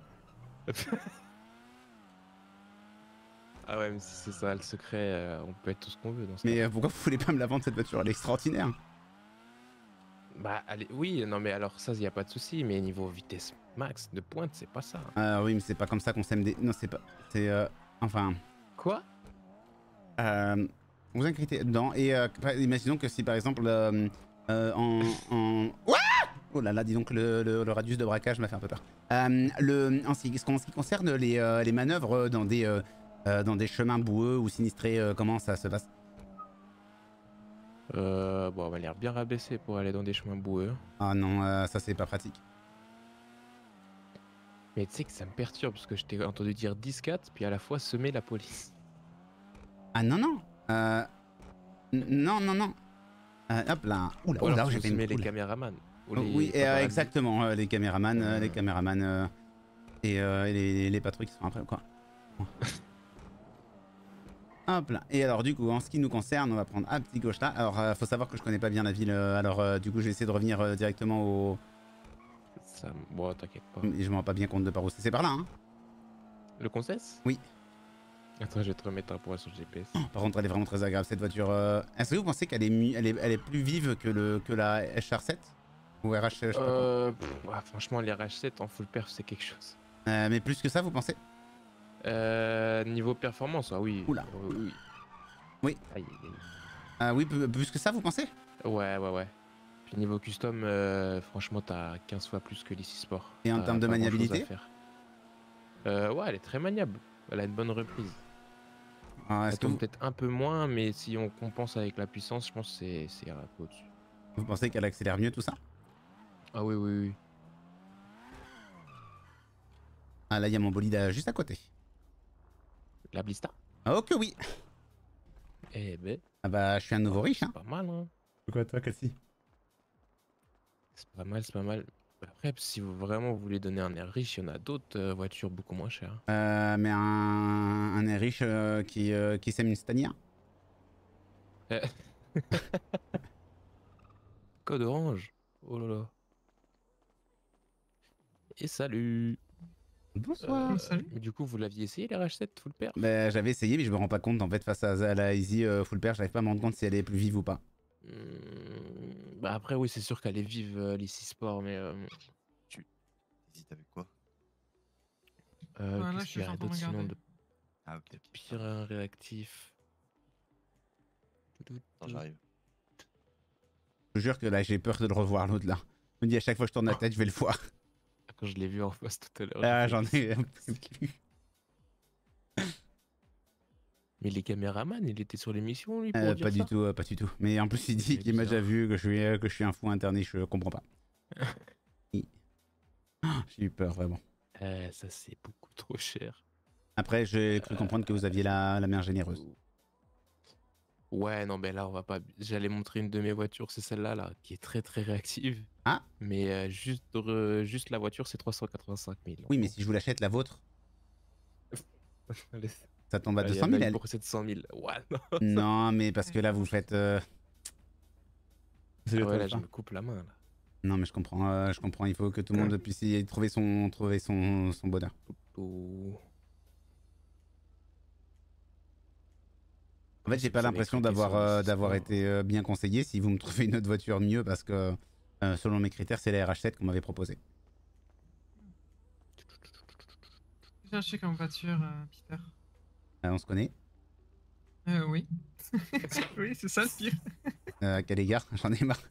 Ah ouais, mais si c'est ça le secret, on peut être tout ce qu'on veut dans ce Mais cas. pourquoi vous voulez pas me la vendre cette voiture? Elle est extraordinaire. Bah, allez, oui, non, mais alors ça, y a pas de souci. Mais niveau vitesse max de pointe, c'est pas ça. Oui, mais c'est pas comme ça qu'on s'aime des. Non, c'est pas. C'est. Enfin. Quoi? Vous inquiétez dedans. Et imaginons que si par exemple. Ouah! Oh là là, dis donc, le radius de braquage m'a fait un peu peur. En ce qui concerne les manœuvres dans des chemins boueux ou sinistrés, comment ça se passe? Bon, on va l'air bien rabaissé pour aller dans des chemins boueux. Ah non, ça c'est pas pratique. Mais tu sais que ça me perturbe parce que je t'ai entendu dire 10-4 puis à la fois semer la police. Ah non, non. Non. Hop là. Oula, j'ai fait une les cool. caméramans. Oui, exactement, les caméramans, et les patrouilles qui sont après, quoi. Hop là. Et alors du coup, en ce qui nous concerne, on va prendre un petit gauche là. Alors, faut savoir que je connais pas bien la ville. Alors, du coup, je vais essayer de revenir directement au. Ça, bon, t'inquiète pas. Je me rends pas bien compte de par où c'est. C'est par là, hein. Le Concesse? Oui. Attends, je vais te remettre un point sur le GPS. Par contre, elle est vraiment très agréable cette voiture. Est-ce que vous pensez qu'elle est plus vive que la HR7 ou RH, je sais pas quoi. Franchement, les RH7 en full perf, c'est quelque chose. Mais plus que ça, vous pensez? Niveau performance, ah oui. Oula. Oui. Oui. Aïe, aïe. Oui, plus que ça, vous pensez? Ouais. Puis niveau custom, franchement, t'as 15 fois plus que l'Ici Sport. Et en termes de maniabilité? Ouais, elle est très maniable. Elle a une bonne reprise. Elle tombe peut-être un peu moins, mais si on compense avec la puissance, je pense que c'est un peu au-dessus. Vous pensez qu'elle accélère mieux tout ça? Ah oui. Ah là, il y a mon bolide juste à côté. La Blista? Oh que oui. Eh ben. Ah bah, je suis un nouveau riche, hein. C'est pas mal, hein. Pourquoi toi, Cassie? C'est pas mal. Après, si vous vraiment voulez donner un air riche, il y en a d'autres voitures beaucoup moins chères. Mais un air riche qui sème une stanière? Code orange. Oh là là. Et salut. Bonsoir. Salut. Du coup, vous l'aviez essayé les RH7 full pair? Bah, j'avais essayé, mais je me rends pas compte en fait face à la Easy full pair, j'arrive pas à me rendre compte si elle est plus vive ou pas. Bah après oui, c'est sûr qu'elle est vive l'Ici Sport, mais Hésite avec quoi? qu'est-ce qu'il y a d'autre sinon de Ah ok. pire réactif? Attends, j'arrive. Je jure que là j'ai peur de le revoir l'autre là. me dis à chaque fois que je tourne la tête, je vais le voir. Quand je l'ai vu en face tout à l'heure. Ah, j'en ai un peu plus. Mais les caméramans, il était sur l'émission, lui, pour dire Pas ça du tout, pas du tout. Mais en plus, il dit qu'il m'a déjà vu, que je suis un fou interné, je comprends pas. J'ai eu peur, vraiment. Ça, c'est beaucoup trop cher. Après, j'ai cru comprendre que vous aviez la mère généreuse. Ouais, non, mais là, on va pas. J'allais montrer une de mes voitures, c'est celle-là, là, qui est très très réactive. Ah. Mais juste la voiture, c'est 385 000. Oui, mais si je vous l'achète, la vôtre, ça tombe à 200 000. Elle. Pour 700 000. Ouais, non. Non, mais parce que là, vous faites. Ah ouais, là, je me coupe la main, là. Non, mais je comprends. Il faut que tout le monde puisse y trouver son bonheur. En fait, j'ai pas l'impression d'avoir été bien conseillé. Si vous me trouvez une autre voiture mieux, parce que selon mes critères, c'est la RH7 qu'on m'avait proposé. Cherchez comme voiture, Peter. On se connaît? Oui. Oui, c'est ça le pire. À quel égard? J'en ai marre.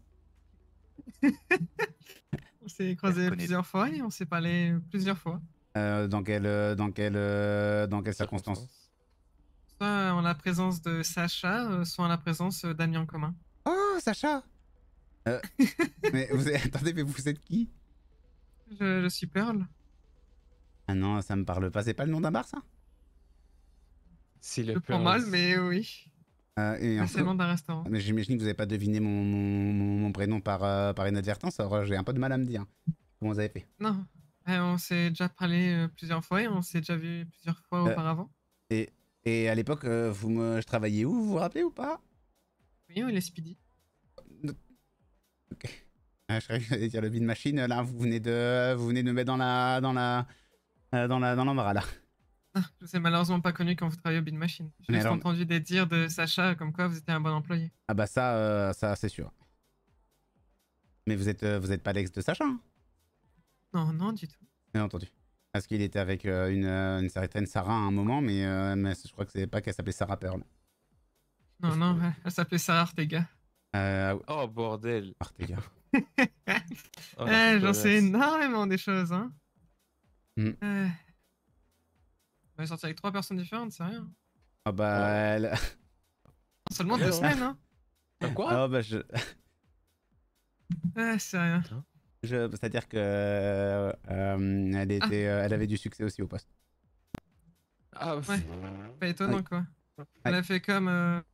On s'est croisés plusieurs fois et on s'est parlé plusieurs fois. Dans quelles circonstances? Soit en la présence de Sacha, soit en la présence d'amis en commun. Oh, Sacha! Mais attendez, mais vous êtes qui? Je suis Pearl. Ah non, ça me parle pas. C'est pas le nom d'un bar, ça? Si le Je prends mal, mais oui. C'est le nom d'un restaurant. Mais j'imagine que vous avez pas deviné mon prénom par inadvertance. Alors j'ai un peu de mal à me dire. Comment vous avez fait? Non. On s'est déjà parlé plusieurs fois et on s'est déjà vu plusieurs fois auparavant. Et à l'époque, je travaillais où? Vous vous rappelez ou pas? Oui, il est Speedy. Ok. Je croyais que j'allais dire le Bean Machine. Là, vous venez de me mettre dans l'embarras là. Ah, je vous ai malheureusement pas connu quand vous travaillez au Bean Machine. J'ai juste entendu des dires de Sacha comme quoi vous étiez un bon employé. Ah bah ça c'est sûr. Mais vous êtes pas l'ex de Sacha, hein? Non, non, du tout. Bien entendu. Parce qu'il était avec une certaine Sarah à un moment, mais je crois que c'est pas qu'elle s'appelait Sarah Pearl. Non, non, elle s'appelait Sarah Ortega. Oh bordel. Ortega. J'en sais énormément des choses, hein. On est sorti avec 3 personnes différentes, c'est rien. Ah bah elle... Seulement 2 semaines, hein. Quoi? Ah bah je... c'est rien. C'est-à-dire que elle avait du succès aussi au poste. Ah ouais, pas étonnant quoi. Elle a fait comme...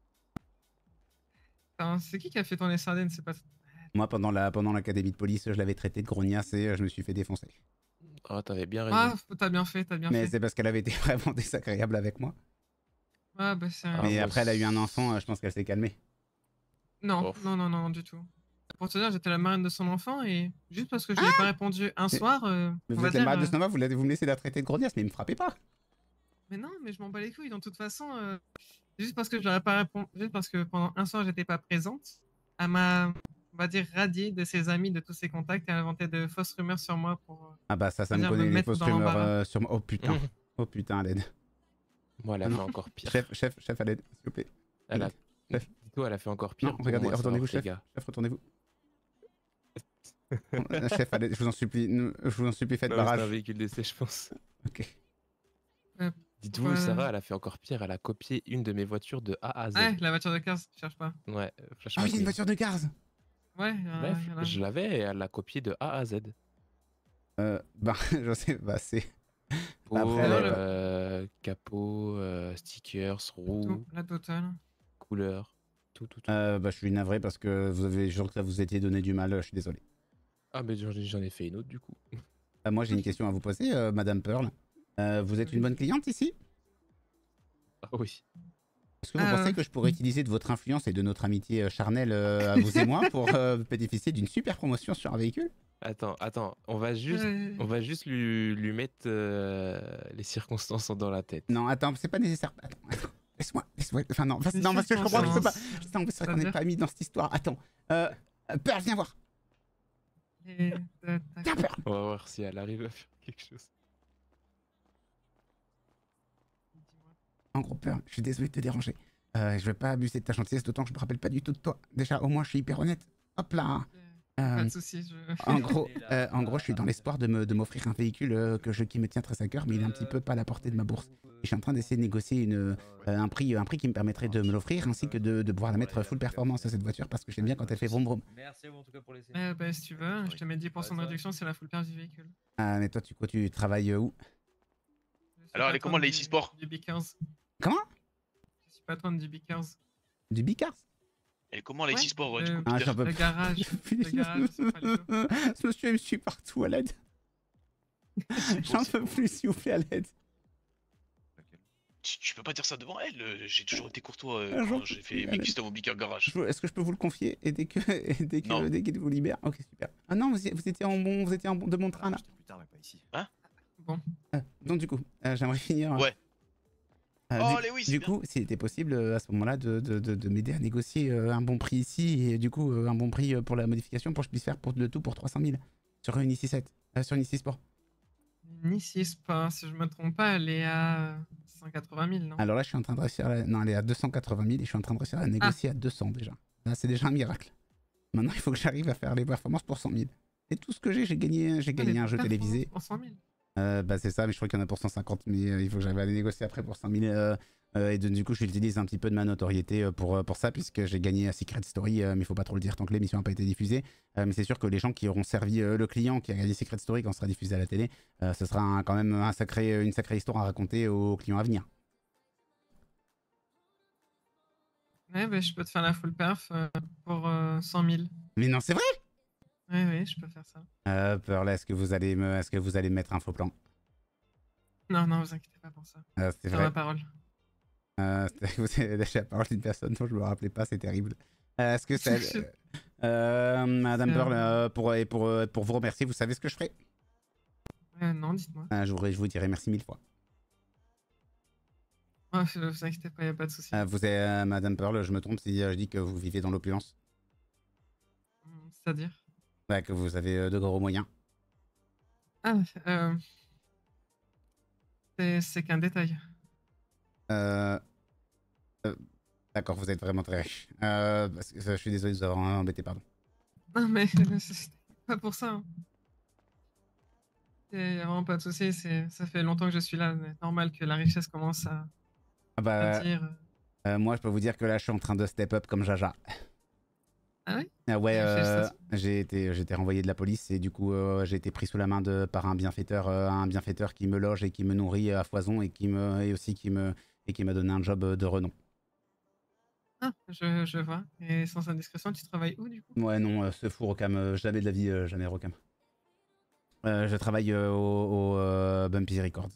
C'est qui a fait tourner Sardine? C'est pas... Moi pendant l'académie de police, je l'avais traité de grognasse et je me suis fait défoncer. Oh, t'avais bien raison. Ah, t'as bien fait, Mais c'est parce qu'elle avait été vraiment désagréable avec moi. Ah bah c'est... Mais après elle a eu un enfant, je pense qu'elle s'est calmée. Non, non, du tout. Pour te dire, j'étais la marraine de son enfant et juste parce que je lui ai pas répondu un soir... Mais vous êtes la marraine de son enfant, vous me laissez la traiter de grognasse, mais me frappez pas. Mais non, mais je m'en bats les couilles, de toute façon... Juste parce que je n'aurais pas répondu... Juste parce que pendant un soir, j'étais pas présente, elle m'a... On va dire radié de ses amis, de tous ses contacts et inventé de fausses rumeurs sur moi pour... Ah bah ça me connaît les fausses rumeurs sur moi. Oh putain, oh putain, à l'aide. Moi, elle a fait encore pire. Chef, à l'aide, s'il vous plaît. Dis-toi, elle a fait encore pire. Non, regardez, retournez-vous, chef. Chef, retournez-vous. Chef, à l'aide, je vous en supplie, faites barrage. C'est un véhicule d'essai, je pense. Ok. Dites-vous, Sarah, elle a fait encore pire. Elle a copié une de mes voitures de A à Z. Ouais, la voiture de Cars, je cherche pas. Ouais, ah oui, une voiture de Cars. Ouais, bref, je l'avais et elle l'a copié de A à Z. Bah, je sais, bah c'est... Après, capot, stickers, roues, la totale. couleur, tout. Bah, je suis navré parce que vous avez juré que ça vous était donné du mal, je suis désolé. Ah, mais j'en ai fait une autre du coup. Moi, j'ai une question à vous poser, Madame Pearl. Vous êtes une bonne cliente ici? Ah oui. Est-ce que vous pensez que je pourrais utiliser de votre influence et de notre amitié charnelle à vous et moi pour bénéficier d'une super promotion sur un véhicule? Attends, on va juste lui mettre les circonstances dans la tête. Non, attends, c'est pas nécessaire. Attends, laisse-moi. Enfin non, parce que je comprends que je peux pas. Putain, c'est vrai qu'on n'est pas mis dans cette histoire. Attends, Pearl, viens voir. Viens, Pearl. On va voir si elle arrive à faire quelque chose. En gros, Pearl, je suis désolé de te déranger. Je vais pas abuser de ta gentillesse, d'autant que je me rappelle pas du tout de toi. Déjà, au moins, je suis hyper honnête. Hop là. Pas de soucis. En gros, je suis dans l'espoir de m'offrir un véhicule qui me tient très à cœur, mais il est un petit peu pas à la portée de ma bourse. Et je suis en train d'essayer de négocier un prix qui me permettrait de me l'offrir, ainsi que de pouvoir la mettre full performance à cette voiture, parce que j'aime bien quand elle fait vroom vroom. Merci en tout cas pour les. Bah, si tu veux, je te mets 10% de réduction, c'est la full perf du véhicule. Ah, mais toi, tu travailles où? Alors, elle est comment la ici Sport? Du B15. Comment? Je suis patron du B15. Du Bicars? Elle est comment la ici Sport du coup, Ah, Peter? j'en peux Le plus. garage. Le garage, c'est pas le dos. Ce monsieur, il me suit partout, à l'aide. J'en peux plus, s'il vous plaît, à l'aide. Tu peux pas dire ça devant elle, j'ai toujours été courtois Un jour, quand j'ai fait mes customs au Biker Garage. Est-ce que je peux vous le confier et dès qu'il vous libère? Ok, super. Ah non, vous étiez de bon train là. Plus tard, mais pas ici. Hein? Bon. Donc du coup, j'aimerais finir. Ouais. Du coup, s'il était possible à ce moment-là de m'aider à négocier un bon prix ici et du coup un bon prix pour la modification pour que je puisse faire le tout pour 300 000 sur une ici 7, sur une ici Sport. Nissi Sport, si je me trompe pas, elle est à 180 000, non? Alors là, je suis en train de réussir non, elle est à 280 000 et je suis en train de réussir à négocier à 200 déjà. Là, c'est déjà un miracle. Maintenant, il faut que j'arrive à faire les performances pour 100 000. Et tout ce que j'ai gagné un jeu télévisé. Pour 100 000. Bah c'est ça, mais je crois qu'il y en a pour 150, mais il faut que j'arrive à les négocier après pour 100 000. Et du coup, j'utilise un petit peu de ma notoriété pour ça, puisque j'ai gagné à Secret Story, mais il faut pas trop le dire tant que l'émission n'a pas été diffusée. Mais c'est sûr que les gens qui auront servi le client qui a gagné Secret Story quand on sera diffusé à la télé, ce sera quand même une sacrée histoire à raconter aux clients à venir. Ouais, bah, je peux te faire la full perf pour 100 000. Mais non, c'est vrai? Oui, je peux faire ça. Pearl, est-ce que vous allez me mettre un faux plan? Non, vous inquiétez pas pour ça. C'est Sur vrai. ma parole. Vous avez lâché la parole d'une personne dont je me rappelais pas, c'est terrible. Est-ce que c'est... Madame Pearl, pour vous remercier, vous savez ce que je ferai? Non, dites-moi. Je vous dirai merci 1000 fois. Oh, vous inquiétez pas, y a pas de souci. Vous êtes Madame Pearl, je me trompe si je dis que vous vivez dans l'opulence? C'est-à-dire? Ouais, que vous avez de gros moyens. C'est qu'un détail. D'accord, vous êtes vraiment très riche. Parce que, je suis désolé de vous avoir embêté, pardon. Non, mais c'est pas pour ça. Hein. Y a vraiment pas de souci. Ça fait longtemps que je suis là. C'est normal que la richesse commence à dire. Moi, je peux vous dire que là, je suis en train de step up comme Jaja. Ah oui? Ouais, j'ai été renvoyé de la police et du coup, j'ai été pris sous la main par un bienfaiteur qui me loge et qui me nourrit à foison et qui m'a donné un job de renom. Ah, je vois. Et sans indiscrétion, tu travailles où du coup? Ouais, non, ce fou Rocam, jamais de la vie, jamais Rocam. Je travaille au Bumpy Records.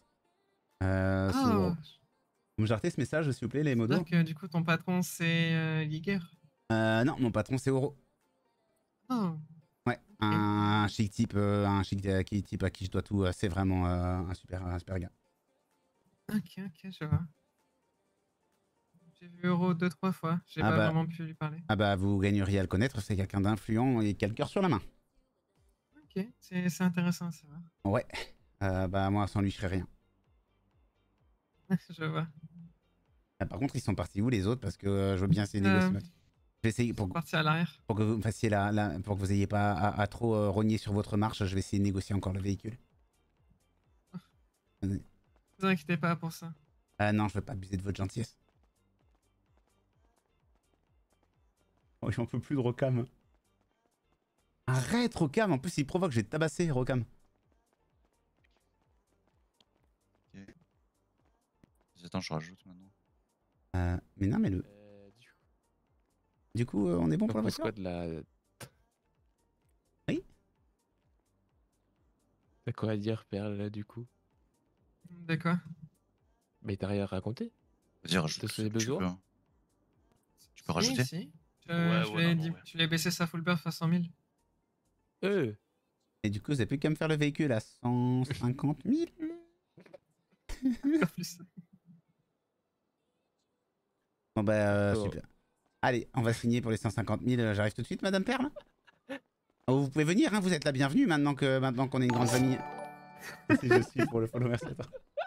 Vous me jartez ce message, s'il vous plaît, les modos? Donc, du coup, ton patron, c'est Liger? Non, mon patron, c'est Oro. Oh. Ouais, un chic type, à qui je dois tout. C'est vraiment un super gars. Ok, je vois. J'ai vu Euro 2-3 fois. J'ai pas vraiment pu lui parler. Ah bah, vous gagneriez à le connaître. C'est quelqu'un d'influent et qui a le cœur sur la main. Ok, c'est intéressant, c'est vrai. Ouais. Bah, moi, sans lui, je serais rien. Je vois. Par contre, ils sont partis où les autres? Parce que je veux bien essayer de négocier. Je vais essayer partir à l'arrière. Pour que vous me fassiez pour que vous ayez pas à trop rogner sur votre marche, je vais essayer de négocier encore le véhicule. Ne vous inquiétez pas pour ça. Non, je veux pas abuser de votre gentillesse. Oh, j'en peux plus de Rocam. Arrête, Rocam. En plus, il provoque, je vais te tabasser, Rocam. Attends, je rajoute maintenant. Mais non, mais le... Du coup, on est bon pour la voiture? Oui? T'as quoi à dire, Perle, là, du coup? De quoi? Mais t'as rien à raconter? Vas-y, rajoute ce que tu peux. Tu peux rajouter? Si. Je l'ai baissé sa full perf à 100 000. Et du coup, vous avez plus qu'à me faire le véhicule à 150 000? Plus. Bon bah, super. Allez, on va signer pour les 150 000. J'arrive tout de suite, Madame Perle. Oh, vous pouvez venir, hein, vous êtes la bienvenue maintenant qu'on est une grande famille. Si je suis pour le follow, merci à toi.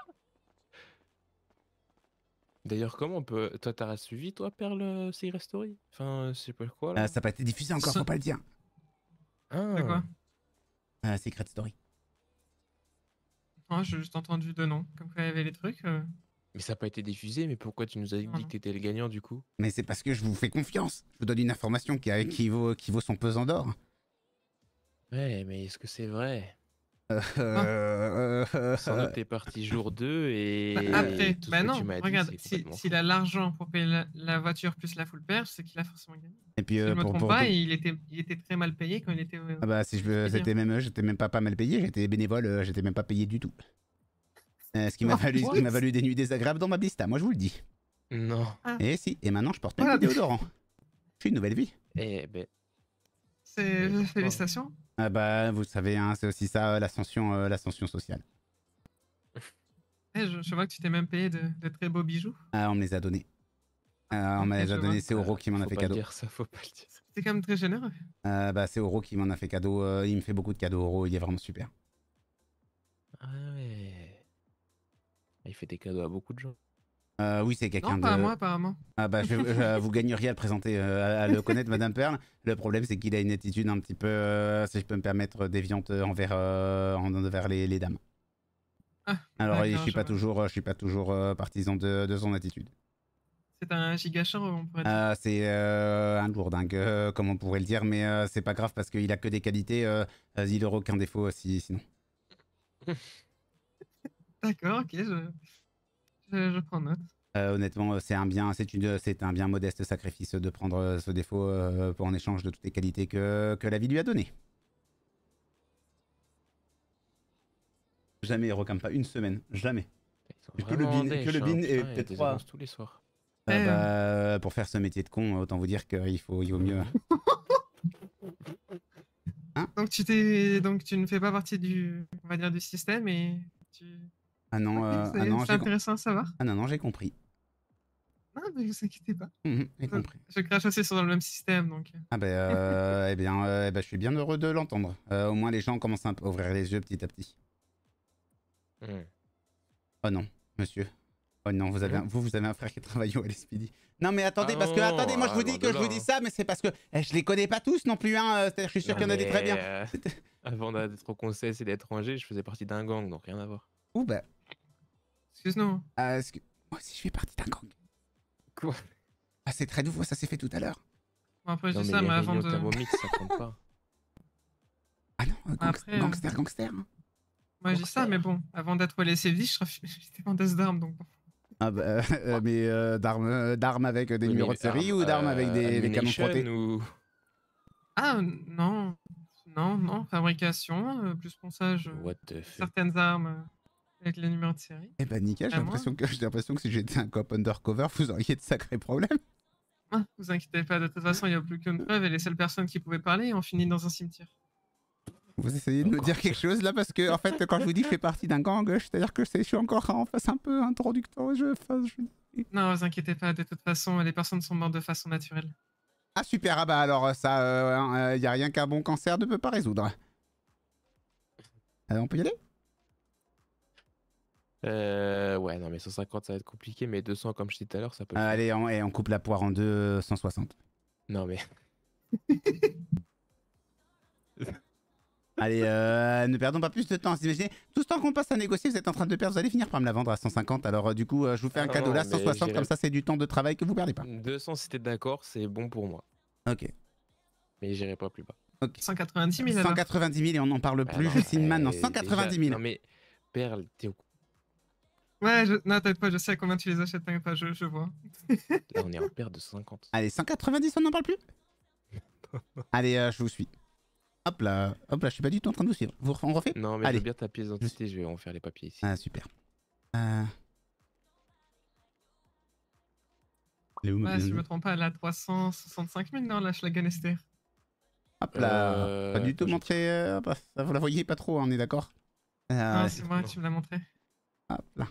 D'ailleurs, comment on peut... Toi, t'as suivi, toi, Perle, Secret Story? Enfin, je sais pas quoi, là. Ça n'a pas été diffusé encore, faut pas le dire. De quoi? Secret Story. Non, j'ai juste entendu de nom. Comme quoi il y avait les trucs. Mais ça n'a pas été diffusé, mais pourquoi tu nous as dit que t'étais le gagnant du coup? Mais c'est parce que je vous fais confiance. Je vous donne une information qui vaut son pesant d'or. Ouais, mais est-ce que c'est vrai? Sans Sans doute, t'es parti jour 2 et. Après, tout ce bah que non, tu m'as dit, regarde, c'est complètement s'il a l'argent pour payer la voiture plus la full perche, c'est qu'il a forcément gagné. Et puis, Si je me pour- trompe pour pas, tout- il était très mal payé quand il était. Ah bah si je veux, Expédient. j'étais même pas mal payé, j'étais bénévole, j'étais même pas payé du tout. Ce qui m'a valu des nuits désagréables dans ma blista, moi je vous le dis. Non. Et si, et maintenant je porte même Voilà. du déodorant. J'ai une nouvelle vie. Eh ben. C'est félicitations. Ah bah vous savez, hein, c'est aussi ça l'ascension sociale. Eh, je vois que tu t'es même payé de très beaux bijoux. Ah on me les a donnés. On me les a je donnés, vois. c'est Oro qui m'en a Faut fait pas cadeau. dire ça, faut pas le dire. C'est quand même très généreux. Bah c'est Oro qui m'en a fait cadeau, il me fait beaucoup de cadeaux Oro, il est vraiment super. Ah ouais. Il fait des cadeaux à beaucoup de gens. Oui, c'est quelqu'un Non, de... pas à moi, apparemment. Ah bah, vous gagneriez à le présenter, à le connaître, Madame Pearl. Le problème, c'est qu'il a une attitude un petit peu, si je peux me permettre, déviante envers les dames. Alors, je suis pas toujours partisan de son attitude. C'est un gigachant, on pourrait dire. C'est un lourdingue, comme on pourrait le dire, mais c'est pas grave parce qu'il a que des qualités, il n'aura aucun défaut sinon. D'accord, ok, je prends note. Honnêtement, c'est un bien modeste sacrifice de prendre ce défaut en échange de toutes les qualités que la vie lui a données. Jamais il recame pas une semaine, jamais. Que le bin et peut-être 3. Tous les soirs. Pour faire ce métier de con, autant vous dire qu'il vaut mieux. Donc tu ne fais pas partie on va dire, du système et tu. Ah non, c'est intéressant à savoir. Ah non, j'ai compris. Non, mais ne vous inquiétez pas. J'ai compris. Je crache aussi sur le même système, donc. Ah ben, eh bien, je suis bien heureux de l'entendre. Au moins, les gens commencent à ouvrir les yeux petit à petit. Oh non, monsieur. Oh non, vous avez un frère qui travaille au LSPD. Non mais attendez, parce que attendez, moi je vous dis que je vous dis ça, mais c'est parce que je les connais pas tous non plus, hein. C'est-à-dire, je suis sûr qu'il y en a des très bien. Avant d'être au conseil et d'être rangé, je faisais partie d'un gang, donc rien à voir. Ouh bah. Excuse-nous. Moi aussi je fais partie d'un gang. Quoi? Ah c'est très nouveau, ça s'est fait tout à l'heure. Bon, après je dis mais ça, les mais avant réunions de. Thermomix, ça compte pas. Ah non, Après, gangster. Hein. Moi je dis ça, mais bon, avant d'être au LSFD, j'étais vendeuse d'armes, donc bon. Ah bah, mais d'armes avec des numéros de série ou d'armes avec des canons frottés ou... Ah non, fabrication, plus ponçage certaines armes avec les numéros de série. Eh ben nickel, j'ai Vraiment. l'impression que si j'étais un cop undercover, vous auriez de sacrés problèmes. Ah, vous inquiétez pas, de toute façon il n'y a plus qu'une preuve et les seules personnes qui pouvaient parler ont fini dans un cimetière. Vous essayez de me dire quelque chose là parce que en fait quand je vous dis que je fais partie d'un gang, c'est-à-dire que je suis encore en face un peu introducteur. Non, vous inquiétez pas, de toute façon les personnes sont mortes de façon naturelle. Ah super, ah bah alors ça, y a rien qu'un bon cancer ne peut pas résoudre. On peut y aller? Ouais, non mais 150 ça va être compliqué, mais 200 comme je disais tout à l'heure, ça peut... Allez, on coupe la poire en deux, 160. Non mais... Allez, ne perdons pas plus de temps. Imaginez, tout ce temps qu'on passe à négocier, vous êtes en train de perdre, vous allez finir par me la vendre à 150. Alors du coup, je vous fais un cadeau là, 160, comme ça c'est du temps de travail que vous perdez pas. 200 si t'es d'accord, c'est bon pour moi. Ok. Mais j'irai pas plus bas. Ok. 190 000 alors. 190 000 et on n'en parle plus, je signe maintenant. 190 000. Non mais, Perle, t'es au... Ouais, non t'inquiète pas, je sais à combien tu les achètes, t'inquiète pas, je vois. Là on est en perte de 50. Allez, 190, on n'en parle plus. Allez, je vous suis. Hop là, je suis pas du tout en train de vous suivre. On refait? Non mais allez. je veux bien ta pièce d'identité, je vais en faire les papiers ici. Ah super. Si je me trompe pas, elle a 365 000, non, la Schlagen STR. Hop là, pas du tout montré, vous la voyez pas trop, on est d'accord? Non, c'est moi, tu me l'as montré. Hop là.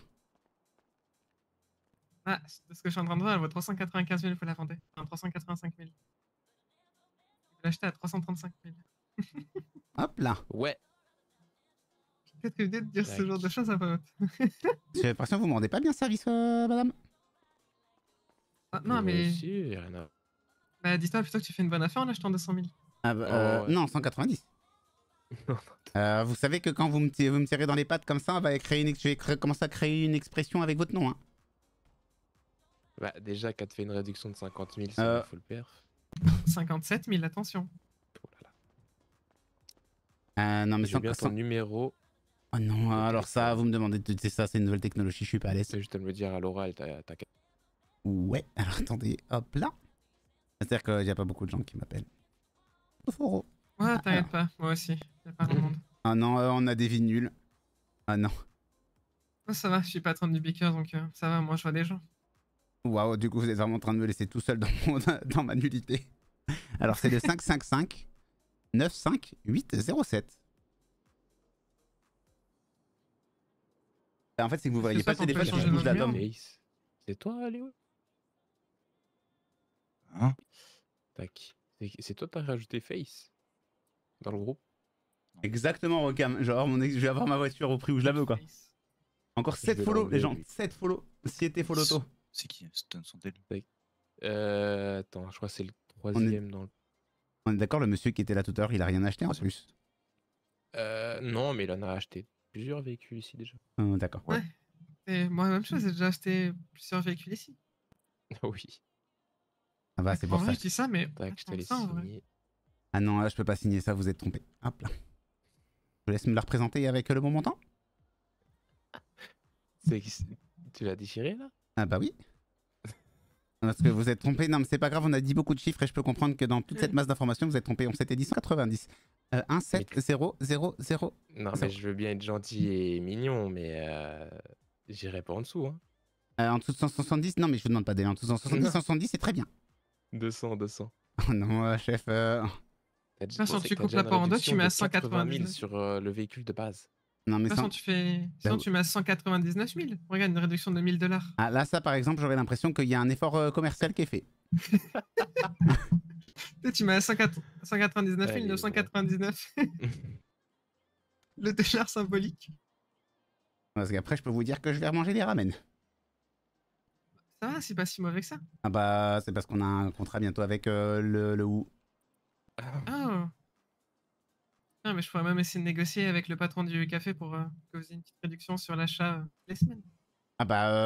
Ah, de ce que je suis en train de voir, elle vaut 395 000, il faut la vendre. Enfin, 385 000. Vous l'achetez à 335 000. Hop là. Ouais. J'ai peut-être évité de dire ce genre de choses à voix haute. J'ai l'impression que vous me rendez pas bien service, madame. Ah, non, mais. Si, rien à... Bah, dis-toi plutôt que tu fais une bonne affaire en achetant 200 000. Ah bah, non, 190. Vous savez que quand vous me tirez dans les pattes comme ça, on va créer je vais commencer à créer une expression avec votre nom. Hein. Bah, déjà, quand tu fais une réduction de 50 000, ça faut le perf. 57 000, attention. Non, mais j'ai bien ton numéro. Oh non, alors ça, vous me demandez de c'est ça, c'est une nouvelle technologie, je suis pas à l'aise. C'est juste à me le dire à l'oral, t'as. Ouais, alors attendez, hop là. C'est-à-dire qu'il n'y a pas beaucoup de gens qui m'appellent. Foro. Ouais, t'inquiète pas, moi aussi. Y'a pas grand monde. Ah non, on a des vies nulles. Ah non. Oh, ça va, je suis patron du Beaker, donc ça va, moi je vois des gens. Waouh, du coup, vous êtes vraiment en train de me laisser tout seul dans ma nullité. Alors, c'est le 555 95807. En fait, c'est que vous voyez pas le téléphone qui bouge la dame. C'est toi, Léo? Hein? Tac. C'est toi, t'as rajouté Face dans le groupe? Exactement, Rocam. Genre, je vais avoir ma voiture au prix où je la veux, quoi. Encore 7 follow, les gens. 7 follow. Si était follow tôt. C'est qui Stone sont-elles? Attends, je crois que c'est le troisième dans le. On est d'accord, le monsieur qui était là tout à l'heure, il a rien acheté en plus. Non, mais il en a acheté plusieurs véhicules ici déjà. D'accord. Ouais. Et moi, même chose, j'ai déjà acheté plusieurs véhicules ici. Oui. Ah bah, c'est pour ça. Je dis ça, mais. Tac, je te laisse ça, en vrai. signer. Ah non, là, je peux pas signer ça, vous êtes trompé. Hop là. Je vous laisse me la représenter avec le bon montant. Tu l'as déchiré là? Ah bah oui. Parce que vous êtes trompé. Non, mais c'est pas grave, on a dit beaucoup de chiffres et je peux comprendre que dans toute cette masse d'informations, vous êtes trompé. On s'était dit 190. 1, 7, 0, 0, 0. Non, mais je veux bien être gentil et mignon, mais j'irai pas en dessous. Hein. En dessous de 170, non, mais je vous demande pas d'aller en dessous de 170. 170, c'est très bien. 200. Oh non, chef. De toute façon, tu coupes la part en deux, tu mets à 190 000 sur le véhicule de base. Non, mais de toute façon, tu mets à 199 000. Regarde, une réduction de 1000 $. Ah, là, ça, par exemple, j'aurais l'impression qu'il y a un effort commercial qui est fait. Tu mets à 199 999. Le dollar symbolique. Parce qu'après, je peux vous dire que je vais remanger les ramen. Ça va, c'est pas si mauvais que ça. Ah bah, c'est parce qu'on a un contrat bientôt avec le WU. Ah. Non, mais je pourrais même essayer de négocier avec le patron du café pour que vous ayez une petite réduction sur l'achat les semaines. Ah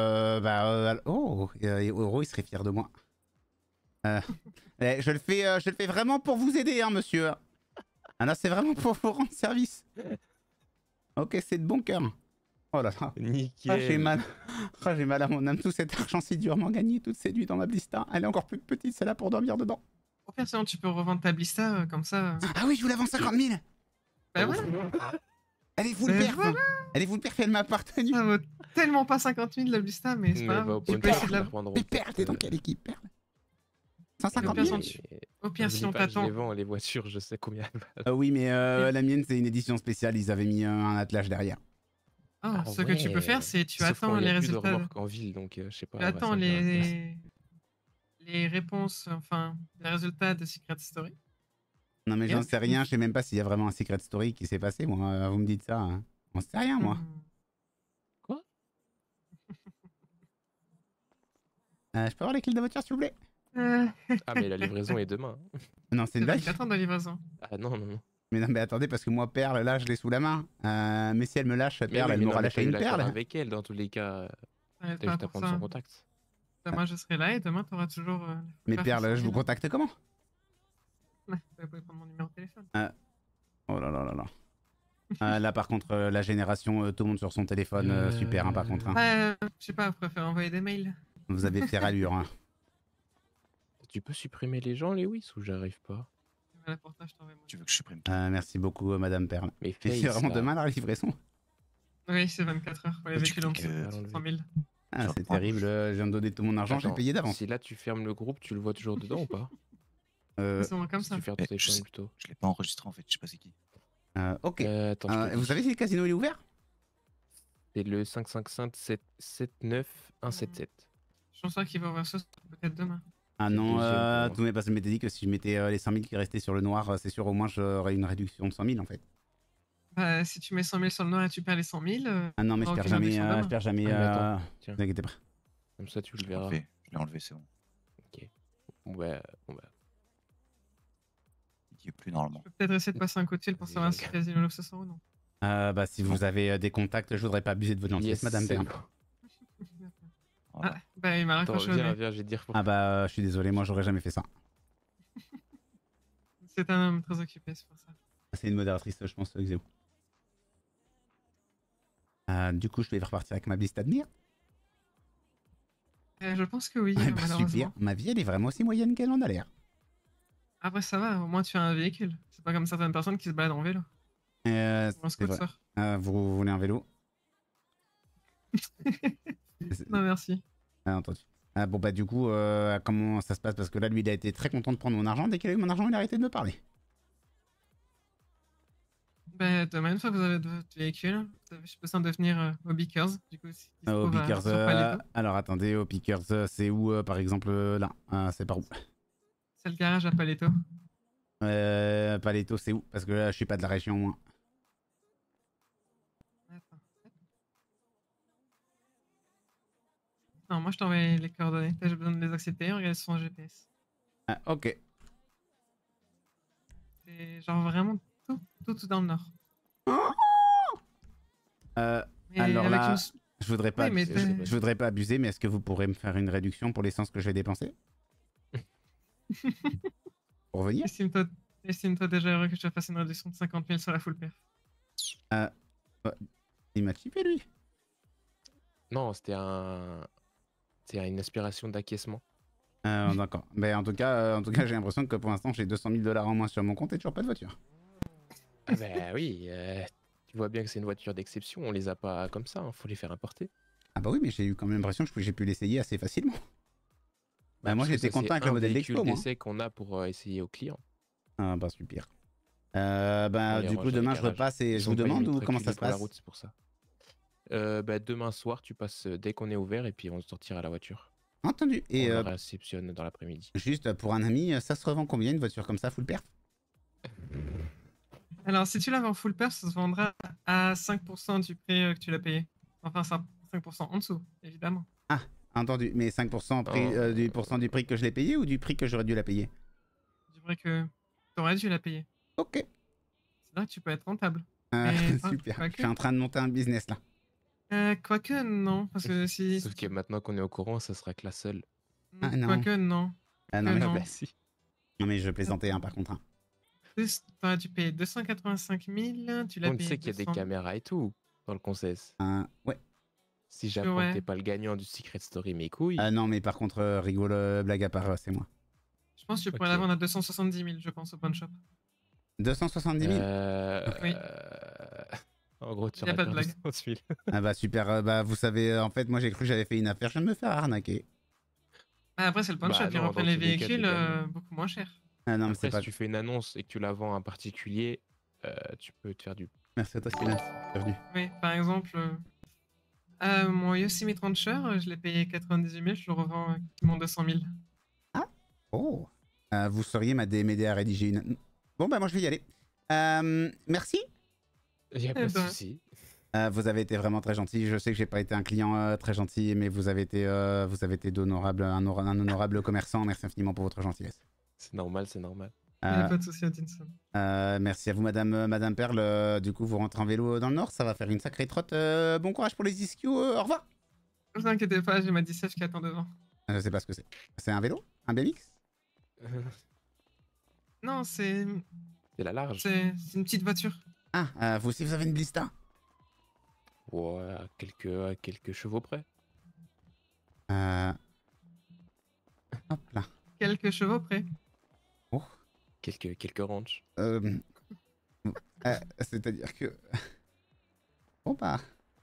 Euro, il serait fier de moi. Je le fais vraiment pour vous aider, hein, monsieur. Ah là, c'est vraiment pour vous rendre service. Ok, c'est de bon cœur. Oh là là. Nickel. Ah, j'ai mal. Ah, j'ai mal à mon âme. Tout cet argent si durement gagné, toute cette nuit dans ma blista. Elle est encore plus petite, celle-là, pour dormir dedans. Au pire, sinon, tu peux revendre ta blista comme ça. Ah oui, je vous la vends 50 000. Bah ouais. Elle est full perf. Voilà. Elle est full perf, elle m'a appartenu. Ça vaut tellement pas 50 000 la blista, mais c'est pas grave. Tu peux essayer de la vendre. Mais Perle, t'es dans quelle équipe, Perle? 150 000. Au pire, si on t'attend. Je les vends, les voitures, je sais combien elles valent. Oui, mais la mienne, c'est une édition spéciale. Ils avaient mis un attelage derrière. Ah, ce que tu peux faire, c'est tu attends les résultats. En ville, donc je sais pas. Tu attends les réponses, enfin, les résultats de Secret Story. Non, mais j'en sais rien. Je sais même pas s'il y a vraiment un Secret Story qui s'est passé. Moi, vous me dites ça. Hein. On sait rien, moi. Quoi? Je peux avoir les clés de la voiture, s'il vous plaît? Ah, mais la livraison est demain. Non, c'est une blague. 4 ans de livraison. Ah non, non, non. Mais non, mais attendez, parce que moi, Perle, là, je l'ai sous la main. Mais si elle me lâche, Perle, elle m'aura lâché une perle. Avec elle, dans tous les cas. T'as juste à prendre son contact. Demain, je serai là et demain, t'auras toujours. Mais Perle, je vous contacte comment? Ouais, vous pouvez prendre mon numéro de téléphone. Oh là là là là. Là, par contre, la génération, tout le monde sur son téléphone, super, hein, par contre. Hein. Je sais pas, vous préférez envoyer des mails. Vous avez fait rallure. Hein. Tu peux supprimer les gens, Lewis, ou j'arrive pas? Tu veux que je supprime Merci beaucoup, Madame Perle. Mais c'est vraiment demain la livraison? Oui, c'est 24 heures pour les véhicules en dessous de 100 000. Ah, c'est terrible, je viens de donner tout mon argent, j'ai payé d'avance. Si là tu fermes le groupe, tu le vois toujours dedans ou pas? Comme ça. Tu fermes ton téléphone plutôt. Je l'ai pas enregistré en fait, je sais pas c'est qui. Ok. Attends, vous savez si le casino est ouvert? C'est le 555 79 177. Je pense qu'il va ouvrir ça peut-être demain. Ah non, tout mais parce que je m'étais dit que si je mettais les 100 000 qui restaient sur le noir, c'est sûr au moins j'aurais une réduction de 100 000 en fait. Bah, si tu mets 100 000 sur le noir et tu perds les 100 000. Ah non, mais je perds jamais. Je perds jamais. Ne vous inquiétez pas. Comme ça, tu le verras. Je l'ai enlevé, c'est bon. Ok. Bon bah. n'y est plus normalement. Peut-être essayer de passer un coup de fil pour savoir si Casino l'ouvre ce soir ou non. Bah, si vous avez des contacts, je voudrais pas abuser de votre gentillesse, Yes, madame c'est Père. bon. Ah, bah il m'a Attends, raccroché au nez. viens, je vais te dire. Ah bah, je suis désolé, moi j'aurais jamais fait ça. C'est un homme très occupé, c'est pour ça. C'est une modératrice, je pense, Xéo. Du coup, je vais repartir avec ma bliste admire. Je pense que oui, Bah, malheureusement. super, ma vie elle est vraiment aussi moyenne qu'elle en a l'air. Après ça va, au moins tu as un véhicule. C'est pas comme certaines personnes qui se baladent en vélo. Ou un C'est vrai. scooter. Vous voulez un vélo? Non merci. Ah, entendu. Bon bah du coup, comment ça se passe? Parce que là, lui, il a été très content de prendre mon argent. Dès qu'il a eu mon argent, il a arrêté de me parler. Bah demain, une fois que vous avez votre véhicule, vous avez besoin de venir au Beakers. Du coup, qui se Au trouve Pickers, sur Paleto. alors attendez, au Pickers, c'est où par exemple là? C'est par où? C'est le garage à Paleto. Paleto, c'est où? Parce que là, je suis pas de la région, moi. Non, moi je t'envoie les coordonnées. T'as besoin de les accepter, regarde sur son GPS. Ah, ok. C'est genre vraiment tout dans le nord. Mais Alors avec là, une- je voudrais pas, Oui, mais je voudrais pas abuser, mais est-ce que vous pourrez me faire une réduction pour l'essence que je vais dépenser? Pour venir? Estime-toi déjà heureux que je te fasse une réduction de 50 000 sur la full perf. Bah, il m'a chippé lui. Non, c'était une aspiration d'acquiescement. D'accord. Mais en tout cas, j'ai l'impression que pour l'instant, j'ai 200 000 $ en moins sur mon compte et toujours pas de voiture. Ah bah oui, tu vois bien que c'est une voiture d'exception, on les a pas comme ça, faut les faire importer. Ah bah oui, mais j'ai eu quand même l'impression que j'ai pu l'essayer assez facilement. Bah moi, Parce que j'étais ça, c'est content avec un le modèle véhicule d'Expo, moi. d'essai qu'on a pour essayer aux clients. Ah bah super. On les Du range coup, dans les demain, je garages. repasse et Ils je sont vous pas demande limite ou comment ça reculés se pour la passe? route, c'est pour ça. Bah, demain soir, tu passes dès qu'on est ouvert et puis on sortira la voiture. Entendu. On Et la réceptionne dans l'après-midi. juste pour un ami, ça se revend combien une voiture comme ça, full perf? Alors, si tu l'as en full perf, ça se vendra à 5% du prix que tu l'as payé. Enfin, 5% en dessous, évidemment. Ah, entendu. Mais 5% prix, du prix que je l'ai payé ou du prix que j'aurais dû la payer? Du vrai que t'aurais dû la payer. Ok. C'est là que tu peux être rentable. Ah, Mais, super. quoique- Je suis en train de monter un business là. Quoique, non. Parce que si. Sauf que maintenant qu'on est au courant, ça sera que la seule. Ah non. Quoique, non. Ah non, Que mais, non. Bah si. non, mais je plaisantais par contre. Plus, t'aurais dû payer 285 000, tu l'as On payé sait qu'il y a des 200 000. caméras et tout dans le concess. Ouais. Si j'apprends Ouais. que t'es pas le gagnant du Secret Story, mes couilles. Ah non, mais par contre, rigolo, blague à part, c'est moi. Je pense que tu pourrais Ok. la vendre à 270 000, je pense, au pawn shop. 270 000? Oui. En gros, tu Y a pas de auras blague. 200 000. Ah bah super, bah vous savez, en fait, moi j'ai cru que j'avais fait une affaire, je viens de me faire arnaquer. Ah, après, c'est le pawn Bah shop, ils non, reprennent dans les tous les cas, t'es véhicules gagnant. beaucoup moins cher. Ah non, mais Après, c'est pas... si tu fais une annonce et que tu la vends à un particulier, tu peux te faire du. Merci à toi, Silence. Bienvenue. Oui, par exemple, mon Yosemite Rancher, je l'ai payé 98 000, je le revends mon 200 000. Oh. Vous sauriez m'aider à rédiger une... Bon bah moi je vais y aller. Merci. Y a Eh pas de ben. souci. Vous avez été vraiment très gentil. Je sais que j'ai pas été un client très gentil, mais vous avez été d'honorable, un honorable commerçant. Merci infiniment pour votre gentillesse. C'est normal, c'est normal. Il n'y a pas de souci, Odinson. Merci à vous, Madame Perle. Du coup, vous rentrez en vélo dans le Nord, ça va faire une sacrée trotte. Bon courage pour les ischios. Au revoir. Ne vous inquiétez pas, j'ai ma 17 qui attend devant. Je sais pas ce que c'est. C'est un vélo? Un BMX? Non, c'est C'est la large. c'est une petite voiture. Ah, vous aussi, vous avez une blista? Ouais, à quelques chevaux près. Hop là. Quelques chevaux près. Oh. Quelques ranchs. C'est-à-dire que... Bon bah...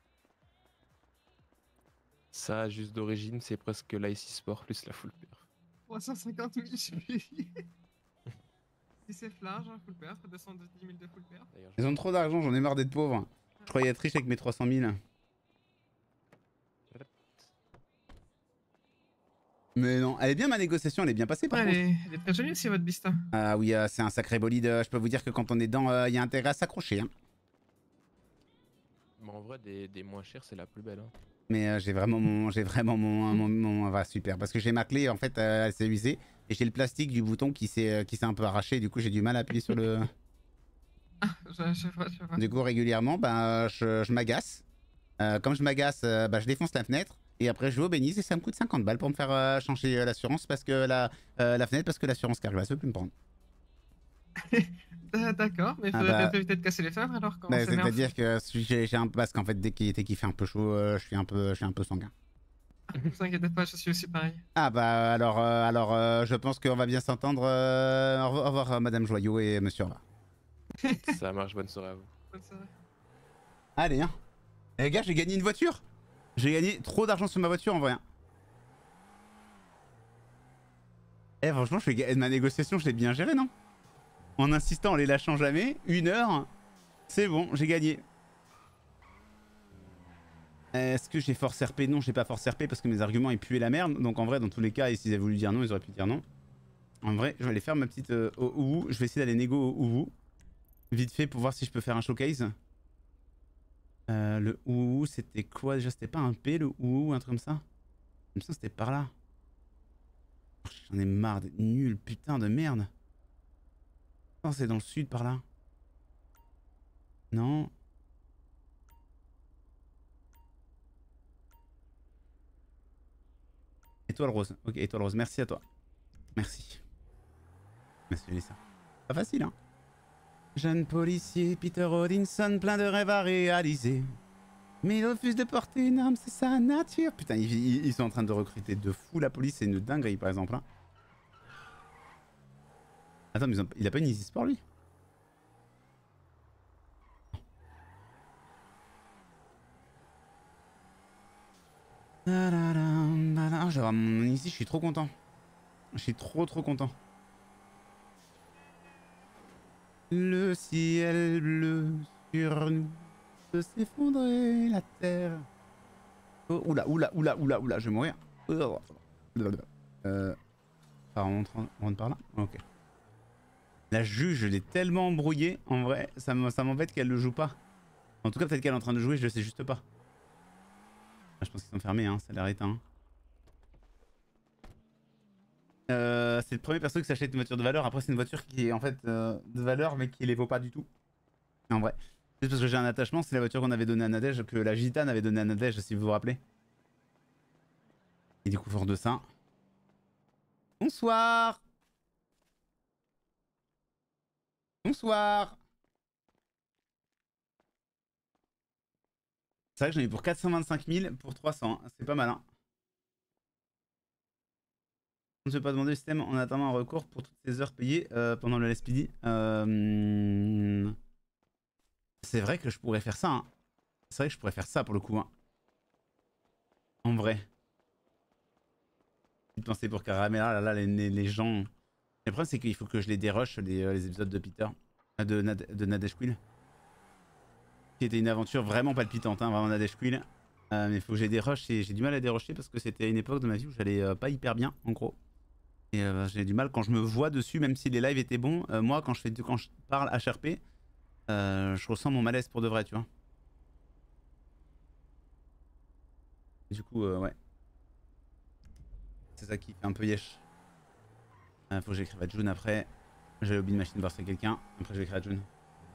Ça, juste d'origine, c'est presque l'IC Sport plus la full pair. 350 000, je suis. Si c'est large, full pair, 210 000 de full pair. Ils ont trop d'argent, j'en ai marre d'être pauvre. Je croyais être riche avec mes 300 000. Mais non, elle est bien ma négociation, elle est bien passée par Ouais, contre. elle est très jolie aussi, votre Bista. Ah oui, c'est un sacré bolide. Je peux vous dire que quand on est dedans, il y a intérêt à s'accrocher. Hein. Mais en vrai, des moins chers, c'est la plus belle. Hein. Mais j'ai vraiment mon... Va super. Parce que j'ai ma clé, en fait, elle s'est usée. Et j'ai le plastique du bouton qui s'est un peu arraché, du coup j'ai du mal à appuyer sur le... Je vois. Du coup régulièrement, bah, je m'agace. Comme je m'agace, bah, je défonce la fenêtre. Et après je vais au Bénis et ça me coûte 50 balles pour me faire changer l'assurance parce que la fenêtre, parce que l'assurance carglass veut plus me prendre. D'accord, mais il Ah faudrait bah... peut-être éviter de casser les fenêtres alors quand Bah, c'est nerf. c'est-à-dire que j'ai un... Parce qu'en fait dès qu'il fait un peu chaud, je suis un peu sanguin. Ne vous inquiétez pas, je suis aussi pareil. Ah bah alors je pense qu'on va bien s'entendre. Au revoir Madame Joyau et Monsieur Orva. Ça marche, bonne soirée à vous. Bonne soirée. Allez hein. Les gars, j'ai gagné une voiture. J'ai gagné trop d'argent sur ma voiture en vrai. Eh franchement, ma négociation, je l'ai bien gérée, non? En insistant, en les lâchant jamais, 1 heure, c'est bon, j'ai gagné. Est-ce que j'ai force RP? Non, j'ai pas force RP parce que mes arguments ils puaient la merde. Donc en vrai, dans tous les cas, s'ils avaient voulu dire non, ils auraient pu dire non. En vrai, je vais aller faire ma petite Ouvou. Je vais essayer d'aller négo au Ouvou. Vite fait pour voir si je peux faire un showcase. Le Ouvou, c'était quoi déjà? C'était pas un P, le Ouvou, un truc comme ça? Comme ça, c'était par là. J'en ai marre d'être nul, putain de merde. Non, c'est dans le sud par là. Non. Étoile rose. Ok, étoile rose. Merci à toi. Merci. Merci, Lisa. Pas facile, hein. Jeune policier, Peter Odinson, plein de rêves à réaliser. Mais il refuse de porter une arme, c'est sa nature. Putain, ils sont en train de recruter de fou la police, c'est une dinguerie par exemple. Hein. Attends, mais il a pas une Easy Sport lui? Je vais avoir mon Easy, je suis trop content. Je suis trop content. Le ciel bleu sur nous peut s'effondrer la terre. Oh, oula, je vais mourir. On rentre par là? Ok. La juge, je l'ai tellement embrouillée, en vrai, ça m'embête qu'elle le joue pas. En tout cas, peut-être qu'elle est en train de jouer, je sais juste pas. Ah, je pense qu'ils sont fermés, hein, ça a l'air éteint. C'est le premier perso qui s'achète une voiture de valeur. Après, c'est une voiture qui est en fait de valeur, mais qui les vaut pas du tout. En vrai. Juste parce que j'ai un attachement, c'est la voiture qu'on avait donnée à Nadège, que la Gitane avait donnée à Nadège, si vous vous rappelez. Et du coup, fort de ça. Bonsoir. Bonsoir. C'est vrai que j'en ai pour 425 000 pour 300. C'est pas mal, hein. On ne se peut pas demander le système en attendant un recours pour toutes ces heures payées pendant le LSPD. C'est vrai que je pourrais faire ça. Hein. C'est vrai que je pourrais faire ça pour le coup. Hein. En vrai. Une pensée pour Caramela, là, les gens. Le problème, c'est qu'il faut que je les dérush, les épisodes de Peter. De Nadège Quill. Qui était une aventure vraiment palpitante, hein, vraiment Nadège Quill. Mais il faut que j'ai des rushs et j'ai du mal à dérocher parce que c'était une époque de ma vie où j'allais pas hyper bien, en gros. Et j'ai du mal quand je me vois dessus, même si les lives étaient bons. Moi, quand je parle HRP, je ressens mon malaise pour de vrai, tu vois. Du coup, ouais. C'est ça qui fait un peu yesh. Faut que j'écrive à June après. J'ai oublié de machine voir c'est quelqu'un. Après, je vais écrire à June.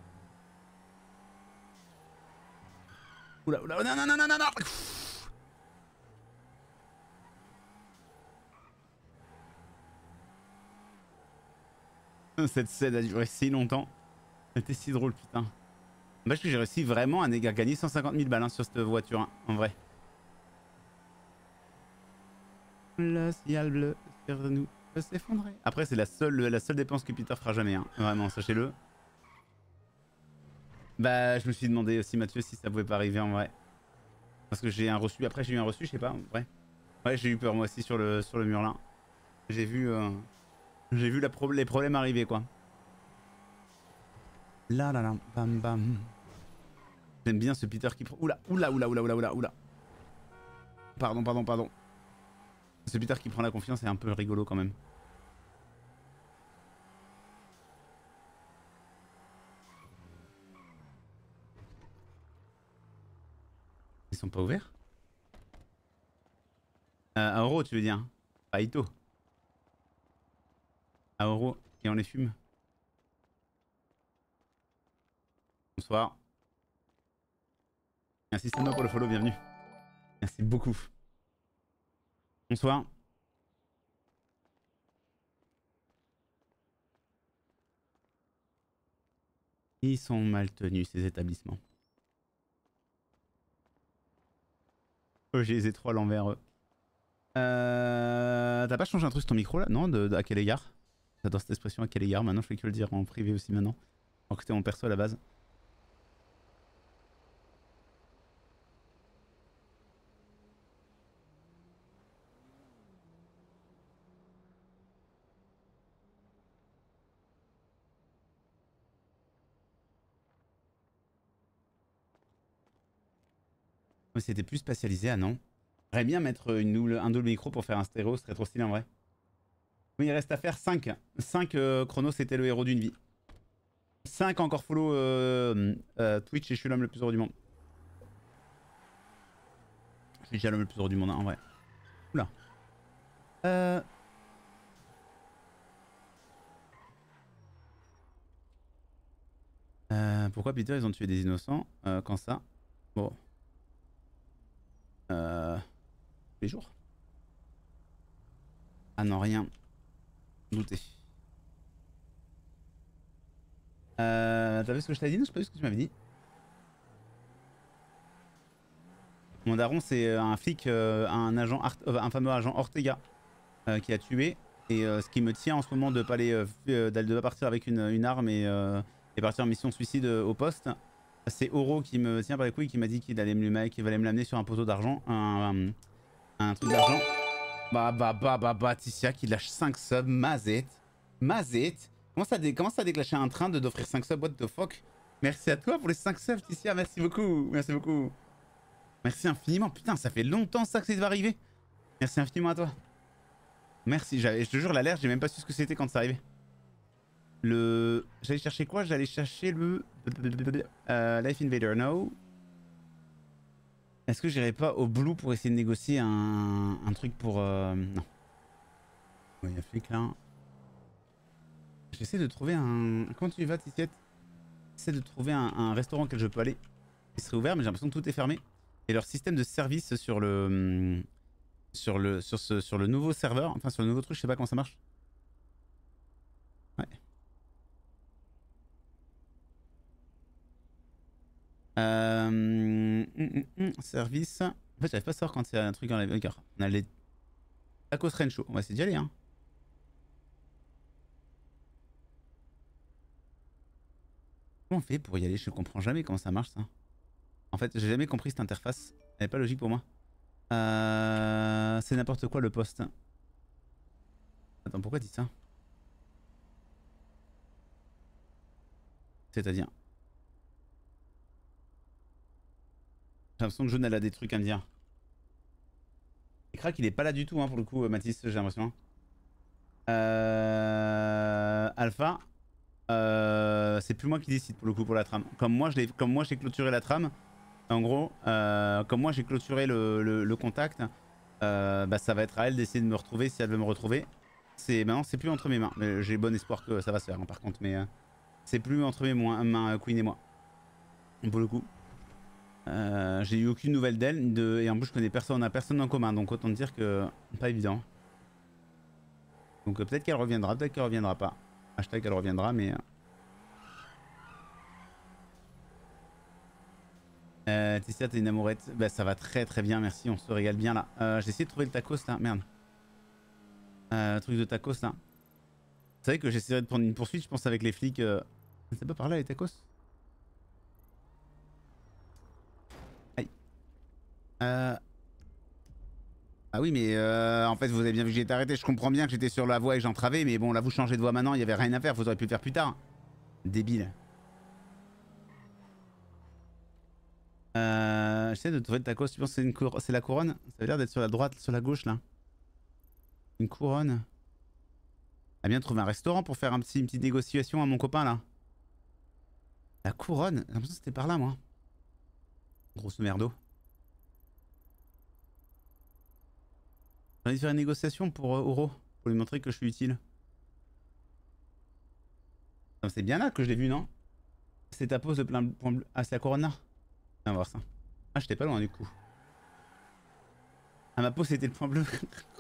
Oula, non. Cette scène a duré si longtemps. C'était si drôle, putain. Parce que j'ai réussi vraiment à gagner 150 000 balles hein, sur cette voiture, hein, en vrai. Le ciel bleu sur nous peut s'effondrer. Après, c'est la seule dépense que Peter fera jamais, hein. Vraiment, sachez-le. Bah, je me suis demandé aussi, Mathieu, si ça pouvait pas arriver en vrai. Parce que j'ai un reçu. Après, j'ai eu un reçu, je sais pas, en vrai. Ouais, j'ai eu peur moi aussi sur le mur là. J'ai vu les problèmes arriver, quoi. Là, bam, bam. J'aime bien ce Peter qui prend. Oula. Pardon. Ce Peter qui prend la confiance est un peu rigolo quand même. Ils sont pas ouverts? Un euro, tu veux dire? Pas Ito. à Oro et on les fume. Bonsoir. Merci Stéma pour le follow, bienvenue. Merci beaucoup. Bonsoir. Ils sont mal tenus ces établissements. J'ai les étroits à l'envers eux. T'as pas changé un truc sur ton micro là? Non, à quel égard? J'adore cette expression, à quel égard? Maintenant je fais que le dire en privé aussi maintenant. Alors que c'était mon perso à la base. C'était plus spatialisé, ah non. J'aimerais bien mettre un double micro pour faire un stéréo, ce serait trop stylé en vrai. Oui, il reste à faire 5. 5 chrono, c'était le héros d'une vie. 5 encore follow Twitch et je suis l'homme le plus heureux du monde. Je suis déjà l'homme le plus heureux du monde, hein, en vrai. Oula. Pourquoi Peter ils ont tué des innocents quand ça? Bon. Les jours. Ah non, rien. Douter. T'as vu ce que je t'ai dit? Non, je sais pas vu ce que tu m'avais dit. Mon daron, c'est un flic, un fameux agent Ortega qui a tué. Et ce qui me tient en ce moment de pas de pas partir avec une arme et partir en mission suicide au poste, c'est Oro qui me tient par les couilles, qui m'a dit qu'il allait qu'il allait me l'amener sur un poteau d'argent, un truc d'argent. Bah, Ticia qui lâche 5 subs, Mazette. Comment ça a déclenché un train d'offrir 5 subs, what the fuck? Merci à toi pour les 5 subs, Ticia, merci beaucoup, merci beaucoup. Merci infiniment, putain, ça fait longtemps ça que ça va arriver. Merci infiniment à toi. Merci, je te jure, l'alerte, j'ai même pas su ce que c'était quand ça arrivait. J'allais chercher quoi? J'allais chercher le... Life Invader, no. Est-ce que j'irai pas au Blue pour essayer de négocier un truc pour... Non. Il y a flic là. J'essaie de trouver un... Comment tu y vas, Titiette? J'essaie de trouver un restaurant auquel je peux aller. Il serait ouvert, mais j'ai l'impression que tout est fermé. Et leur système de service sur le... Sur le nouveau serveur, enfin sur le nouveau truc, je sais pas comment ça marche. Ouais. Service. En fait, j'arrive pas à savoir quand il y a un truc dans la... Regarde, on a les tacos Rencho. On va essayer d'y aller, hein. Comment on fait pour y aller? Je comprends jamais comment ça marche, ça. En fait, j'ai jamais compris cette interface. Elle est pas logique pour moi. C'est n'importe quoi le poste. Attends, pourquoi tu dis ça? C'est-à-dire? J'ai l'impression que Jaune elle a des trucs à me dire. Et Crack il est pas là du tout hein, pour le coup Mathis, j'ai l'impression. Alpha, c'est plus moi qui décide pour le coup pour la trame. Comme moi j'ai clôturé la trame, en gros, comme moi j'ai clôturé le contact, bah, ça va être à elle d'essayer de me retrouver si elle veut me retrouver. Maintenant c'est plus entre mes mains, mais j'ai bon espoir que ça va se faire hein, par contre, mais c'est plus entre mes mains Queen et moi. Pour le coup. J'ai eu aucune nouvelle d'elle et en plus je connais personne, on a personne en commun donc autant dire que pas évident. Donc peut-être qu'elle reviendra, peut-être qu'elle reviendra pas. Hashtag elle reviendra mais... Tessia t'es une amourette, bah ça va très très bien merci, on se régale bien là. J'ai essayé de trouver le tacos là, merde. Truc de tacos là. Vous savez que j'essaierai de prendre une poursuite je pense avec les flics. C'est pas par là les tacos? Ah oui mais en fait vous avez bien vu que j'ai été arrêté, je comprends bien que j'étais sur la voie et que j'entravais mais bon là vous changez de voie maintenant, il n'y avait rien à faire, vous auriez pu le faire plus tard. Débile. J'essaie de trouver le tacos, tu penses que c'est la couronne? Ça a l'air d'être sur la droite, sur la gauche là. Une couronne. Elle a bien trouvé un restaurant pour faire une petite négociation à mon copain là. La couronne? J'ai l'impression que c'était par là moi. Grosse merdo. J'ai envie de faire une négociation pour Oro, pour lui montrer que je suis utile. C'est bien là que je l'ai vu, non? C'est ta pause de plein point bleu. Ah, c'est la Corona. On va voir ça. Ah, j'étais pas loin du coup. Ah, ma pause c'était le point bleu.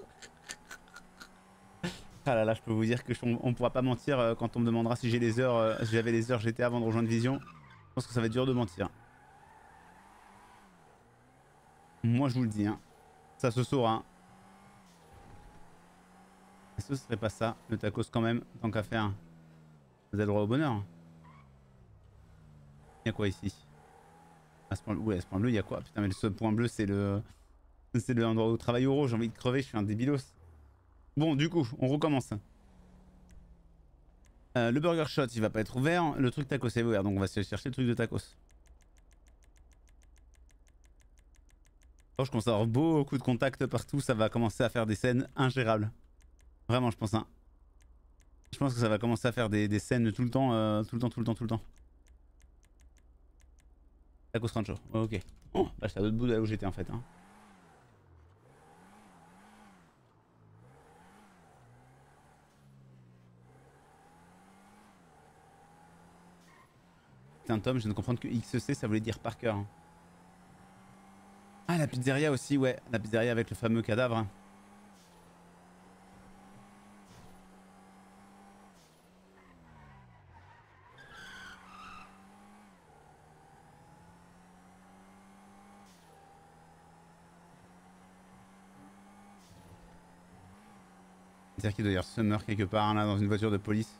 Ah là là, je peux vous dire que on pourra pas mentir quand on me demandera si j'ai les heures, si j'avais les heures GTA avant de rejoindre Vision. Je pense que ça va être dur de mentir. Moi je vous le dis, hein. Ça se saura. Hein. Est-ce que ce serait pas ça, le tacos quand même, tant qu'à faire? Vous avez le droit au bonheur. Il y a quoi ici? À ce point, ouais, à ce point bleu, il y a quoi? Putain, mais ce point bleu, c'est le... C'est le endroit où travaille Euro, j'ai envie de crever, je suis un débilos. Bon, du coup, on recommence. Le burger shot, il va pas être ouvert. Le truc tacos est ouvert, donc on va se chercher le truc de tacos. Oh, je commence à avoir beaucoup de contacts partout, ça va commencer à faire des scènes ingérables. Vraiment, je pense. Hein. Je pense que ça va commencer à faire des scènes tout le temps, tout le temps. Tacos Rancho, ok. Oh, bah j'étais à l'autre bout de là où j'étais en fait. Hein. Putain, Tom, je viens de comprendre que XC ça voulait dire Parker. Hein. Ah, la pizzeria aussi, ouais. La pizzeria avec le fameux cadavre. Hein. C'est-à-dire qu'il doit y avoir Summer quelque part hein, là dans une voiture de police.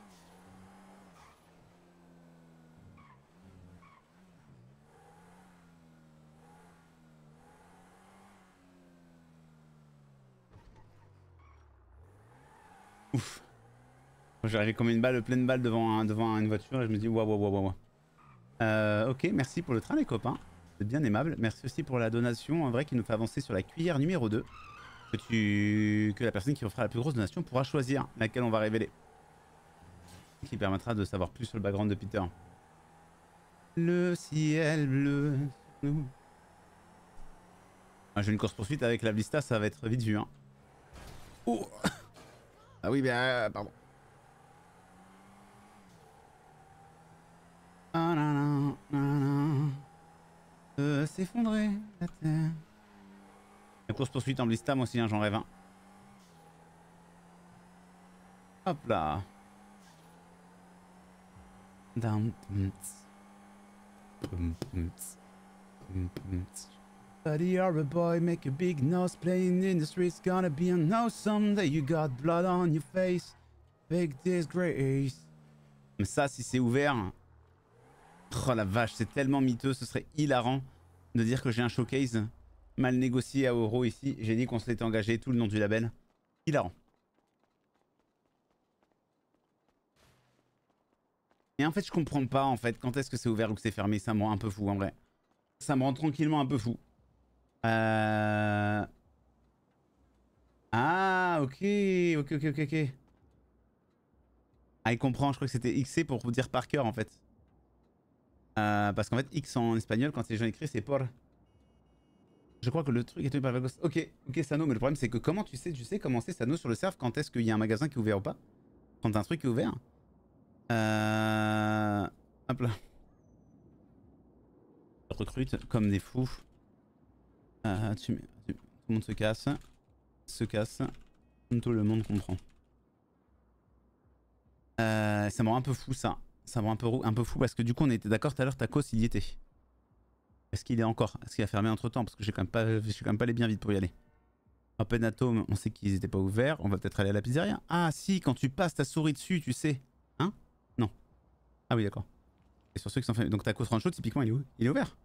Ouf. J'arrivais comme une balle pleine balle devant une voiture et je me dis waouh. Ok, merci pour le train les copains. C'est bien aimable. Merci aussi pour la donation en vrai qui nous fait avancer sur la cuillère numéro 2. Que la personne qui fera la plus grosse donation pourra choisir laquelle on va révéler. Qui permettra de savoir plus sur le background de Peter. Le ciel bleu. Ah, j'ai une course poursuite avec la Blista, ça va être vite vu. Hein. Oh. Ah oui, bien, pardon. Ah là là. S'effondrer la terre. La course poursuite en Blista, moi aussi, hein, j'en rêve un. Hop là. Buddy, you're a boy, make a big nose, playing in the streets, gonna be a no someday. You got blood on your face, big disgrace. Mais ça, si c'est ouvert, oh la vache, c'est tellement miteux, ce serait hilarant de dire que j'ai un showcase mal négocié à Euro ici. J'ai dit qu'on s'était engagé tout le nom du label. Hilarant. Et en fait, je comprends pas en fait quand est-ce que c'est ouvert ou que c'est fermé. Ça me rend un peu fou en vrai. Ça me rend tranquillement un peu fou. Ah, ok. Ah, il comprend. Je crois que c'était XC pour vous dire Parker en fait. Parce qu'en fait, X en espagnol, quand les gens écrivent, c'est por. Je crois que le truc est tenu par la gosse. Ok, Sano, mais le problème c'est que comment tu sais comment c'est Sano sur le serve quand est-ce qu'il y a un magasin qui est ouvert ou pas? Quand un truc est ouvert. Hop là. Recrute comme des fous. Tout le monde se casse. Tout le monde comprend. Ça me rend un peu fou ça. Ça me rend un peu fou parce que du coup on était d'accord tout à l'heure, Tacos il y était. Est-ce qu'il est encore? Est-ce qu'il a fermé entre temps? Parce que j'ai quand même pas les bien vite pour y aller. Open Atom, on sait qu'ils étaient pas ouverts. On va peut-être aller à la pizzeria. Ah si, quand tu passes ta souris dessus, tu sais. Hein? Non. Ah oui d'accord. Et sur ceux qui sont fermés. Donc Tacos Rancho typiquement il est où? Il est ouvert.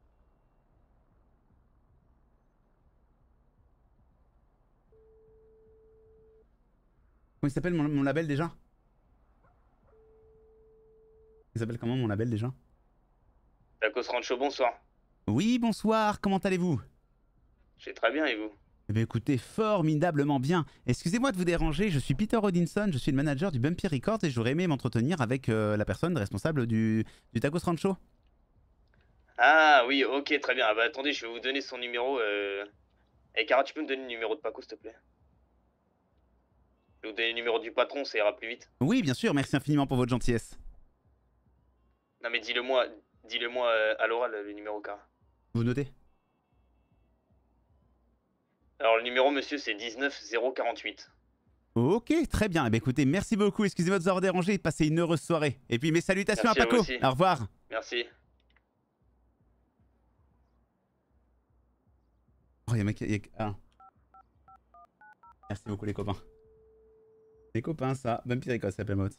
Comment il s'appelle mon label déjà? Il s'appelle comment mon label déjà? Tacos Rancho, bonsoir. Oui, bonsoir, comment allez-vous? Je vais très bien et vous? Eh bien écoutez, formidablement bien. Excusez-moi de vous déranger, je suis Peter Odinson, je suis le manager du Bumpy Records et j'aurais aimé m'entretenir avec la personne responsable du Tacos Rancho. Ah oui, ok, très bien. Ah bah attendez, je vais vous donner son numéro. Eh Cara, tu peux me donner le numéro de Paco s'il te plaît? Je vais vous donner le numéro du patron, ça ira plus vite. Oui, bien sûr, merci infiniment pour votre gentillesse. Non mais dis-le-moi à l'oral, le numéro car. Vous notez? Alors le numéro monsieur c'est 19048. Ok, très bien. Eh bien, écoutez, merci beaucoup. Excusez-moi de vous avoir dérangé. Passez une heureuse soirée. Et puis mes salutations Merci à à vous Paco. aussi. Au revoir. Merci. Oh, il y a un mec. Ah. Merci beaucoup les copains. Les copains, ça. Bumpy Records s'appelle mode.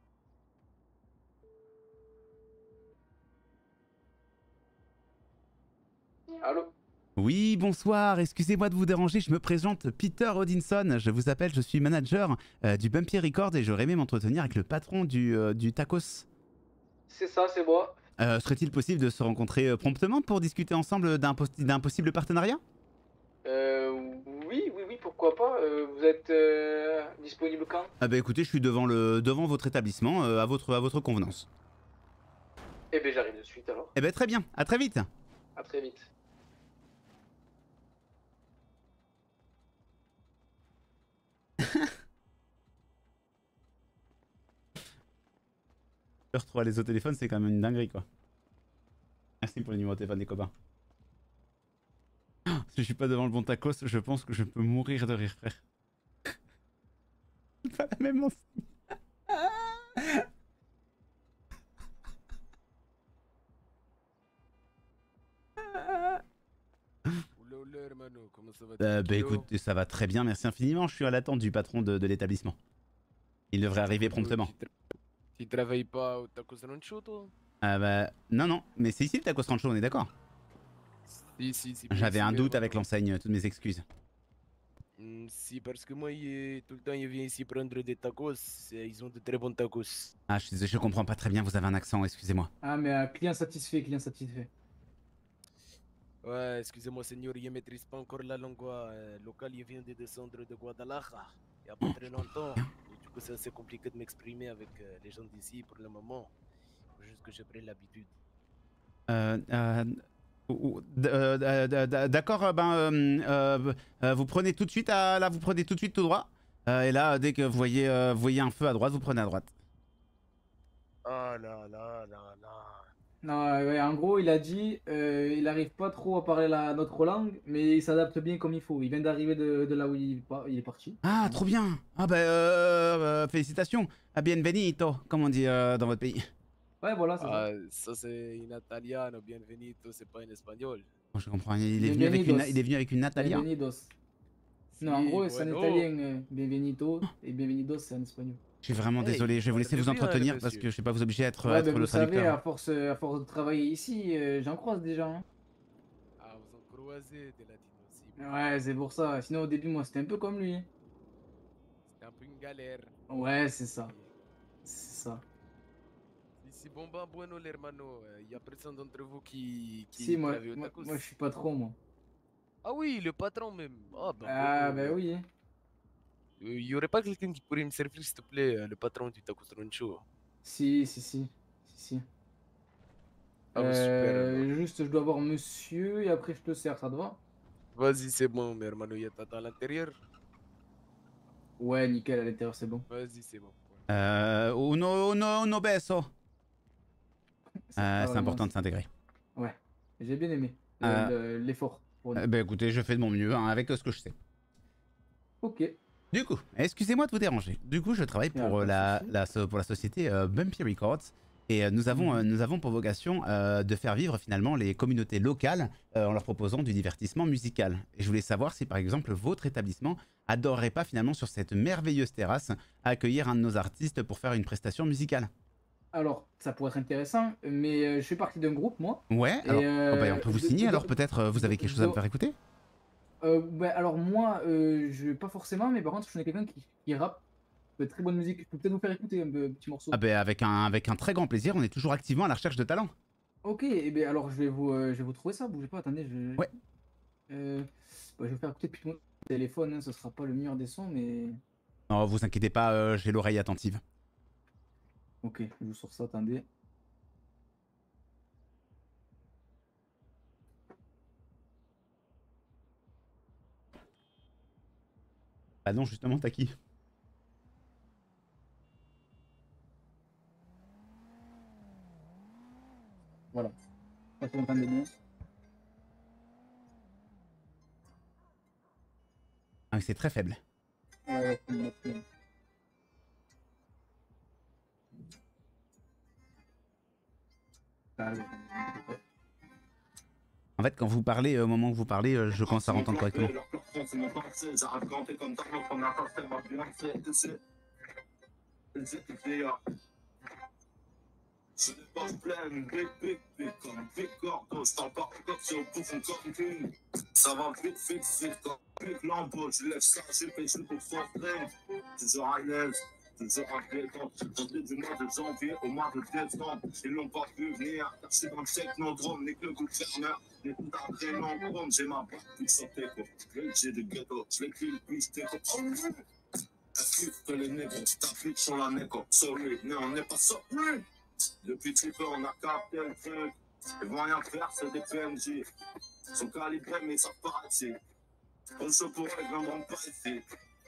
Allô? Oui, bonsoir, excusez-moi de vous déranger, je me présente Peter Odinson, je vous appelle, je suis manager du Bumpy Records et j'aurais aimé m'entretenir avec le patron du Tacos. C'est ça, c'est moi. Serait-il possible de se rencontrer promptement pour discuter ensemble d'un possible partenariat? Oui, pourquoi pas. Vous êtes disponible quand? Ah bah écoutez, je suis devant votre établissement, à votre convenance. Eh ben j'arrive de suite alors. Eh ben très bien, à très vite. À très vite. Heure 3 les autres téléphones, c'est quand même une dinguerie quoi. Merci pour le numéro de téléphone des copains. Si je suis pas devant le bon tacos, je pense que je peux mourir de rire, frère. C'est pas la même enseigne. Bah écoute, ça va très bien, merci infiniment. Je suis à l'attente du patron de l'établissement. Il devrait arriver promptement. Tu travailles pas au Tacos Rancho, toi? Ah bah non, mais c'est ici le Tacos Rancho, on est d'accord? Si. J'avais un doute avec l'enseigne, toutes mes excuses. Si, parce que moi, tout le temps, il vient ici prendre des tacos. Ils ont de très bons tacos. Ah, je suis désolé, je comprends pas très bien, vous avez un accent, excusez-moi. Ah mais client satisfait, client satisfait. Ouais, excusez-moi, seigneur, je maîtrise pas encore la langue locale. Je viens de descendre de Guadalajara. Il y a pas très longtemps. Et du coup, c'est assez compliqué de m'exprimer avec les gens d'ici pour le moment. Faut juste que je prenne l'habitude. D'accord, vous prenez tout de suite vous prenez tout de suite tout droit. Et là, dès que vous voyez un feu à droite, vous prenez à droite. Ah là. Non, ouais, en gros, il a dit, il arrive pas trop à parler notre langue, mais il s'adapte bien comme il faut. Il vient d'arriver de là où il est parti. Ah, trop bien. Ah bah, félicitations. A bienvenido, comme on dit dans votre pays. Ouais, voilà, c'est ça. Ça, c'est in italiano. Bienvenido, c'est pas en espagnol. Oh, je comprends. Il est venu avec une Natalia. Bienvenidos. Non, en gros, c'est en italien, bienvenido, et bienvenidos, c'est en espagnol. Je suis vraiment désolé, je vais vous laisser vous entretenir parce que je sais pas vous obliger à être, ouais, le vous traducteur. savez, à force de travailler ici, j'en croise déjà. Hein. Ah, vous en croisez des latinos aussi. Ouais, c'est pour ça. Sinon, au début, moi, c'était un peu comme lui. C'était un peu une galère. Ouais, c'est ça. C'est ça. Si bon, bueno, l'hermano. Y a personne d'entre vous qui Si, moi, travaille au tacos. je suis patron, moi. Ah oui, le patron même. Ah, bah oui. Y aurait pas quelqu'un qui pourrait me servir, s'il te plaît, le patron du Tacos Rancho? Si. Ah, bah, super. Juste, je dois voir monsieur et après je te sers, ça te va? Vas-y, c'est bon, mais hermano, y a tata à l'intérieur? Ouais, nickel, à l'intérieur, c'est bon. Vas-y, c'est bon. Uno beso. C'est important de s'intégrer. Ouais, j'ai bien aimé l'effort. Bah écoutez, je fais de mon mieux avec ce que je sais. Ok. Du coup, excusez-moi de vous déranger. Du coup, je travaille pour la société Bumpy Records et nous avons pour vocation de faire vivre finalement les communautés locales en leur proposant du divertissement musical. Et je voulais savoir si par exemple votre établissement adorerait pas finalement sur cette merveilleuse terrasse accueillir un de nos artistes pour faire une prestation musicale. Alors, ça pourrait être intéressant, mais je fais partie d'un groupe, moi. Ouais, alors on peut vous signer alors peut-être vous avez quelque chose à me faire écouter? Alors moi, pas forcément, mais par contre, je connais quelqu'un qui rappe de très bonne musique. Je peux peut-être vous faire écouter un petit morceau. Ah ben avec un très grand plaisir, on est toujours activement à la recherche de talent. Ok, et ben alors je vais vous trouver ça, bougez pas, attendez, Ouais. Je vais vous faire écouter depuis mon téléphone, hein, ce sera pas le meilleur des sons, mais... Non, vous inquiétez pas, j'ai l'oreille attentive. Ok, je joue sur ça, attendez. Ah non, justement, t'as qui? que vous m'entendez bien. Ah, mais c'est très faible. Ouais, En fait, quand vous parlez, au moment où vous parlez, je commence à entendre correctement. Je n'ai pas de pleine, big, comme big cordo, je t'en parle comme si on pouvait comme une. Ça va vite, comme big lambeau, je lève ça, j'ai fait juste pour forcer. Toujours à l'aise, toujours en détente, depuis du mois de janvier au mois de décembre, ils l'ont pas vu venir, je suis dans le technodrome, nique le gouverneur, les coups d'après l'endrome, j'ai ma barre qui sortait quoi, j'ai du ghetto, je l'écris le plus, t'es quoi. Est-ce que les négros t'appliquent sur la négo, sorry, mais on n'est pas sorry. Depuis très peu, on a capté le truc. Ils vont rien faire, c'est des PNJ. Ils sont calibrés, mais ils savent pas ici. On se pourrait, ils viendront pas ici.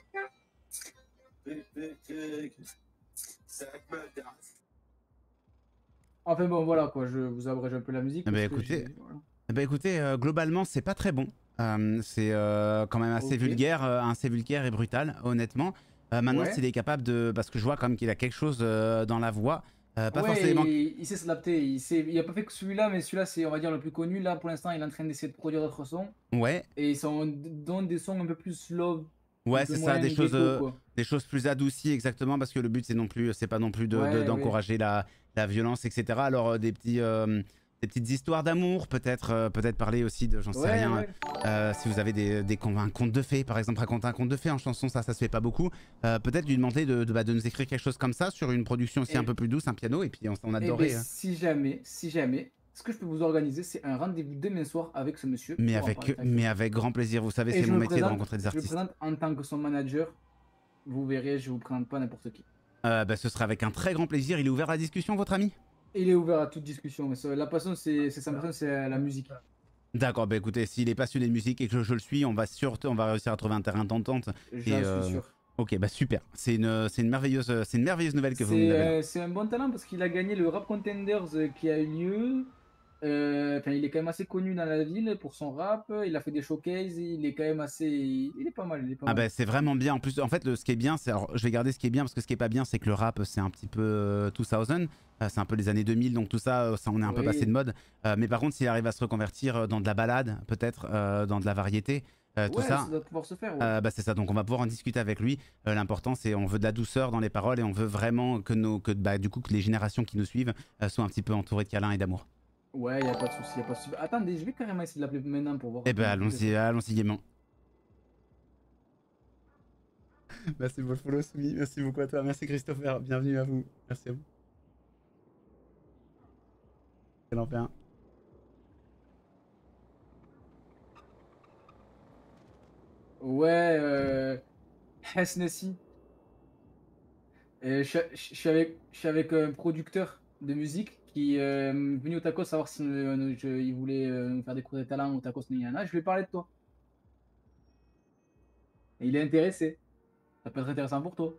Enfin bon, voilà quoi, je vous abrège un peu la musique. Bah écoutez, globalement, c'est pas très bon. C'est quand même assez vulgaire et brutal, honnêtement. Maintenant, Ouais. s'il est capable de... Parce que je vois quand même qu'il a quelque chose dans la voix. Pas Ouais, forcément... il sait s'adapter. Il a pas fait que celui-là, mais celui-là, c'est on va dire le plus connu. Là, pour l'instant, il est en train d'essayer de produire d'autres sons. Ouais. Et ils sont dans des sons un peu plus slow. Ouais, c'est ça, des choses plus adoucies, exactement, parce que le but, c'est pas non plus d'encourager la violence, etc. Alors, des petites histoires d'amour, peut-être parler aussi de, j'en sais rien, si vous avez un conte de fées, par exemple, raconter un conte de fées en chanson, ça se fait pas beaucoup. Peut-être lui demander de nous écrire quelque chose comme ça sur une production aussi un peu plus douce, un piano, et puis on adorait. Ben, si jamais, ce que je peux vous organiser, c'est un rendez-vous demain soir avec ce monsieur. Mais avec grand plaisir, vous savez, c'est mon métier de rencontrer des artistes. Je me présente en tant que son manager, vous verrez, je vous présente pas n'importe qui. Ce sera avec un très grand plaisir. Il est ouvert à la discussion, votre ami? Il est ouvert à toute discussion, mais la passion, c'est sa passion, c'est la musique. D'accord, bah écoutez, s'il est passionné de musique et que je le suis, on va réussir à trouver un terrain d'entente. J'en suis sûr. Ok, bah super. C'est une merveilleuse nouvelle que vous nous avez. C'est un bon talent parce qu'il a gagné le Rap Contenders qui a eu lieu. Il est quand même assez connu dans la ville pour son rap. Il a fait des showcases. Il est quand même assez. Il est pas mal. Bah c'est vraiment bien. En plus, en fait, ce qui est bien, c'est. Alors, je vais garder ce qui est bien parce que ce qui est pas bien, c'est que le rap, c'est un petit peu 2000. C'est un peu les années 2000, donc tout ça, on est un peu passé de mode. Mais par contre, s'il arrive à se reconvertir dans de la balade, peut-être dans de la variété. Tout ça doit pouvoir se faire. Bah c'est ça, donc on va pouvoir en discuter avec lui. L'important, c'est on veut de la douceur dans les paroles et on veut vraiment que les générations qui nous suivent soient un petit peu entourées de câlins et d'amour. Ouais, y a pas de souci, Attendez, je vais carrément essayer de l'appeler maintenant pour voir. Eh ben allons-y gaiement. Merci pour le follow, Soumi. Merci beaucoup à toi. Merci Christopher. Bienvenue à vous. Merci à vous. Quel enfer. Ouais, Hesnessi. Je suis avec un producteur de musique qui est venu au tacos savoir si il voulait nous faire découvrir des talents au tacos Niyana. Je lui ai parlé de toi. Et il est intéressé. Ça peut être intéressant pour toi.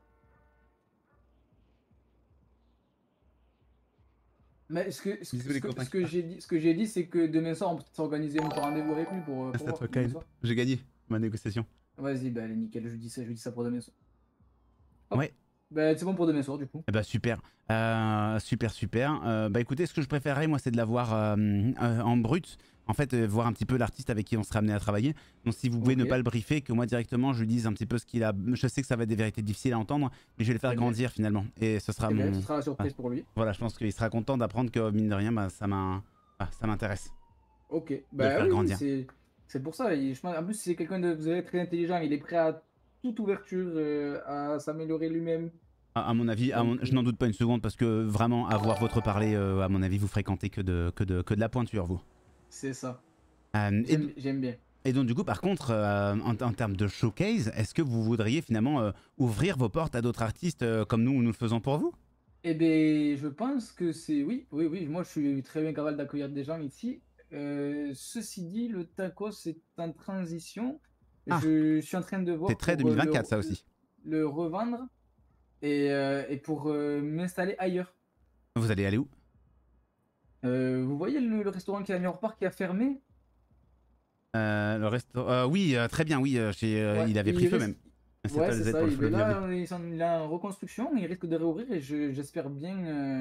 Mais ce que j'ai dit, c'est que demain soir, on peut s'organiser un petit rendez-vous avec lui pour C'est à voir toi, demain Kyle. soir. J'ai gagné ma négociation. Vas-y, bah allez, nickel, je dis ça pour demain soir. Hop. Ouais. Bah c'est bon pour demain soir du coup. Bah super, super. Bah écoutez, ce que je préférerais moi c'est de l'avoir en brut. En fait, voir un petit peu l'artiste avec qui on sera amené à travailler. Donc si vous pouvez ne pas le briefer, que moi directement je lui dise un petit peu ce qu'il a. Je sais que ça va être des vérités difficiles à entendre, mais je vais le faire grandir finalement. Et ce sera Ce sera la surprise pour lui. Voilà, je pense qu'il sera content d'apprendre que mine de rien, bah, ça m'intéresse. Ok, bah oui, c'est pour ça. En plus, c'est quelqu'un de vous savez, très intelligent. Il est prêt à toute ouverture, à s'améliorer lui-même. À mon avis, je n'en doute pas une seconde parce que vraiment avoir votre parler, à mon avis, vous fréquentez que de la pointure, vous. C'est ça. J'aime bien. Et donc du coup, par contre, en termes de showcase, est-ce que vous voudriez finalement ouvrir vos portes à d'autres artistes comme nous le faisons pour vous? Eh bien, je pense que c'est... Oui. Moi, je suis très bien capable d'accueillir des gens ici. Ceci dit, le tacos est en transition. Je suis en train de voir... C'est très 2024, ça aussi. Le revendre et pour m'installer ailleurs. Vous allez aller où? Vous voyez le restaurant qui est à New York Park qui a fermé? Le restaurant. Oui, très bien, oui. Ouais, il avait pris feu risque- même. C'est Ouais, pas c'est Z ça. pour le Il feu est de là, Viavi. il est en reconstruction, il risque de réouvrir et j'espère bien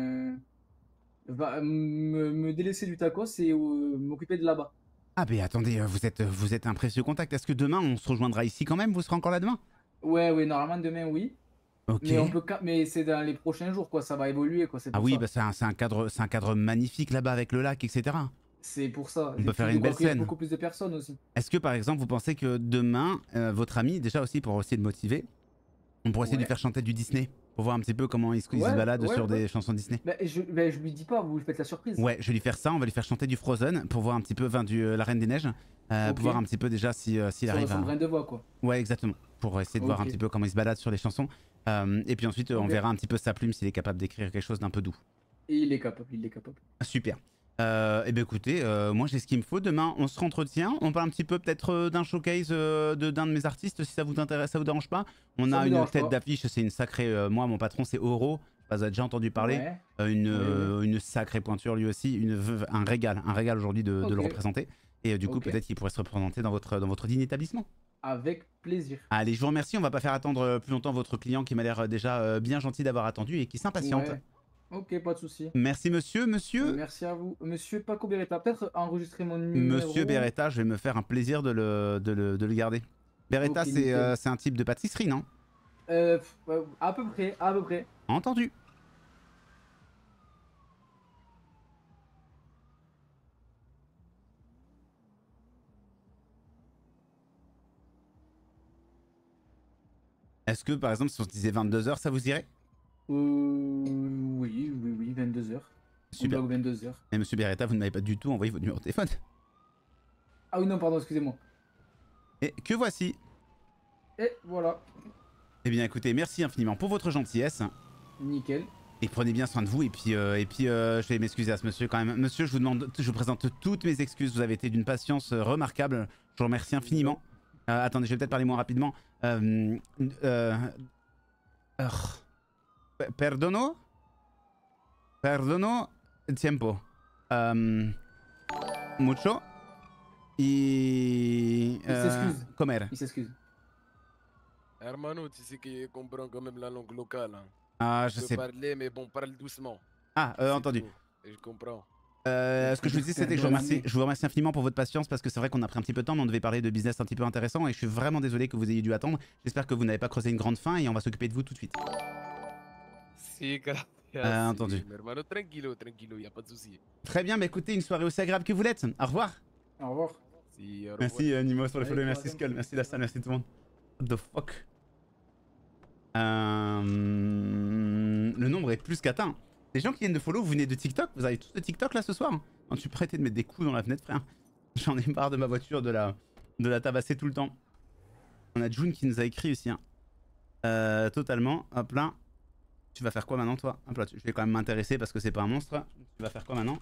me délaisser du tacos et m'occuper de là-bas. Ah, mais attendez, vous êtes un précieux contact. Est-ce que demain on se rejoindra ici quand même? Vous serez encore là demain? Ouais, normalement demain oui. Ok. Mais mais c'est dans les prochains jours quoi, ça va évoluer quoi. C'est Ah pour oui, ça. bah c'est un cadre magnifique là-bas avec le lac, etc. C'est pour ça. On peut Et faire puis, une belle accueillir scène. beaucoup plus de personnes aussi. Est-ce que par exemple vous pensez que demain, votre ami, déjà aussi pour essayer de motiver, on pourrait essayer de lui faire chanter du Disney pour voir un petit peu comment il se balade sur des chansons Disney? Je lui dis pas, vous faites la surprise. Ouais, je vais lui faire ça, on va lui faire chanter du Frozen pour voir un petit peu, La Reine des Neiges, pour voir un petit peu déjà s'il arrive Son à... grain de voix quoi. Ouais, exactement, pour essayer de voir un Ok. petit peu comment il se balade sur les chansons. Et puis ensuite, on Ok. verra un petit peu sa plume s'il est capable d'écrire quelque chose d'un peu doux. Et il est capable, il est capable. Super. Eh bien écoutez, moi j'ai ce qu'il me faut. Demain, on se entretient. On parle un petit peu peut-être d'un showcase d'un de mes artistes, si ça vous intéresse, ça vous dérange pas. On Ça a me une dérange tête pas. d'affiche, c'est une sacrée. Moi, mon patron, c'est Oro. Vous avez déjà entendu parler. Ouais. Une sacrée pointure lui aussi. Un régal aujourd'hui de le Ok. représenter. Et du coup, Ok. peut-être qu'il pourrait se représenter dans votre digne établissement. Avec plaisir. Allez, je vous remercie. On va pas faire attendre plus longtemps votre client qui m'a l'air déjà bien gentil d'avoir attendu et qui s'impatiente. Ouais. Ok, pas de souci. Merci monsieur. Merci à vous. Monsieur Paco Beretta, peut-être enregistrer mon numéro. Monsieur Beretta, je vais me faire un plaisir de le garder. Beretta, Ok, nickel. c'est un type de pâtisserie, non? À peu près, à peu près. Entendu. Est-ce que par exemple si on se disait 22h, ça vous irait? Oui, 22h. Super. 22h. Et monsieur Beretta, vous ne m'avez pas du tout envoyé votre numéro de téléphone. Ah oui, non, pardon, excusez-moi. Et que voici. Et voilà. Eh bien écoutez, merci infiniment pour votre gentillesse. Nickel. Et prenez bien soin de vous. Et puis je vais m'excuser à ce monsieur quand même. Monsieur, je vous présente toutes mes excuses. Vous avez été d'une patience remarquable. Je vous remercie infiniment. Attendez, je vais peut-être parler moins rapidement. Perdono tiempo. Mucho. Il s'excuse. Comer. Il s'excuse. Hermano, tu sais que je comprends quand même la langue locale. Hein. Ah, je peux sais. parler, mais bon, parle doucement. Ah, entendu. Tout. Et je comprends. Ce que je vous disais, c'était que je vous remercie infiniment pour votre patience parce que c'est vrai qu'on a pris un petit peu de temps, mais on devait parler de business un petit peu intéressant et je suis vraiment désolé que vous ayez dû attendre. J'espère que vous n'avez pas creusé une grande faim et on va s'occuper de vous tout de suite. Si, gracias. Entendu. Si, hermano, tranquilo, y a pas de souci. Très bien, bah écoutez, une soirée aussi agréable que vous l'êtes. Au revoir. Au revoir. Si, au revoir. Merci Nimos pour le follow, merci Skull, merci la salle, merci tout le monde. What the fuck. Le nombre est plus qu'atteint. Les gens qui viennent de follow, vous venez de TikTok? Vous avez tous de TikTok là ce soir? Je suis prêté de mettre des coups dans la fenêtre, frère. J'en ai marre de ma voiture, de la tabasser tout le temps. On a June qui nous a écrit aussi. Hein. Totalement. Hop là. Tu vas faire quoi maintenant, toi? Hop là, je vais quand même m'intéresser parce que c'est pas un monstre. Tu vas faire quoi maintenant?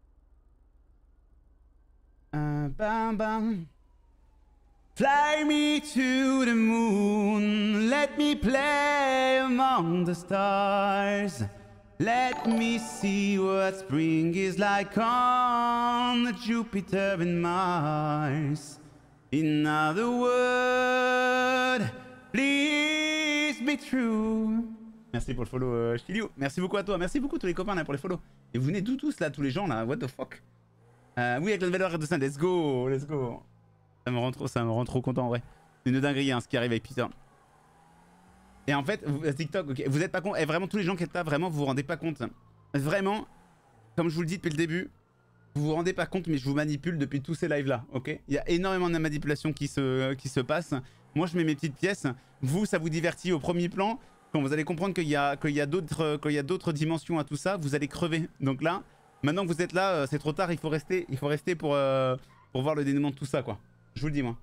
Bam bam. Fly me to the moon, let me play among the stars. Let me see what spring is like on Jupiter and Mars. In other words, please be true. Merci pour le follow, Shilio. Merci beaucoup à toi, merci beaucoup tous les copains là pour les follow. Et vous venez d'où tous là, tous les gens là, what the fuck? Oui, avec la nouvelle heure de 5, let's go, let's go. Ça me rend trop content en vrai. C'est une dinguerie hein, ce qui arrive avec Peter. Et en fait, TikTok, ok, vous êtes pas con. Et vraiment, tous les gens qui êtes là, vraiment, vous vous rendez pas compte. Vraiment, comme je vous le dis depuis le début, vous vous rendez pas compte, mais je vous manipule depuis tous ces lives là, ok? Il y a énormément de manipulation qui se passe. Moi, je mets mes petites pièces. Vous, ça vous divertit au premier plan. Quand vous allez comprendre qu'il y a d'autres dimensions à tout ça, vous allez crever. Donc là, maintenant que vous êtes là, c'est trop tard. Il faut rester pour voir le dénouement de tout ça, quoi. Je vous le dis, moi.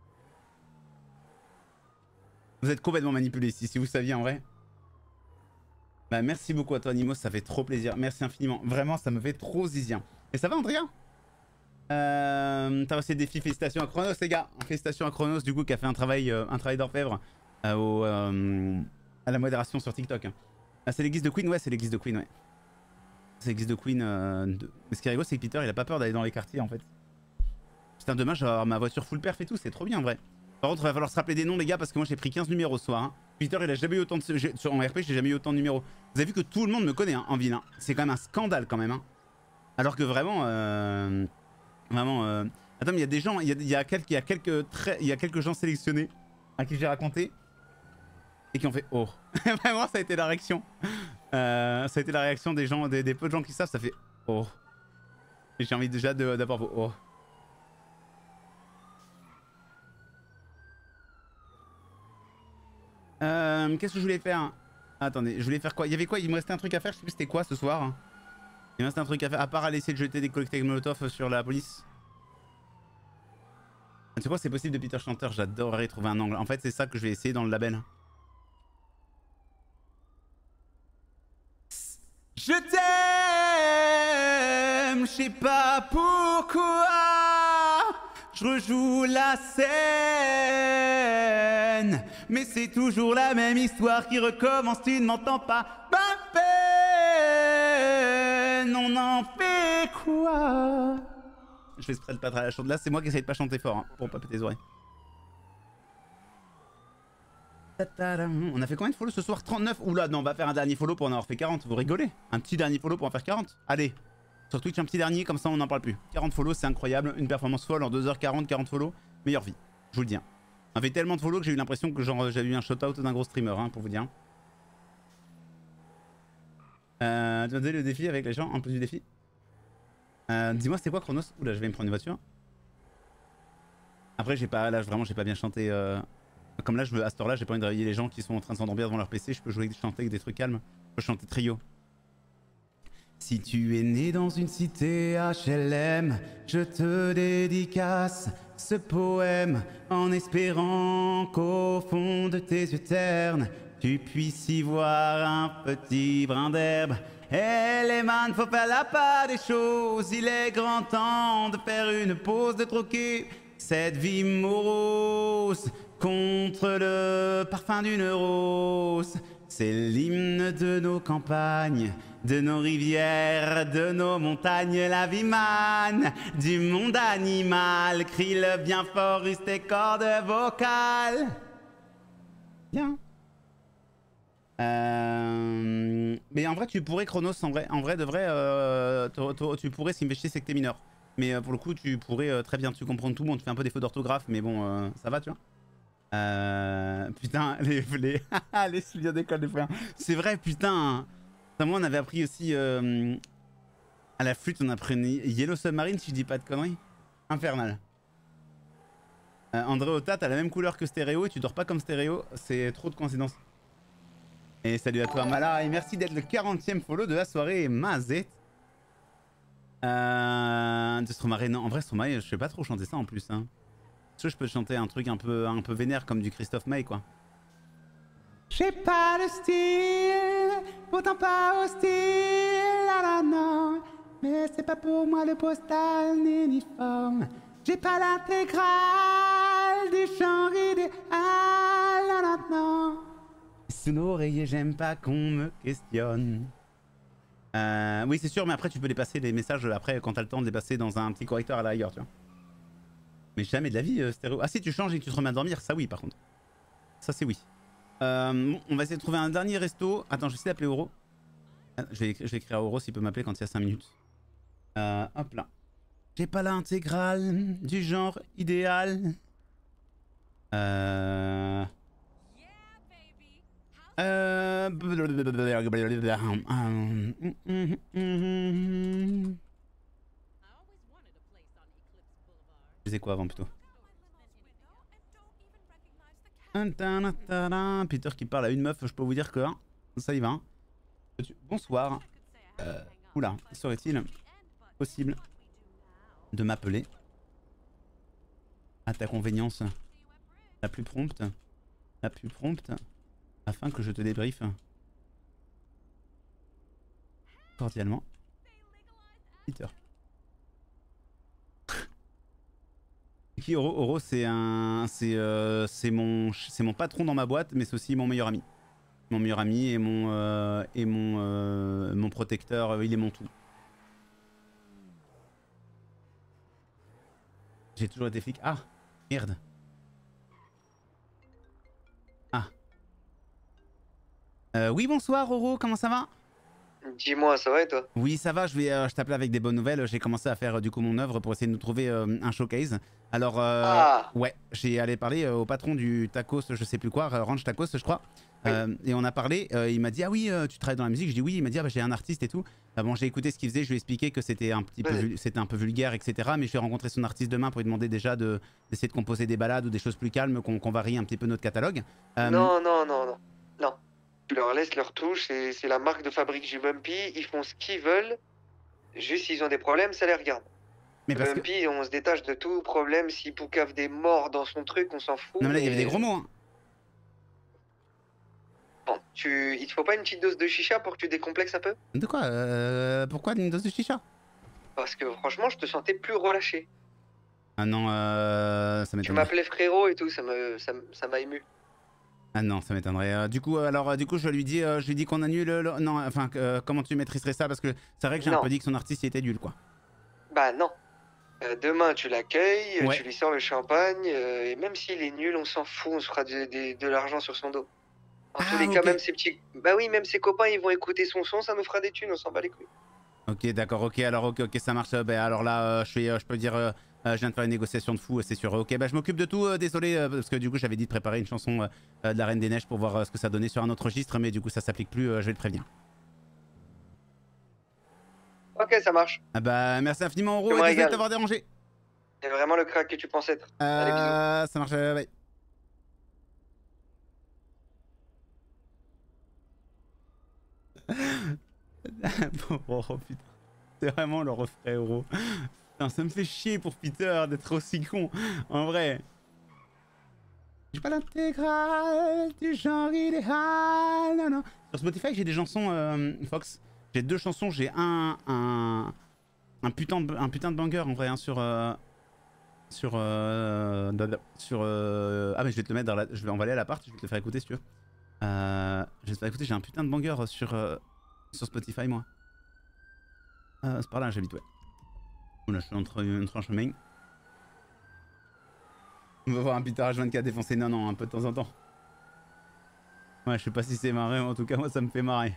Vous êtes complètement manipulé ici, si vous saviez en vrai. Bah merci beaucoup à toi Nimos, ça fait trop plaisir. Merci infiniment. Vraiment, ça me fait trop zizien. Et ça va Andrea? T'as reçu des défis, félicitations à Chronos les gars. Félicitations à Chronos du coup qui a fait un travail d'orfèvre à la modération sur TikTok. Ah, c'est l'église de Queen? Ouais, c'est l'église de Queen, ouais. Ça existe de Queen. Mais ce qui est rigolo, c'est que Peter, il a pas peur d'aller dans les quartiers en fait. Putain, demain, je vais avoir ma voiture full perf et tout, c'est trop bien en vrai. Par contre, il va falloir se rappeler des noms, les gars, parce que moi j'ai pris 15 numéros ce soir. Hein. Peter, il a jamais eu autant de. En RP, j'ai jamais eu autant de numéros. Vous avez vu que tout le monde me connaît hein, en ville. Hein. C'est quand même un scandale quand même. Hein. Alors que vraiment. Vraiment. Attends, mais il y a des gens. Il y a quelques gens sélectionnés à qui j'ai raconté. Et qui ont fait oh. Vraiment, ça a été la réaction. Ça a été la réaction des gens, des peu de gens qui savent, ça fait oh. Et j'ai envie déjà d'avoir vos oh. Qu'est-ce que je voulais faire? Attendez, je voulais faire quoi? Il y avait quoi? Il me restait un truc à faire, je sais plus c'était quoi ce soir. Il me restait un truc à faire, à part aller essayer de jeter des cocktails Molotov sur la police. Tu sais quoi, c'est possible de Peter Chanteur, j'adorerais trouver un angle. En fait, c'est ça que je vais essayer dans le label. Je t'aime, je sais pas pourquoi. Je rejoue la scène, mais c'est toujours la même histoire qui recommence, tu ne m'entends pas. Ma peine, on en fait quoi? Je fais exprès de pas la chante là, c'est moi qui essaye de pas chanter fort, hein, pour pas péter les oreilles. On a fait combien de follow ce soir? 39? Oula, non, on va faire un dernier follow pour en avoir fait 40, vous rigolez? Un petit dernier follow pour en faire 40? Allez, sur Twitch un petit dernier, comme ça on n'en parle plus. 40 follow, c'est incroyable, une performance folle en 2h40, 40 follow, meilleure vie, je vous le dis. On a fait tellement de follow que j'ai eu l'impression que genre j'avais eu un shout-out d'un gros streamer, hein, pour vous dire. Tu m'as donné le défi avec les gens, en plus du défi. Dis-moi c'était quoi Chronos? Oula, je vais me prendre une voiture. Après j'ai pas, là vraiment j'ai pas bien chanté. Comme là, à cette heure-là, j'ai pas envie de réveiller les gens qui sont en train de s'endormir devant leur PC. Je peux chanter avec des trucs calmes. Je peux chanter trio. Si tu es né dans une cité HLM, je te dédicace ce poème en espérant qu'au fond de tes yeux ternes, tu puisses y voir un petit brin d'herbe. Eh les man, faut faire la part des choses. Il est grand temps de faire une pause, de troquer cette vie morose contre le parfum d'une rose. C'est l'hymne de nos campagnes, de nos rivières, de nos montagnes. La vie manne du monde animal, crie-le bien fort, use tes cordes vocales. Bien. Mais en vrai tu pourrais Chronos, en vrai de vrai, tu pourrais, s'il me fait chier c'est que t'es mineur. Mais pour le coup tu pourrais très bien, tu comprends tout. Bon tu fais un peu des fautes d'orthographe mais bon ça va tu vois. Putain, les souvenirs d'école des frères. C'est vrai, putain. Moi, on avait appris aussi à la flûte, on apprenait Yellow Submarine, si je dis pas de conneries. Infernal. André Ota, t'as la même couleur que Stéréo et tu dors pas comme Stéréo. C'est trop de coïncidences. Et salut à toi, Mala. Et merci d'être le 40e follow de la soirée, Mazet. De Stromae, non, en vrai, Stromae, je sais pas trop chanter ça en plus. Hein. Est-ce que je peux chanter un truc un peu vénère comme du Christophe Maé quoi? J'ai pas de style, pourtant pas hostile, la la non. Mais c'est pas pour moi le postal ni l'uniforme. J'ai pas l'intégrale du genre idéal, la la non. Sous l'oreiller, j'aime pas qu'on me questionne. Oui c'est sûr, mais après tu peux les passer les messages après quand t'as le temps de les passer dans un petit correcteur à la rigueur, tu vois. Mais jamais de la vie, Stéréo. Ah si tu changes et que tu te remets à dormir, ça oui par contre. Ça c'est oui. Bon, on va essayer de trouver un dernier resto. Attends, je vais essayer d'appeler Oro. Je vais écrire à Oro s'il peut m'appeler quand il y a 5 minutes. Hop là. J'ai pas l'intégrale du genre idéal. Je faisais quoi avant plutôt? Peter qui parle à une meuf, je peux vous dire que hein, ça y va. Hein. Bonsoir. Oula, serait-il possible de m'appeler à ta convenience la plus prompte afin que je te débriefe cordialement, Peter. Qui Oro, c'est mon patron dans ma boîte, mais c'est aussi mon meilleur ami. mon meilleur ami et mon protecteur, il est mon tout. J'ai toujours été flic. Ah, merde. Ah. Oui, bonsoir Roro, comment ça va? Dis-moi, ça va et toi? Oui, ça va, je t'appelle avec des bonnes nouvelles. J'ai commencé à faire du coup mon œuvre pour essayer de nous trouver un showcase. Alors, ouais, j'ai allé parler au patron du tacos, je sais plus quoi, Ranch Tacos, je crois. Et on a parlé, il m'a dit, ah oui, tu travailles dans la musique? Je dis oui, il m'a dit, ah, bah, j'ai un artiste et tout. Bon, j'ai écouté ce qu'il faisait, je lui ai expliqué que c'était un peu vulgaire, etc. Mais je vais rencontrer son artiste demain pour lui demander déjà d'essayer de composer des ballades ou des choses plus calmes, qu'on varie un petit peu notre catalogue. Non. Tu leur laisses leur touche, c'est la marque de fabrique du Bumpy, ils font ce qu'ils veulent. Juste s'ils ont des problèmes, ça les regarde. Mais le parce Bumpy, on se détache de tout problème. Si Poucave des morts dans son truc, on s'en fout. Non mais là, il y avait des gros mots. Hein. Bon, il te faut pas une petite dose de chicha pour que tu décomplexes un peu? De quoi pourquoi une dose de chicha? Parce que franchement, je te sentais plus relâché. Ah non, ça m'étonnerait. Tu m'appelais frérot et tout, ça m'a ému. Ah non, ça m'étonnerait. Du coup, je lui dis qu'on annule. Non, enfin, comment tu maîtriserais ça? Parce que c'est vrai que j'ai un peu dit que son artiste il était nul, quoi. Bah non. Demain, tu l'accueilles, Ouais. tu lui sors le champagne, et même s'il est nul, on s'en fout, on se fera de l'argent sur son dos. En tous les cas, même ses petits... Bah oui, même ses copains, ils vont écouter son son, ça nous fera des thunes, on s'en bat les couilles. Ok, d'accord, ok, alors ok, ça marche. Ben alors là, je peux dire, je viens de faire une négociation de fou, c'est sûr. Ok, bah je m'occupe de tout, désolé, parce que du coup j'avais dit de préparer une chanson de la Reine des Neiges pour voir ce que ça donnait sur un autre registre, mais du coup ça s'applique plus, je vais le prévenir. Ok, ça marche. Ah bah merci infiniment, Oro, Je me et désolé de régale. t'avoir dérangé. T'es vraiment le crack que tu penses être. Allez, bisous. Ça marche, bye. Oh putain, c'est vraiment le refrain, Oro. Putain, ça me fait chier pour Peter d'être aussi con, en vrai. J'ai pas l'intégrale du genre idéal, non, non. Sur Spotify, j'ai des chansons, Fox. J'ai 2 chansons, j'ai un putain de banger en vrai, hein, ah mais je vais te le mettre dans la... on va aller à l'appart, je vais te le faire écouter si tu veux. Je vais te faire écouter, j'ai un putain de banger sur Spotify moi. C'est par là, j'habite, ouais. Oula, je suis entre un chemin. On va voir un Peter H24 défoncer, non, un peu de temps en temps. Ouais, je sais pas si c'est marré, mais en tout cas moi ça me fait marrer.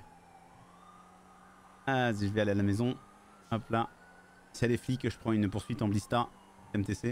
Ah, si je vais aller à la maison, hop là. Si elle est flic, je prends une poursuite en blista, MTC.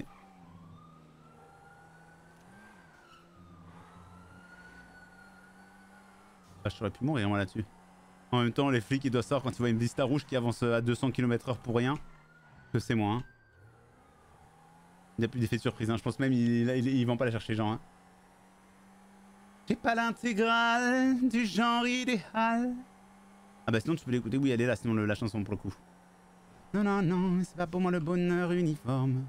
Ah, j'aurais pu mourir moi là-dessus. En même temps, les flics ils doivent savoir quand ils voient une blista rouge qui avance à 200 km/h pour rien, que c'est moi. Hein. Il n'y a plus d'effet de surprise, hein. Je pense même ils vont pas la chercher, genre. Hein. J'ai pas l'intégrale du genre idéal. Ah bah sinon tu peux l'écouter, oui elle est là, sinon la chanson pour le coup. Non, non, non, c'est pas pour moi le bonheur uniforme.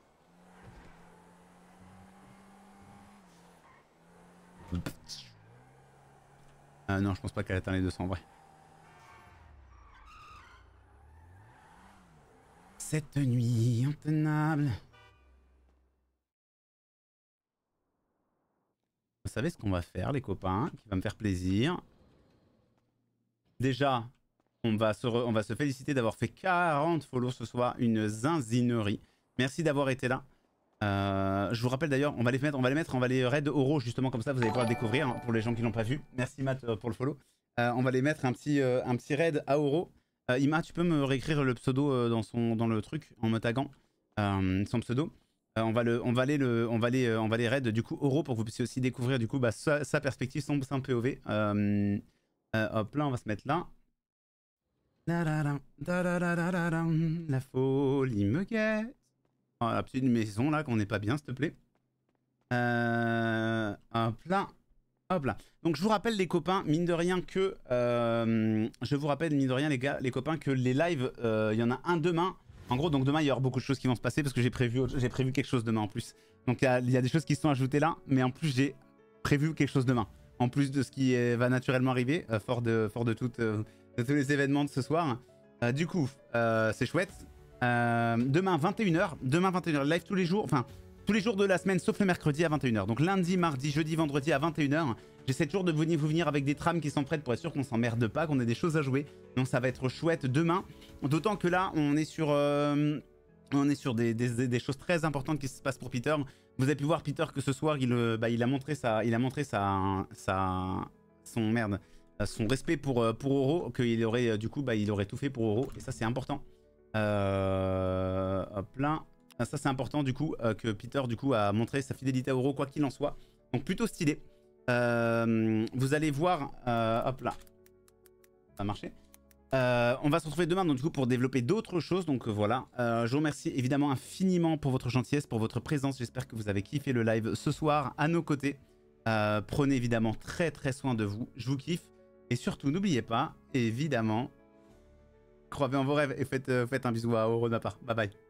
Ah non, je pense pas qu'elle atteint les 200 en vrai. Cette nuit intenable. Vous savez ce qu'on va faire les copains, qui va me faire plaisir. Déjà, on va se féliciter d'avoir fait 40 follow ce soir, une zinzinerie. Merci d'avoir été là. Je vous rappelle d'ailleurs, on va les raid Oro justement comme ça, vous allez pouvoir le découvrir hein, pour les gens qui l'ont pas vu. Merci Matt pour le follow. On va les mettre un petit raid à Oro. Ima, tu peux me réécrire le pseudo dans le truc en me taguant son pseudo. On va les raid du coup Oro pour que vous puissiez aussi découvrir du coup sa perspective, son POV. Hop là, on va se mettre là. La folie me guette. Oh, la petite maison là, qu'on n'est pas bien, s'il te plaît. Hop là. Hop là. Donc je vous rappelle les copains, mine de rien que... je vous rappelle mine de rien les gars, les copains, que les lives, il y en a un demain. En gros, donc demain, il y aura beaucoup de choses qui vont se passer parce que j'ai prévu quelque chose demain en plus. Donc il y a des choses qui se sont ajoutées là, mais en plus j'ai prévu quelque chose demain. En plus de ce qui va naturellement arriver, fort de tous les événements de ce soir. Du coup, c'est chouette. Demain 21h, live tous les jours, enfin tous les jours de la semaine sauf le mercredi à 21h. Donc lundi, mardi, jeudi, vendredi à 21h. J'essaie toujours de vous venir avec des trames qui sont prêtes pour être sûr qu'on s'emmerde pas, qu'on ait des choses à jouer. Donc ça va être chouette demain. D'autant que là, on est sur des choses très importantes qui se passent pour Peter. Vous avez pu voir Peter que ce soir, il a montré son respect pour Oro, qu'il aurait du coup, il aurait tout fait pour Oro. Et ça, c'est important. Hop là. Ça, c'est important du coup que Peter du coup a montré sa fidélité à Oro, quoi qu'il en soit. Donc plutôt stylé. Vous allez voir, hop là, ça a marché. On va se retrouver demain donc, du coup, pour développer d'autres choses. Donc voilà, je vous remercie évidemment infiniment pour votre gentillesse, pour votre présence. J'espère que vous avez kiffé le live ce soir à nos côtés. Prenez évidemment très très soin de vous. Je vous kiffe. Et surtout, n'oubliez pas, évidemment, croyez en vos rêves et faites un bisou à Oro de ma part. Bye bye.